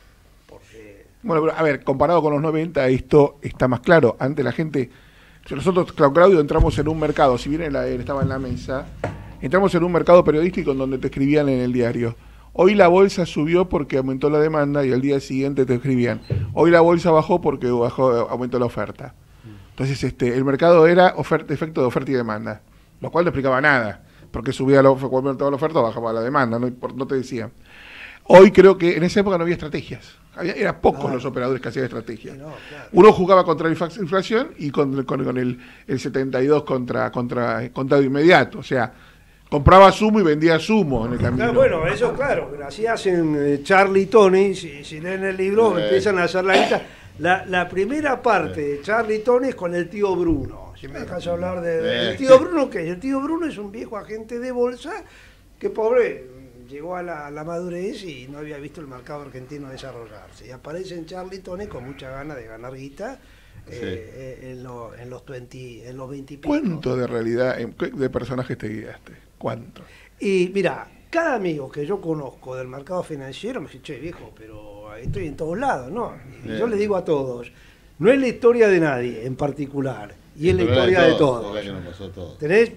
Porque Bueno, pero, a ver, comparado con los noventa, esto está más claro. Antes la gente... Nosotros, Clau- Claudio, entramos en un mercado, si bien él, él estaba en la mesa, entramos en un mercado periodístico en donde te escribían en el diario. Hoy la bolsa subió porque aumentó la demanda y al día siguiente te escribían. Hoy la bolsa bajó porque bajó, aumentó la oferta. Entonces, este, el mercado era oferta, efecto de oferta y demanda, lo cual no explicaba nada, porque subía la, cuando aumentaba la oferta, bajaba la demanda, no, Impor- no te decía. Hoy creo que en esa época no había estrategias. Había, eran pocos Ah. los operadores que hacían estrategias. no, claro. Uno jugaba contra la infa- inflación y con, con- con el, el setenta y dos contra, contra contado inmediato. O sea, compraba sumo y vendía sumo en el camino. Claro, bueno, eso claro, así hacen eh, Charlie y Tony, si, si leen el libro Eh. empiezan a hacer la lista. La, la primera parte de Charlie y Tony es con el tío Bruno. Si me dejas hablar de, del Eh. tío Bruno, ¿qué? El tío Bruno es un viejo agente de bolsa que pobre llegó a la, a la madurez y no había visto el mercado argentino desarrollarse. Y aparece en Charlie y Tony con mucha ganas de ganar guita eh, eh, en, lo- en los veinte, en los veinte y pico. ¿Cuánto de realidad, en- de personajes te guiaste? ¿Cuánto? Y mira, cada amigo que yo conozco del mercado financiero me dice, che viejo, pero estoy en todos lados, ¿no? Y Bien. yo le digo a todos, no es la historia de nadie en particular, y es la Pero era historia de todos, todos. era que nos pasó a todos. Tenés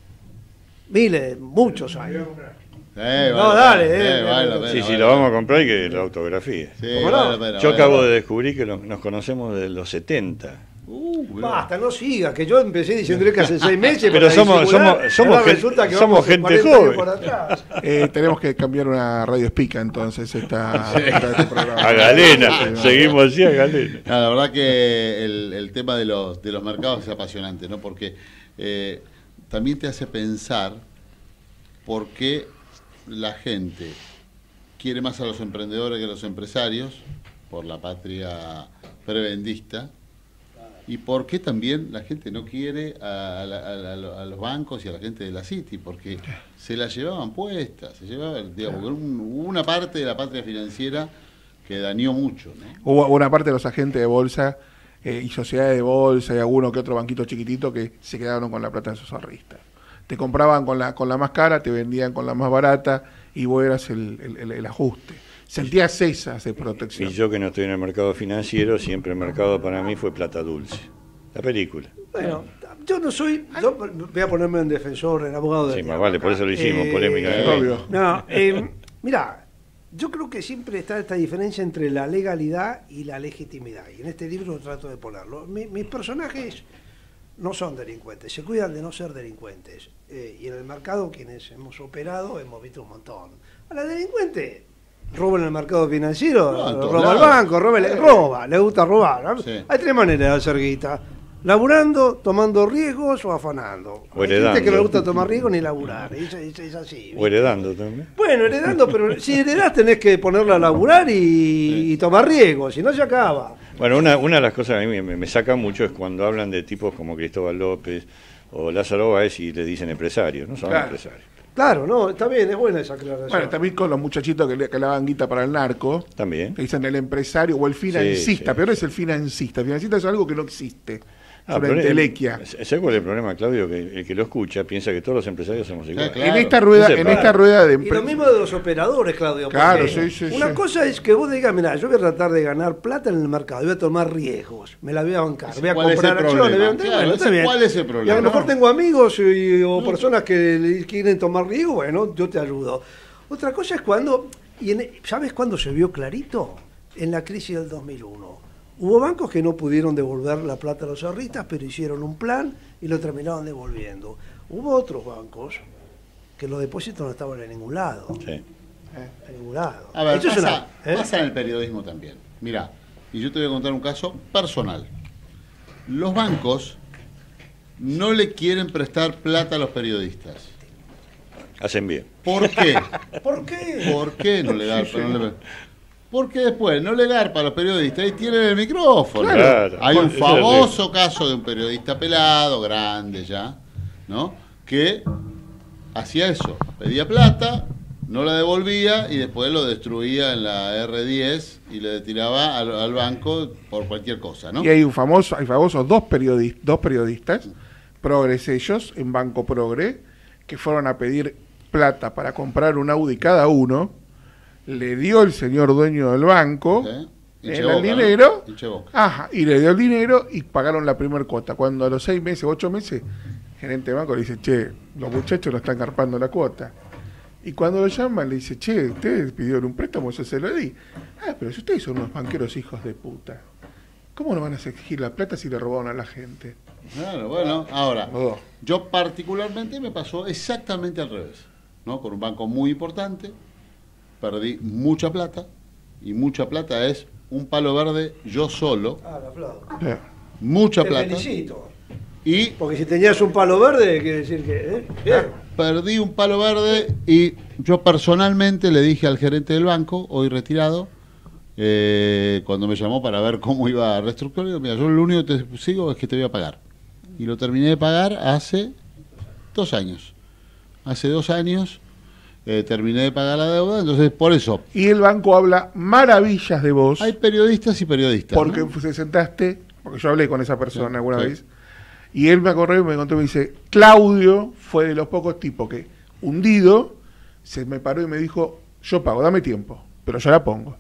miles, muchos años. Eh, No, vale, dale, eh, eh, vale, eh, vale, Sí, vale, sí, vale. lo vamos a comprar y que la autografía. Sí, ¿Cómo no? vale, vale, Yo vale, acabo vale. de descubrir que lo- nos conocemos desde los setenta. Basta, no siga, que yo empecé diciendo que hace seis meses. Pero para somos- disimular, somos- somos ahora gen- resulta que somos vamos gente cuarenta años joven. por atrás. Eh, tenemos que cambiar una radio espica entonces esta, Sí. esta- este programa. A Galena, Sí, seguimos así a Galena. No, la verdad que el, el tema de los, de los mercados es apasionante, ¿no? Porque eh, también te hace pensar por qué la gente quiere más a los emprendedores que a los empresarios, por la patria prebendista, y por qué también la gente no quiere a, la- a la- a los bancos y a la gente de la City, porque se la llevaban puestas, se llevaban, digamos, un- hubo una parte de la patria financiera que dañó mucho, ¿no? Hubo una parte de los agentes de bolsa eh, y sociedades de bolsa y alguno que otro banquito chiquitito que se quedaron con la plata de sus ahorristas. Te compraban con la con la más cara, te vendían con la más barata y vos eras el, el- el- el ajuste. Sentías esas de protección. Y yo que no estoy en el mercado financiero, siempre el mercado para mí fue plata dulce. La película. Bueno, yo no soy, yo voy a ponerme en defensor, en abogado de Sí, más vale, por eso lo hicimos, Eh, polémica. obvio. No, eh, mira, yo creo que siempre está esta diferencia entre la legalidad y la legitimidad. Y en este libro trato de ponerlo. Mi- mis personajes no son delincuentes, se cuidan de no ser delincuentes. Eh, y en el mercado, quienes hemos operado, hemos visto un montón. A la delincuente roban en el mercado financiero, No, en todos roba al lados. banco, roba, le, Sí. roba, le gusta robar. ¿no? Sí. Hay tres maneras de hacer guita. Laburando, tomando riesgos o afanando. O Hay heredando. gente que no le gusta tomar riesgos ni laburar. Es, es- es así. O heredando también. Bueno, heredando, pero si heredás tenés que ponerla a laburar y, y tomar riesgos, si no se acaba. Bueno, una, una de las cosas que a mí me, me saca mucho es cuando hablan de tipos como Cristóbal López o Lázaro Báez y le dicen empresarios, no son Claro. empresarios. Claro, no, está bien, es buena esa aclaración. Bueno, también con los muchachitos que le, que le daban guita para el narco. También. Que dicen el empresario o el financista. sí. Peor es el financista. El financista es algo que no existe. Es Ah, una pero el- entelequia. ¿Sabes cuál es el problema, Claudio? Que el que lo escucha piensa que todos los empresarios somos iguales. En esta rueda, en esta rueda de Y lo empresas. mismo de los operadores, Claudio. Claro, porque sí, sí, Una sí. cosa es que vos digas, mira, yo voy a tratar de ganar plata en el mercado, voy a tomar riesgos, me la voy a bancar, voy a ¿cuál es comprar el acciones, problema? voy a vender, Claro, bueno, está ese- bien. ¿cuál es el Y a problema? lo mejor No. tengo amigos y- o personas que le quieren tomar riesgo, bueno, yo te ayudo. Otra cosa es cuando, y en- ¿sabes cuándo se vio clarito? En la crisis del dos mil uno. Hubo bancos que no pudieron devolver la plata a los ahorristas, pero hicieron un plan y lo terminaron devolviendo. Hubo otros bancos que los depósitos no estaban en ningún lado. Sí. En ningún lado. A ver, Esto es pasa, una- ¿eh? pasa en el periodismo también. Mirá, y yo te voy a contar un caso personal. Los bancos no le quieren prestar plata a los periodistas. Hacen bien. ¿Por qué? ¿Por qué? ¿Por qué no le garpa? No le- Porque después no le garpa a los periodistas y tienen el micrófono. Claro. Hay un Ese es el famoso caso de un periodista pelado, grande ya, ¿no? Que hacía eso, pedía plata, no la devolvía y después lo destruía en la R diez y le tiraba al, al banco por cualquier cosa, ¿no? Y hay un famoso, hay famosos dos periodistas, dos periodistas, progres ellos, en Banco Progre, que fueron a pedir plata para comprar un Audi cada uno, le dio el señor dueño del banco Hinche el, boca, dinero, ¿no? Hinche boca. ajá, y le dio el dinero y pagaron la primera cuota. Cuando a los seis meses, ocho meses, el gerente de banco le dice, che, los muchachos no están garpando la cuota. Y cuando lo llaman le dice, che, ustedes pidieron un préstamo, yo se lo di. Ah, pero si ustedes son unos banqueros hijos de puta, ¿cómo no van a exigir la plata si le robaron a la gente? Claro, bueno, ahora, yo particularmente me pasó exactamente al revés, ¿no? Con un banco muy importante, perdí mucha plata, y mucha plata es un palo verde yo solo, Ah, lo aplaudo. mucha Te plata, felicito. y Porque si tenías un palo verde, quiere decir que... ¿eh? Bien. perdí un palo verde y yo personalmente le dije al gerente del banco, hoy retirado, eh, cuando me llamó para ver cómo iba a reestructurar, digo, mira, yo lo único que te sigo es que te voy a pagar. Y lo terminé de pagar hace dos años. Hace dos años eh, terminé de pagar la deuda, entonces por eso. Y el banco habla maravillas de vos. Hay periodistas y periodistas. Porque ¿no? te sentaste, porque yo hablé con esa persona Sí, alguna sí. vez, y él me acordó y me contó, me dice, Claudio fue de los pocos tipos que, hundido, se me paró y me dijo, yo pago, dame tiempo, pero yo la pongo.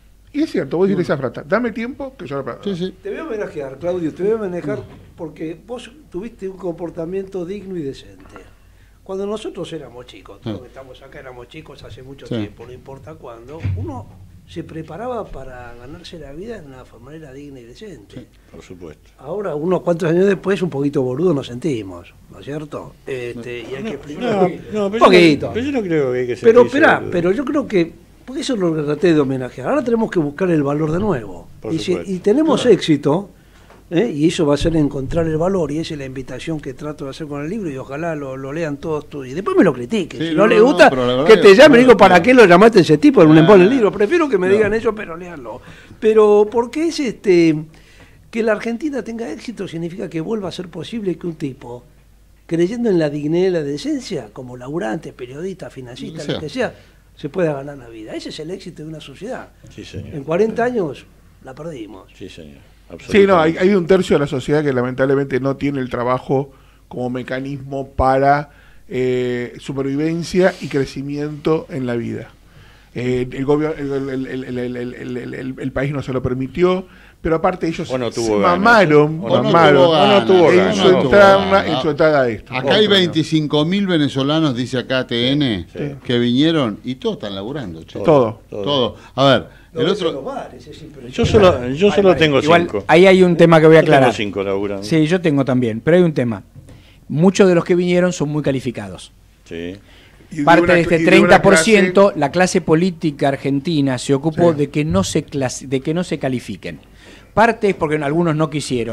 Y es cierto, vos decís esa frase, dame tiempo que yo la pago. Te voy a homenajear, Claudio, te voy a homenajear porque vos tuviste un comportamiento digno y decente. Cuando nosotros éramos chicos, todos Sí. que estamos acá éramos chicos hace mucho Sí. tiempo, no importa cuándo, uno se preparaba para ganarse la vida de una manera digna y decente. Por supuesto. Ahora, unos cuantos años después, un poquito boludo nos sentimos, ¿no es cierto? Este, y hay que explicar No, un poquito. no, Un pero yo no- poquito. pero yo no creo que hay que Pero sentirse espera, boludo. pero yo creo que, porque eso es lo que traté de homenajear. Ahora tenemos que buscar el valor de nuevo. Por Y, si- supuesto. y tenemos Claro. éxito, ¿eh? Y eso va a ser encontrar el valor, y esa es la invitación que trato de hacer con el libro, y ojalá lo, lo lean todos, todos. Y después me lo critiquen. Sí, si no, no, les no, gusta, no, pero la verdad que te que- llamen y no, digo, ¿para no. qué lo llamaste ese tipo en un Ah, embole el libro? Prefiero que me no. digan eso, pero leanlo. Pero porque es este que la Argentina tenga éxito significa que vuelva a ser posible que un tipo, creyendo en la dignidad y la decencia, como laburante, periodista, financista, Sí. lo que sea, se pueda ganar la vida. Ese es el éxito de una sociedad. Sí, señor. En cuarenta años la perdimos. Sí, señor. Sí, no, hay, hay un tercio de la sociedad que lamentablemente no tiene el trabajo como mecanismo para eh, supervivencia y crecimiento en la vida. Eh, el, gobierno, el, el- el- el- el- el- el- el- el país no se lo permitió, pero aparte ellos O no tuvo se ganas. mamaron, O no mamaron tuvo ganas. O no tuvo en, ganas. su O no tuvo entrada, ganas. en su entrada a esto. Acá hay Otra, ¿no? veinticinco mil venezolanos, dice acá T N, Sí. que vinieron y todos están laburando. che. Todo. Todo. A ver, Lo el ves en otro... los bares, es impresionante. Yo solo, yo solo tengo Igual, cinco. ahí hay un tema que voy a Yo tengo aclarar. cinco laburando. Sí, yo tengo también, pero hay un tema. Muchos de los que vinieron son muy calificados. Sí. Y Parte una- de este y una treinta por clase- ciento, la clase política argentina se ocupó Sí. de que no se clas- de que no se califiquen. Parte es porque algunos no quisieron.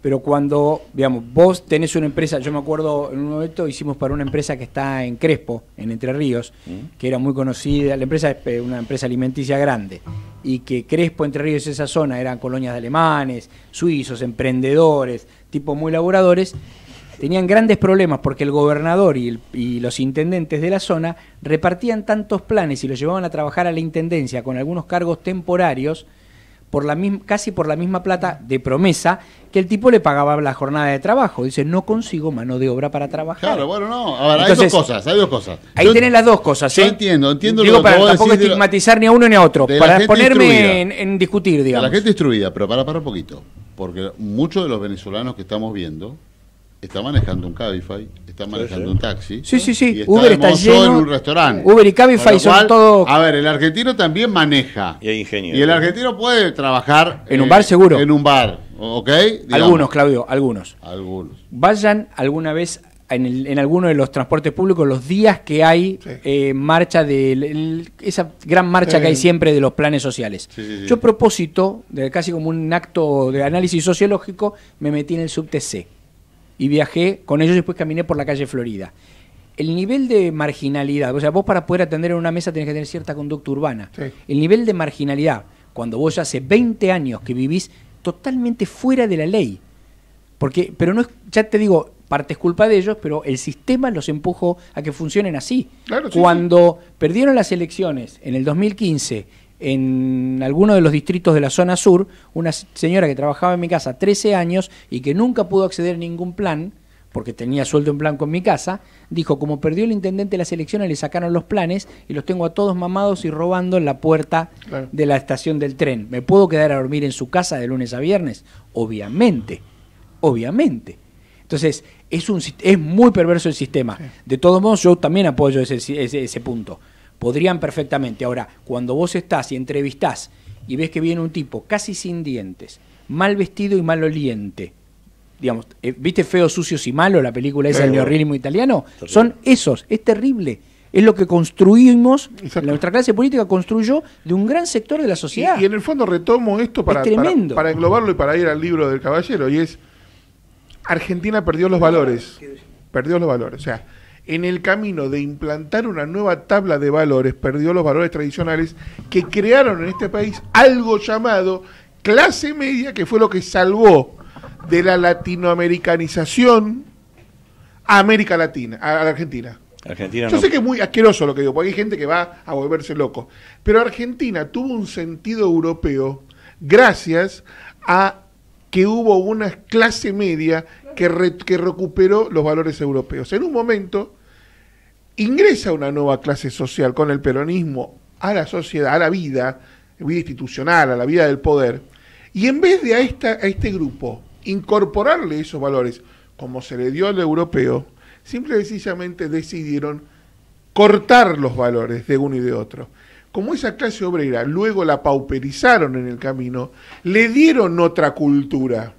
Pero cuando, digamos, vos tenés una empresa, yo me acuerdo en un momento hicimos para una empresa que está en Crespo, en Entre Ríos, ¿Mm? que era muy conocida, la empresa es una empresa alimenticia grande, y que Crespo, Entre Ríos, esa zona eran colonias de alemanes, suizos, emprendedores, tipos muy laburadores, tenían grandes problemas porque el gobernador y, el, y los intendentes de la zona repartían tantos planes y los llevaban a trabajar a la intendencia con algunos cargos temporarios, por la misma, casi por la misma plata de promesa, que el tipo le pagaba la jornada de trabajo. Dice, no consigo mano de obra para trabajar. Claro, bueno, no. A ver, Entonces, hay dos cosas, hay dos cosas. Ahí Yo- tenés las dos cosas, Yo ¿eh? entiendo, entiendo Digo, lo que para vos tampoco decís de lo- estigmatizar ni a uno ni a otro, de la para gente ponerme instruida. en, en discutir, De digamos. la gente instruida, pero para, para un poquito. Porque muchos de los venezolanos que estamos viendo están manejando un Cabify, están manejando un taxi. Sí, sí, sí. Y está Uber de está mozo lleno. en un restaurante. Uber y Cabify Con lo son cual, todo- A ver, el argentino también maneja. Y hay ingenio. Y el argentino puede trabajar. En un bar seguro. En un bar, ¿ok? Digamos. Algunos, Claudio, algunos. Algunos. Vayan alguna vez en, el- en alguno de los transportes públicos los días que hay eh, marcha de el- el- esa gran marcha Sí. que hay siempre de los planes sociales. Sí, sí, sí. Yo a propósito, de casi como un acto de análisis sociológico, me metí en el subte C y viajé con ellos y después caminé por la calle Florida. El nivel de marginalidad, o sea, vos para poder atender en una mesa tenés que tener cierta conducta urbana. El nivel de marginalidad, cuando vos ya hace veinte años que vivís totalmente fuera de la ley, porque, pero no es, ya te digo, parte es culpa de ellos, pero el sistema los empujó a que funcionen así. Claro, sí, Cuando perdieron las elecciones en el dos mil quince en alguno de los distritos de la zona sur, una señora que trabajaba en mi casa trece años y que nunca pudo acceder a ningún plan, porque tenía sueldo en blanco en mi casa, dijo, como perdió el intendente las elecciones, le sacaron los planes y los tengo a todos mamados y robando en la puerta Claro. de la estación del tren. ¿Me puedo quedar a dormir en su casa de lunes a viernes? Obviamente, obviamente. Entonces, es, un, sis- es muy perverso el sistema. De todos modos, yo también apoyo ese, ese, ese punto. Podrían perfectamente. Ahora, cuando vos estás y entrevistás y ves que viene un tipo casi sin dientes, mal vestido y maloliente, digamos, eh, ¿viste Feos, Sucios y Malos, la película esa Sí, del bueno. neorrealismo italiano? Son esos, es terrible. Es lo que construimos, nuestra clase política construyó de un gran sector de la sociedad. Y, y en el fondo retomo esto para, Es para, tremendo. para englobarlo y para ir al libro del caballero, y es, Argentina perdió los valores, perdió los valores, o sea, en el camino de implantar una nueva tabla de valores, perdió los valores tradicionales que crearon en este país algo llamado clase media, que fue lo que salvó de la latinoamericanización a América Latina, a la Argentina. Argentina Yo no. sé que es muy asqueroso lo que digo, porque hay gente que va a volverse loco. Pero Argentina tuvo un sentido europeo gracias a que hubo una clase media que, re- que recuperó los valores europeos. En un momento ingresa una nueva clase social con el peronismo a la sociedad, a la vida, vida institucional, a la vida del poder. Y en vez de a, esta, a este grupo incorporarle esos valores, como se le dio al europeo, simple y sencillamente decidieron cortar los valores de uno y de otro. Como esa clase obrera luego la pauperizaron en el camino, le dieron otra cultura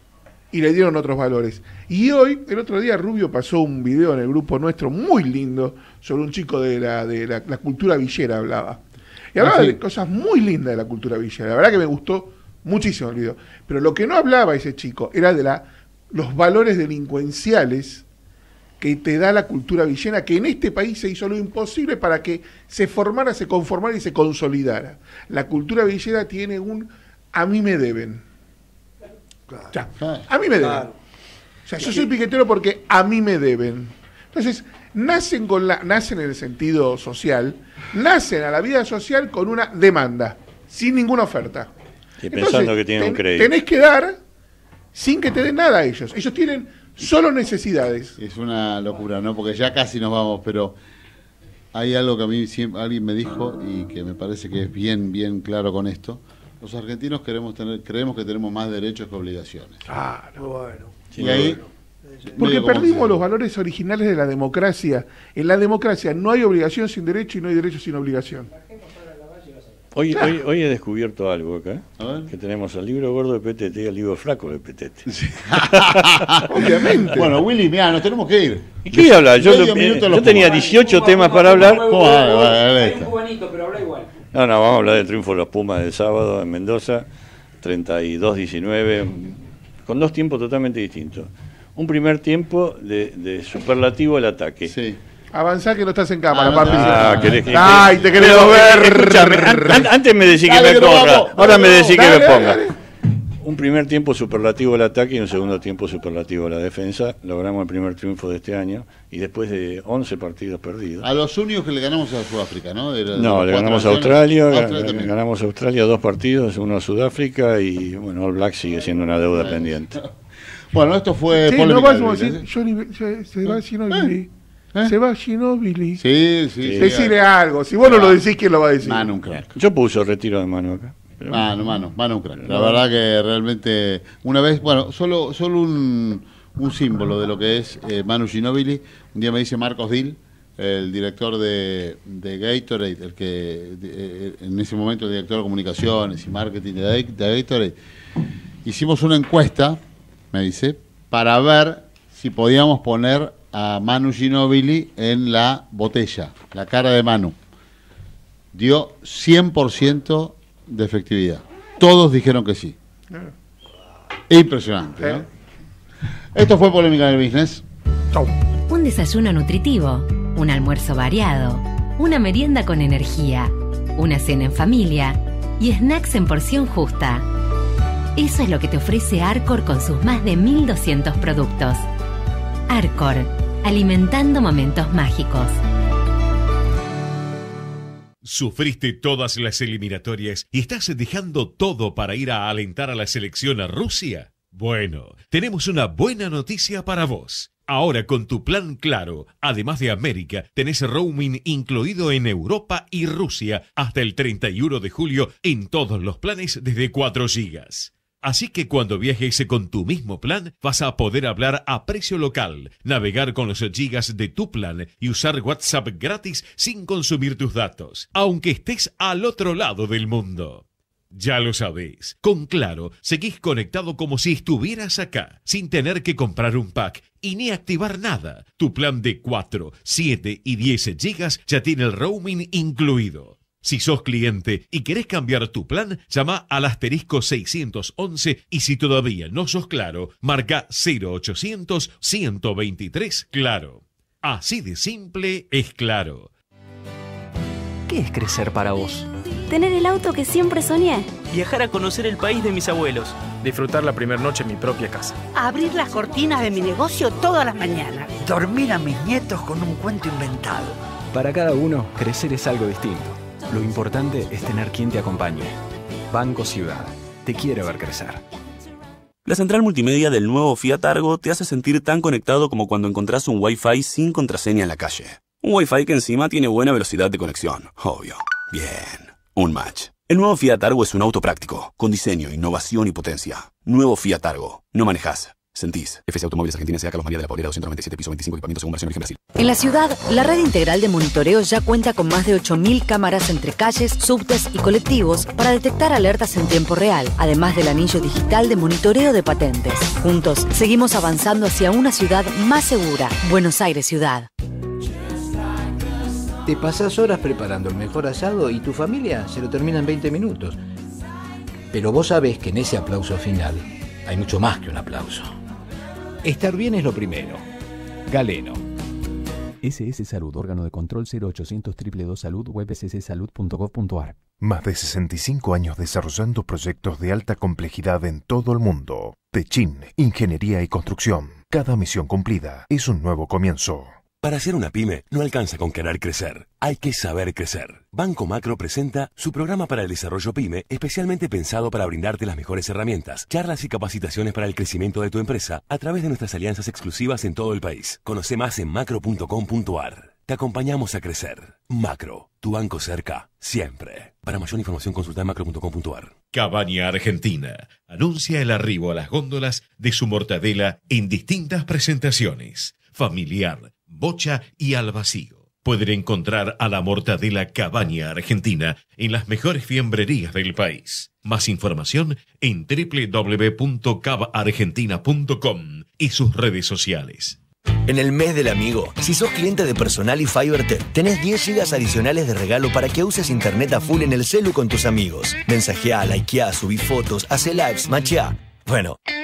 y le dieron otros valores. Y hoy, el otro día, Rubio pasó un video en el grupo nuestro muy lindo sobre un chico de la, de la, la cultura villera, hablaba. Y hablaba Ah, sí. de cosas muy lindas de la cultura villera. La verdad que me gustó muchísimo el video. Pero lo que no hablaba ese chico era de la, los valores delincuenciales que te da la cultura villera, que en este país se hizo lo imposible para que se formara, se conformara y se consolidara. La cultura villera tiene un a mí me deben. O sea, a mí me deben. Claro. O sea, yo soy piquetero porque a mí me deben. Entonces, nacen con la, nacen en el sentido social, nacen a la vida social con una demanda, sin ninguna oferta. Y pensando que tienen un crédito. Tenés que dar sin que te den nada a ellos. Ellos tienen solo necesidades. Es una locura, ¿no? Porque ya casi nos vamos, pero hay algo que a mí siempre, alguien me dijo y que me parece que es bien, bien claro con esto. Los argentinos queremos tener, creemos que tenemos más derechos que obligaciones. Claro, bueno. Y ahí, Porque medio como perdimos se- los valores originales de la democracia. En la democracia no hay obligación sin derecho y no hay derecho sin obligación. Hoy, Claro. hoy, hoy he descubierto algo acá, que tenemos al libro gordo de P T T y al libro flaco de P T T. Obviamente. Bueno, Willy, mira, nos tenemos que ir. ¿Y qué hablar? Yo, Medio lo- minuto yo los tenía Pumas. dieciocho temas para hablar. ¿Cómo va? Vale, vale, ahí está. cubanito, pero habla igual. No, no, vamos a hablar del triunfo de los Pumas del sábado en Mendoza, treinta y dos diecinueve, con dos tiempos totalmente distintos. Un primer tiempo de, de superlativo al ataque. Sí. Avanzá que no estás en cámara, Ah, papi. ah, querés que- Ay, te queremos Pero, ver. escúchame, an- an- antes me decís que Dale, me que nos ponga, vamos. ahora me decís que Dale, me dale, ponga. dale. Un primer tiempo superlativo al ataque y un segundo tiempo superlativo a la defensa. Logramos el primer triunfo de este año y después de once partidos perdidos. A los únicos que le ganamos a Sudáfrica, ¿no? De la- de No, las le cuatro ganamos a naciones. Australia, Australia ga- también. ganamos a Australia dos partidos, uno a Sudáfrica y bueno, All Black sigue siendo una deuda pendiente. Bueno, esto fue Sí, polémica no vamos a del decir, Vélez, Johnny, se, se va Ginóbili. Se va Ginóbili. Sí, sí, sí. Decirle algo. Si vos no lo decís, ¿quién lo va a decir? Manu, un crack. Yo puse retiro de mano acá. Pero- Manu, Manu, Manu, un crack. La verdad que realmente, una vez, bueno, solo, solo un, un símbolo de lo que es eh, Manu Ginóbili. Un día me dice Marcos Dill, el director de, de Gatorade, el que de- en ese momento el director de comunicaciones y marketing de, de Gatorade, hicimos una encuesta, me dice, para ver si podíamos poner a Manu Ginóbili en la botella, la cara de Manu. Dio cien por ciento de efectividad. Todos dijeron que sí. Impresionante, ¿no? Esto fue Polémica del Business. Un desayuno nutritivo, un almuerzo variado, una merienda con energía, una cena en familia y snacks en porción justa. Eso es lo que te ofrece Arcor con sus más de mil doscientos productos. Arcor, alimentando momentos mágicos. ¿Sufriste todas las eliminatorias y estás dejando todo para ir a alentar a la selección a Rusia? Bueno, tenemos una buena noticia para vos. Ahora con tu plan Claro, además de América, tenés roaming incluido en Europa y Rusia hasta el treinta y uno de julio en todos los planes desde cuatro gigas. Así que cuando viajes con tu mismo plan, vas a poder hablar a precio local, navegar con los gigas de tu plan y usar WhatsApp gratis sin consumir tus datos, aunque estés al otro lado del mundo. Ya lo sabés, con Claro seguís conectado como si estuvieras acá, sin tener que comprar un pack y ni activar nada. Tu plan de cuatro, siete y diez gigas ya tiene el roaming incluido. Si sos cliente y querés cambiar tu plan, llama al asterisco seiscientos once y si todavía no sos Claro, marca cero ochocientos, ciento veintitrés Claro. Así de simple es Claro. ¿Qué es crecer para vos? Tener el auto que siempre soñé. Viajar a conocer el país de mis abuelos. Disfrutar la primera noche en mi propia casa. Abrir las cortinas de mi negocio todas las mañanas. Dormir a mis nietos con un cuento inventado. Para cada uno, crecer es algo distinto. Lo importante es tener quien te acompañe. Banco Ciudad. Te quiere ver crecer. La central multimedia del nuevo Fiat Argo te hace sentir tan conectado como cuando encontrás un Wi-Fi sin contraseña en la calle. Un Wi-Fi que encima tiene buena velocidad de conexión. Obvio. Bien. Un match. El nuevo Fiat Argo es un auto práctico, con diseño, innovación y potencia. Nuevo Fiat Argo. No manejás. Sentís. F C Automóviles Argentina, sea Carlos María de la Paulera doscientos noventa y siete, piso veinticinco, equipamiento según versión origen Brasil. En la ciudad, la red integral de monitoreo ya cuenta con más de ocho mil cámaras entre calles, subtes y colectivos para detectar alertas en tiempo real, además del anillo digital de monitoreo de patentes. Juntos, seguimos avanzando hacia una ciudad más segura. Buenos Aires Ciudad. Te pasás horas preparando el mejor asado y tu familia se lo termina en veinte minutos. Pero vos sabés que en ese aplauso final hay mucho más que un aplauso. Estar bien es lo primero. Galeno. S S Salud, órgano de control cero ochocientos, dos dos dos Salud, web s s salud punto gov punto a r. Más de sesenta y cinco años desarrollando proyectos de alta complejidad en todo el mundo. Techin, Ingeniería y Construcción. Cada misión cumplida es un nuevo comienzo. Para ser una pyme, no alcanza con querer crecer, hay que saber crecer. Banco Macro presenta su programa para el desarrollo pyme, especialmente pensado para brindarte las mejores herramientas, charlas y capacitaciones para el crecimiento de tu empresa a través de nuestras alianzas exclusivas en todo el país. Conoce más en macro punto com punto a r. Te acompañamos a crecer. Macro, tu banco cerca, siempre. Para mayor información consulta en macro punto com punto a r. Cabaña Argentina anuncia el arribo a las góndolas de su mortadela en distintas presentaciones. Familiar, bocha y al vacío. Pueden encontrar a la mortadela Cabaña Argentina en las mejores fiambrerías del país. Más información en doble u doble u doble u punto cab argentina punto com y sus redes sociales. En el mes del amigo, si sos cliente de Personal y FiberTech, tenés diez gigas adicionales de regalo para que uses internet a full en el celu con tus amigos. Mensajeá, likeá, subí fotos, hacé lives, macheá. Bueno,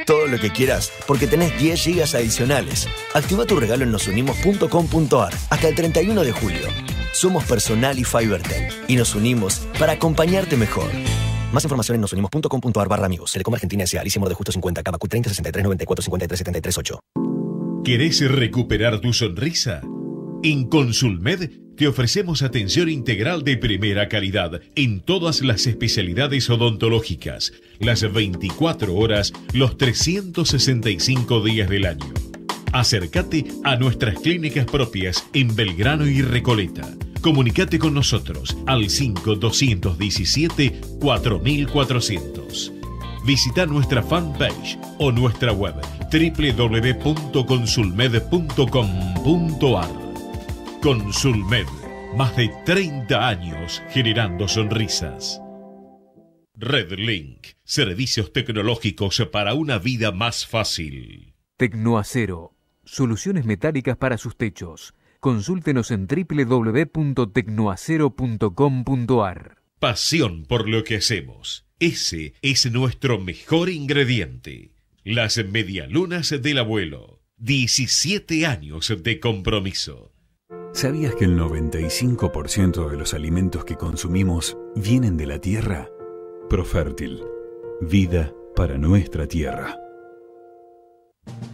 todo lo que quieras porque tenés diez gigas adicionales. Activa tu regalo en nosunimos punto com punto ar hasta el treinta y uno de julio. Somos Personal y FiberTel y nos unimos para acompañarte mejor. Más información en nosunimos punto com punto ar barra amigos. Telecom Argentina S A. Alicia de Justo cincuenta, Cama Q treinta, sesenta y tres, noventa y cuatro, cincuenta y tres, setenta y tres, ocho. ¿Querés recuperar tu sonrisa? En Consulmed te ofrecemos atención integral de primera calidad en todas las especialidades odontológicas, las veinticuatro horas, los trescientos sesenta y cinco días del año. Acércate a nuestras clínicas propias en Belgrano y Recoleta. Comunicate con nosotros al cinco dos uno siete, cuatro cuatrocientos. Visita nuestra fanpage o nuestra web doble u doble u doble u punto consulmed punto com punto ar. Consulmed, más de treinta años generando sonrisas. Redlink, servicios tecnológicos para una vida más fácil. Tecnoacero, soluciones metálicas para sus techos. Consúltenos en doble u doble u doble u punto tecnoacero punto com punto ar. Pasión por lo que hacemos. Ese es nuestro mejor ingrediente. Las medialunas del abuelo. diecisiete años de compromiso. ¿Sabías que el noventa y cinco por ciento de los alimentos que consumimos vienen de la tierra? Profértil. Vida para nuestra tierra.